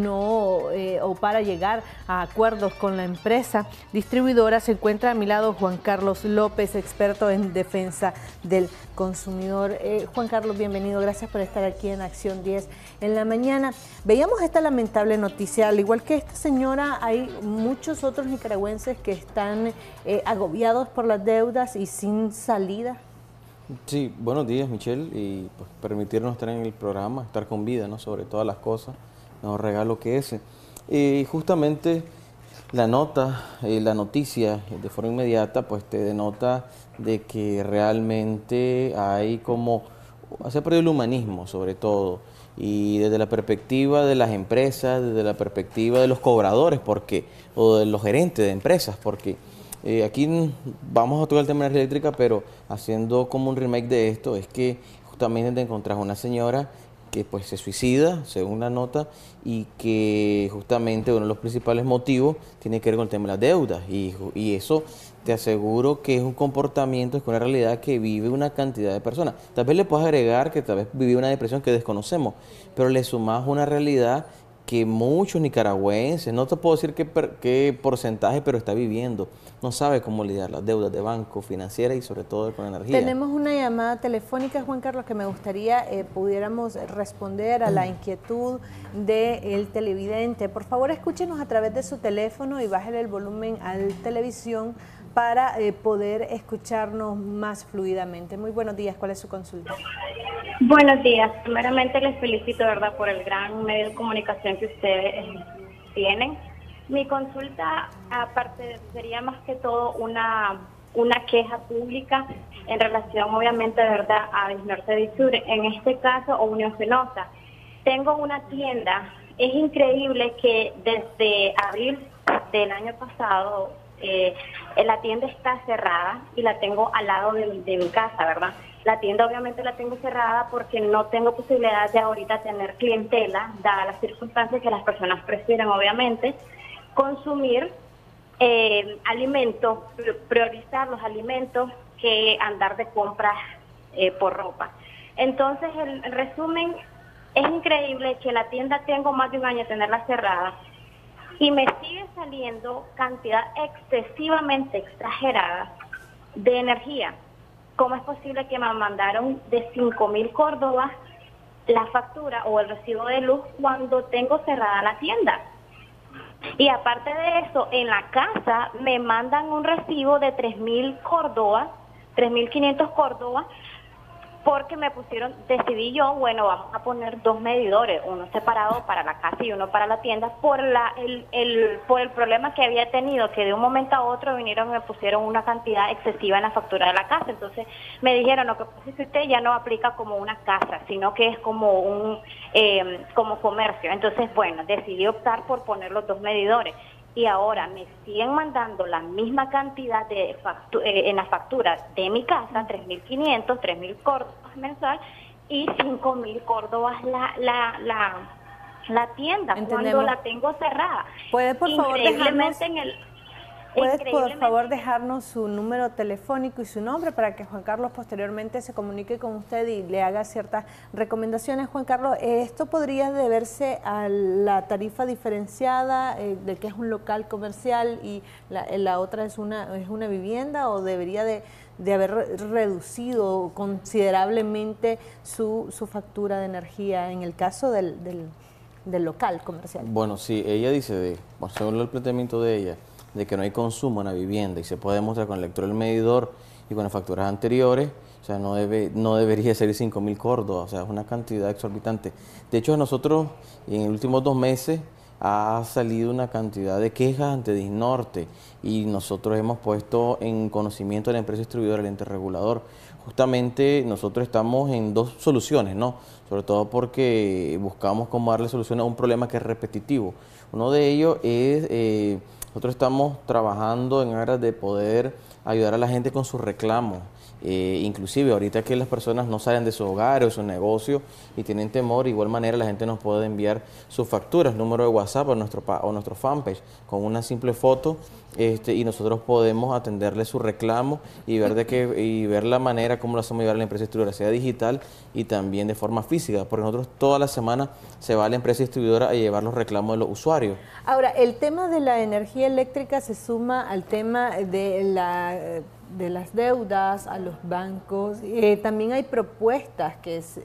para llegar a acuerdos con la empresa distribuidora, se encuentra a mi lado Juan Carlos López, experto en defensa del consumidor. Juan Carlos, bienvenido, gracias por estar aquí en Acción 10 en la mañana. Veíamos esta lamentable noticia, al igual que esta señora, hay muchos otros nicaragüenses que están agobiados por las deudas y sin salida. Sí, buenos días, Michelle, y pues, permitirnos estar en el programa, estar con vida, ¿no? Sobre todas las cosas, no regalo que ese. Justamente la noticia de forma inmediata, pues te denota de que realmente hay como, se ha perdido el humanismo sobre todo, y desde la perspectiva de las empresas, desde la perspectiva de los cobradores, o de los gerentes de empresas, porque aquí vamos a tocar el tema de energía eléctrica, pero haciendo como un remake de esto, es que justamente te encontrás una señora que pues se suicida, según la nota, y que justamente uno de los principales motivos tiene que ver con el tema de las deudas, y eso te aseguro que es un comportamiento, es una realidad que vive una cantidad de personas. Tal vez le puedes agregar que tal vez vive una depresión que desconocemos, pero le sumas una realidad que muchos nicaragüenses, no te puedo decir qué porcentaje, pero está viviendo, no sabe cómo lidiar las deudas de banco, financiera y sobre todo con energía. Tenemos una llamada telefónica, Juan Carlos, que me gustaría pudiéramos responder a la inquietud del televidente. Por favor, escúchenos a través de su teléfono y bájale el volumen a la televisión para poder escucharnos más fluidamente. Muy buenos días, ¿cuál es su consulta? Buenos días, primeramente les felicito, ¿verdad?, por el gran medio de comunicación que ustedes tienen. Mi consulta, aparte, sería más que todo una queja pública en relación, obviamente, ¿verdad?, a Disnorte Disur, en este caso, o Unión Fenosa. Tengo una tienda, es increíble que desde abril del año pasado, la tienda está cerrada y la tengo al lado de mi casa, ¿verdad? La tienda obviamente la tengo cerrada porque no tengo posibilidad de ahorita tener clientela, dadas las circunstancias que las personas prefieren obviamente consumir alimentos, priorizar los alimentos que andar de compras por ropa. Entonces, el resumen, es increíble que la tienda tengo más de un año de tenerla cerrada y me sigue saliendo cantidad excesivamente exagerada de energía. ¿Cómo es posible que me mandaron de 5.000 córdobas la factura o el recibo de luz cuando tengo cerrada la tienda? Y aparte de eso, en la casa me mandan un recibo de 3.000 córdobas, 3.500 córdobas, porque me pusieron, decidí yo, bueno, vamos a poner 2 medidores, uno separado para la casa y uno para la tienda, por el problema que había tenido, que de un momento a otro vinieron y me pusieron una cantidad excesiva en la factura de la casa. Entonces me dijeron, lo que pasa es que usted ya no aplica como una casa, sino que es como como comercio. Entonces, bueno, decidí optar por poner los 2 medidores. Y ahora me siguen mandando la misma cantidad de en la factura de mi casa, 3.500, 3.000 córdobas mensual y 5.000 córdobas la tienda. Entendemos. Cuando la tengo cerrada. ¿Puede por favor Increíblemente dejarnos su número telefónico y su nombre para que Juan Carlos posteriormente se comunique con usted y le haga ciertas recomendaciones? Juan Carlos, ¿esto podría deberse a la tarifa diferenciada de que es un local comercial y la otra es una vivienda, o debería de haber reducido considerablemente su factura de energía en el caso del local comercial? Bueno, sí, ella dice, según el planteamiento de ella, de que no hay consumo en la vivienda y se puede demostrar con el lector del medidor y con las facturas anteriores, o sea, no debería ser 5.000 córdobas, o sea, es una cantidad exorbitante. De hecho, a nosotros en los últimos 2 meses ha salido una cantidad de quejas ante Disnorte y nosotros hemos puesto en conocimiento de la empresa distribuidora, el ente regulador. Justamente nosotros estamos en 2 soluciones, ¿no? Sobre todo porque buscamos cómo darle solución a un problema que es repetitivo. Uno de ellos es... nosotros estamos trabajando en aras de poder ayudar a la gente con sus reclamos. Inclusive ahorita que las personas no salen de su hogar o de su negocio y tienen temor, de igual manera la gente nos puede enviar sus facturas, número de WhatsApp o nuestro fanpage con una simple foto, y nosotros podemos atenderle su reclamo y ver la manera como lo hacemos llegar a la empresa distribuidora, sea digital y también de forma física, porque nosotros toda la semana se va a la empresa distribuidora a llevar los reclamos de los usuarios. Ahora, el tema de la energía eléctrica se suma al tema de las deudas a los bancos. También hay propuestas que es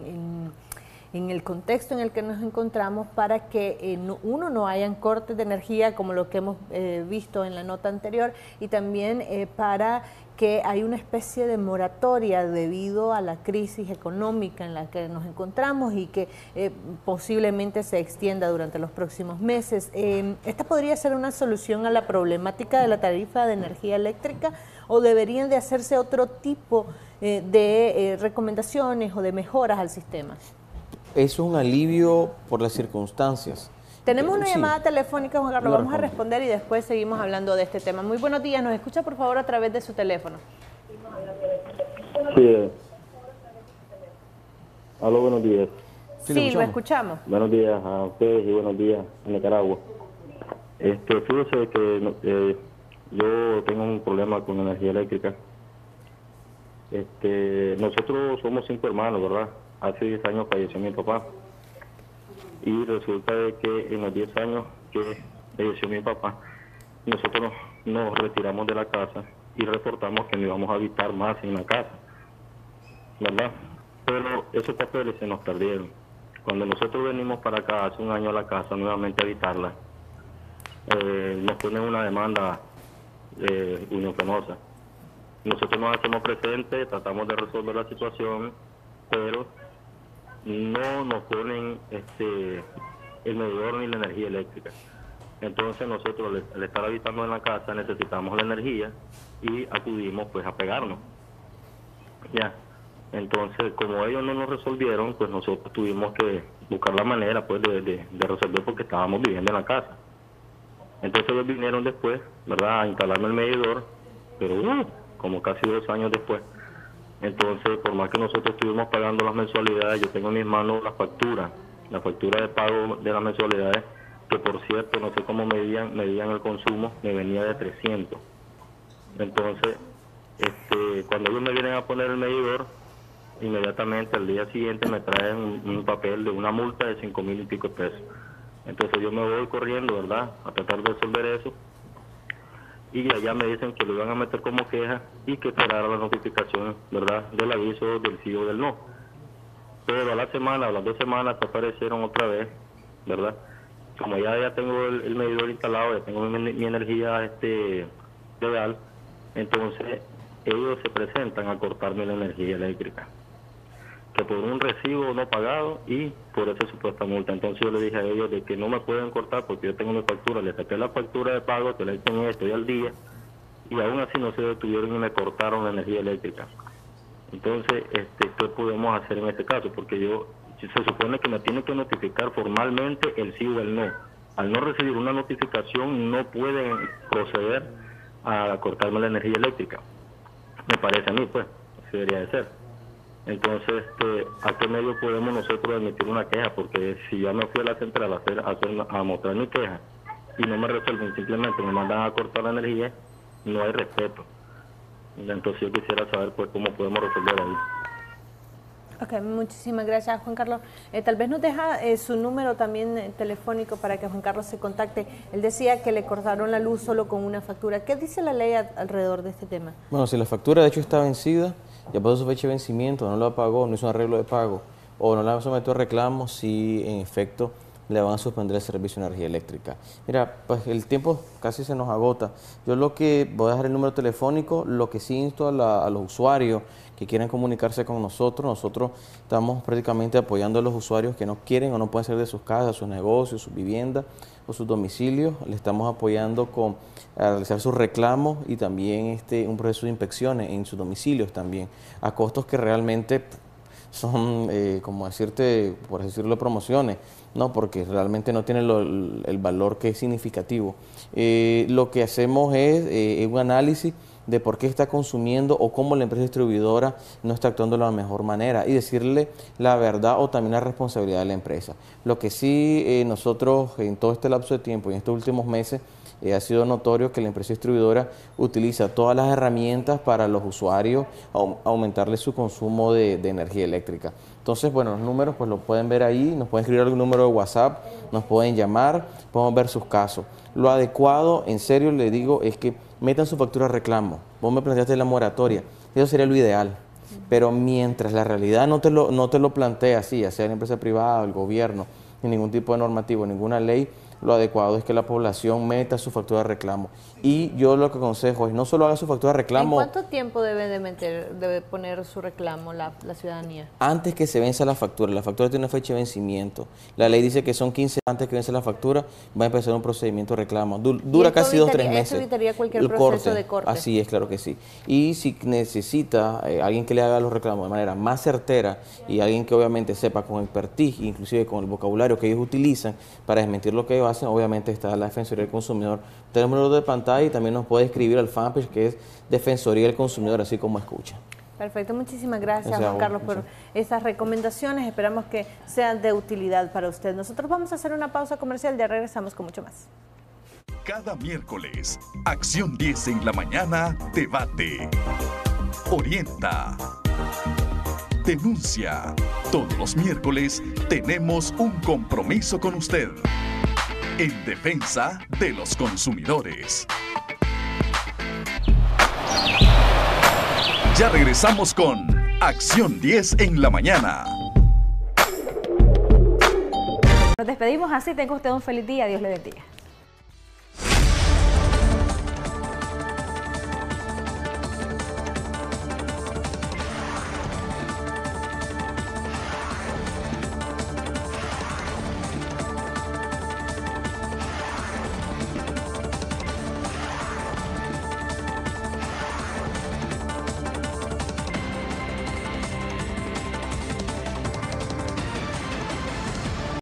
en el contexto en el que nos encontramos para que no hayan cortes de energía como lo que hemos visto en la nota anterior, y también para que hay una especie de moratoria debido a la crisis económica en la que nos encontramos y que posiblemente se extienda durante los próximos meses. ¿Esta podría ser una solución a la problemática de la tarifa de energía eléctrica, o deberían de hacerse otro tipo de recomendaciones o de mejoras al sistema? Eso es un alivio por las circunstancias. Tenemos una llamada telefónica, Juan Carlos, vamos a responder y después seguimos hablando de este tema. Muy buenos días, nos escucha por favor a través de su teléfono. Sí. Aló, buenos días. Sí, lo escuchamos. Buenos días a ustedes y buenos días a Nicaragua. Fíjese que yo tengo un problema con energía eléctrica. Nosotros somos 5 hermanos, ¿verdad? Hace 10 años falleció mi papá. Y resulta de que en los 10 años que falleció mi papá, nosotros nos retiramos de la casa y reportamos que no íbamos a habitar más en la casa, ¿verdad? Pero esos papeles se nos perdieron. Cuando nosotros venimos para acá hace un año a la casa nuevamente a habitarla, nos ponen una demanda Unión Fenosa. Nosotros nos hacemos presentes, tratamos de resolver la situación, pero no nos ponen el medidor ni la energía eléctrica. Entonces nosotros al estar habitando en la casa necesitamos la energía y acudimos pues a pegarnos. Ya. Entonces, como ellos no nos resolvieron, pues nosotros tuvimos que buscar la manera pues de resolver porque estábamos viviendo en la casa. Entonces ellos vinieron después, ¿verdad?, a instalarme el medidor, pero como casi 2 años después. Entonces, por más que nosotros estuvimos pagando las mensualidades, yo tengo en mis manos la factura de pago de las mensualidades, que por cierto, no sé cómo medían el consumo, me venía de 300. Entonces, cuando ellos me vienen a poner el medidor, inmediatamente al día siguiente me traen un papel de una multa de 5,000 y pico pesos. Entonces yo me voy corriendo, ¿verdad?, a tratar de resolver eso, y allá me dicen que lo iban a meter como queja y que esperara la notificación, ¿verdad?, del aviso del sí o del no. Pero a la semana, a las 2 semanas, aparecieron otra vez, ¿verdad? Como ya tengo el medidor instalado, ya tengo mi energía legal, entonces ellos se presentan a cortarme la energía eléctrica, que por un recibo no pagado y por esa supuesta multa. Entonces yo le dije a ellos de que no me pueden cortar porque yo tengo mi factura, le saqué la factura de pago, que la hice estoy al día, y aún así no se detuvieron y me cortaron la energía eléctrica. Entonces, ¿qué podemos hacer en este caso? Porque se supone que me tiene que notificar formalmente el sí o el no. Al no recibir una notificación no pueden proceder a cortarme la energía eléctrica. Me parece a mí, pues, así debería de ser. Entonces, ¿a qué medio podemos nosotros emitir una queja? Porque si ya me fui a la central a mostrar mi queja y no me resuelven, simplemente me mandan a cortar la energía, no hay respeto. Entonces yo quisiera saber pues cómo podemos resolver ahí. Ok, muchísimas gracias, Juan Carlos. Tal vez nos deja su número también telefónico para que Juan Carlos se contacte. Él decía que le cortaron la luz solo con una factura. ¿Qué dice la ley alrededor de este tema? Bueno, si la factura de hecho está vencida, ya pasó su fecha de vencimiento, no la pagó, no hizo un arreglo de pago o no la sometió a reclamo, si en efecto le van a suspender el servicio de energía eléctrica. Mira, pues el tiempo casi se nos agota. Yo lo que voy a dejar el número telefónico, lo que sí insto a los usuarios que quieran comunicarse con nosotros estamos prácticamente apoyando a los usuarios que no quieren o no pueden salir de sus casas, sus negocios, sus viviendas o sus domicilios. Le estamos apoyando a realizar sus reclamos y también un proceso de inspecciones en sus domicilios también, a costos que realmente son, como decirte, por decirlo, promociones, no, porque realmente no tienen el valor que es significativo. Lo que hacemos es un análisis de por qué está consumiendo o cómo la empresa distribuidora no está actuando de la mejor manera y decirle la verdad o también la responsabilidad de la empresa. Lo que sí nosotros en todo este lapso de tiempo y en estos últimos meses ha sido notorio que la empresa distribuidora utiliza todas las herramientas para los usuarios aumentarle su consumo de energía eléctrica. Entonces, bueno, los números pues los pueden ver ahí, nos pueden escribir algún número de WhatsApp, nos pueden llamar, podemos ver sus casos. Lo adecuado, en serio le digo, es que metan su factura de reclamo. Vos me planteaste la moratoria, eso sería lo ideal. Pero mientras la realidad no te lo plantea así, ya sea la empresa privada o el gobierno, ni ningún tipo de normativo, ninguna ley, lo adecuado es que la población meta su factura de reclamo. Y yo lo que aconsejo es no solo haga su factura de reclamo. ¿En cuánto tiempo debe poner su reclamo la ciudadanía? Antes que se venza la factura tiene una fecha de vencimiento. La ley dice que son 15 antes que vence la factura, va a empezar un procedimiento de reclamo. Dura casi 2 o 3 meses. ¿Esto evitaría cualquier proceso de corte? Así es, claro que sí. Y si necesita alguien que le haga los reclamos de manera más certera y alguien que obviamente sepa con expertise, inclusive con el vocabulario que ellos utilizan para desmentir lo que ellos hacen, obviamente está la Defensoría del Consumidor. Tenemos el número de pantalla y también nos puede escribir al fanpage que es Defensoría del Consumidor, así como escucha. Perfecto, muchísimas gracias Juan Carlos por estas recomendaciones, esperamos que sean de utilidad para usted. Nosotros vamos a hacer una pausa comercial, ya regresamos con mucho más. Cada miércoles, Acción 10 en la mañana, debate, orienta, Denuncia. Todos los miércoles tenemos un compromiso con usted en defensa de los consumidores. Ya regresamos con Acción 10 en la mañana. Nos despedimos así. Tenga usted un feliz día. Dios le bendiga.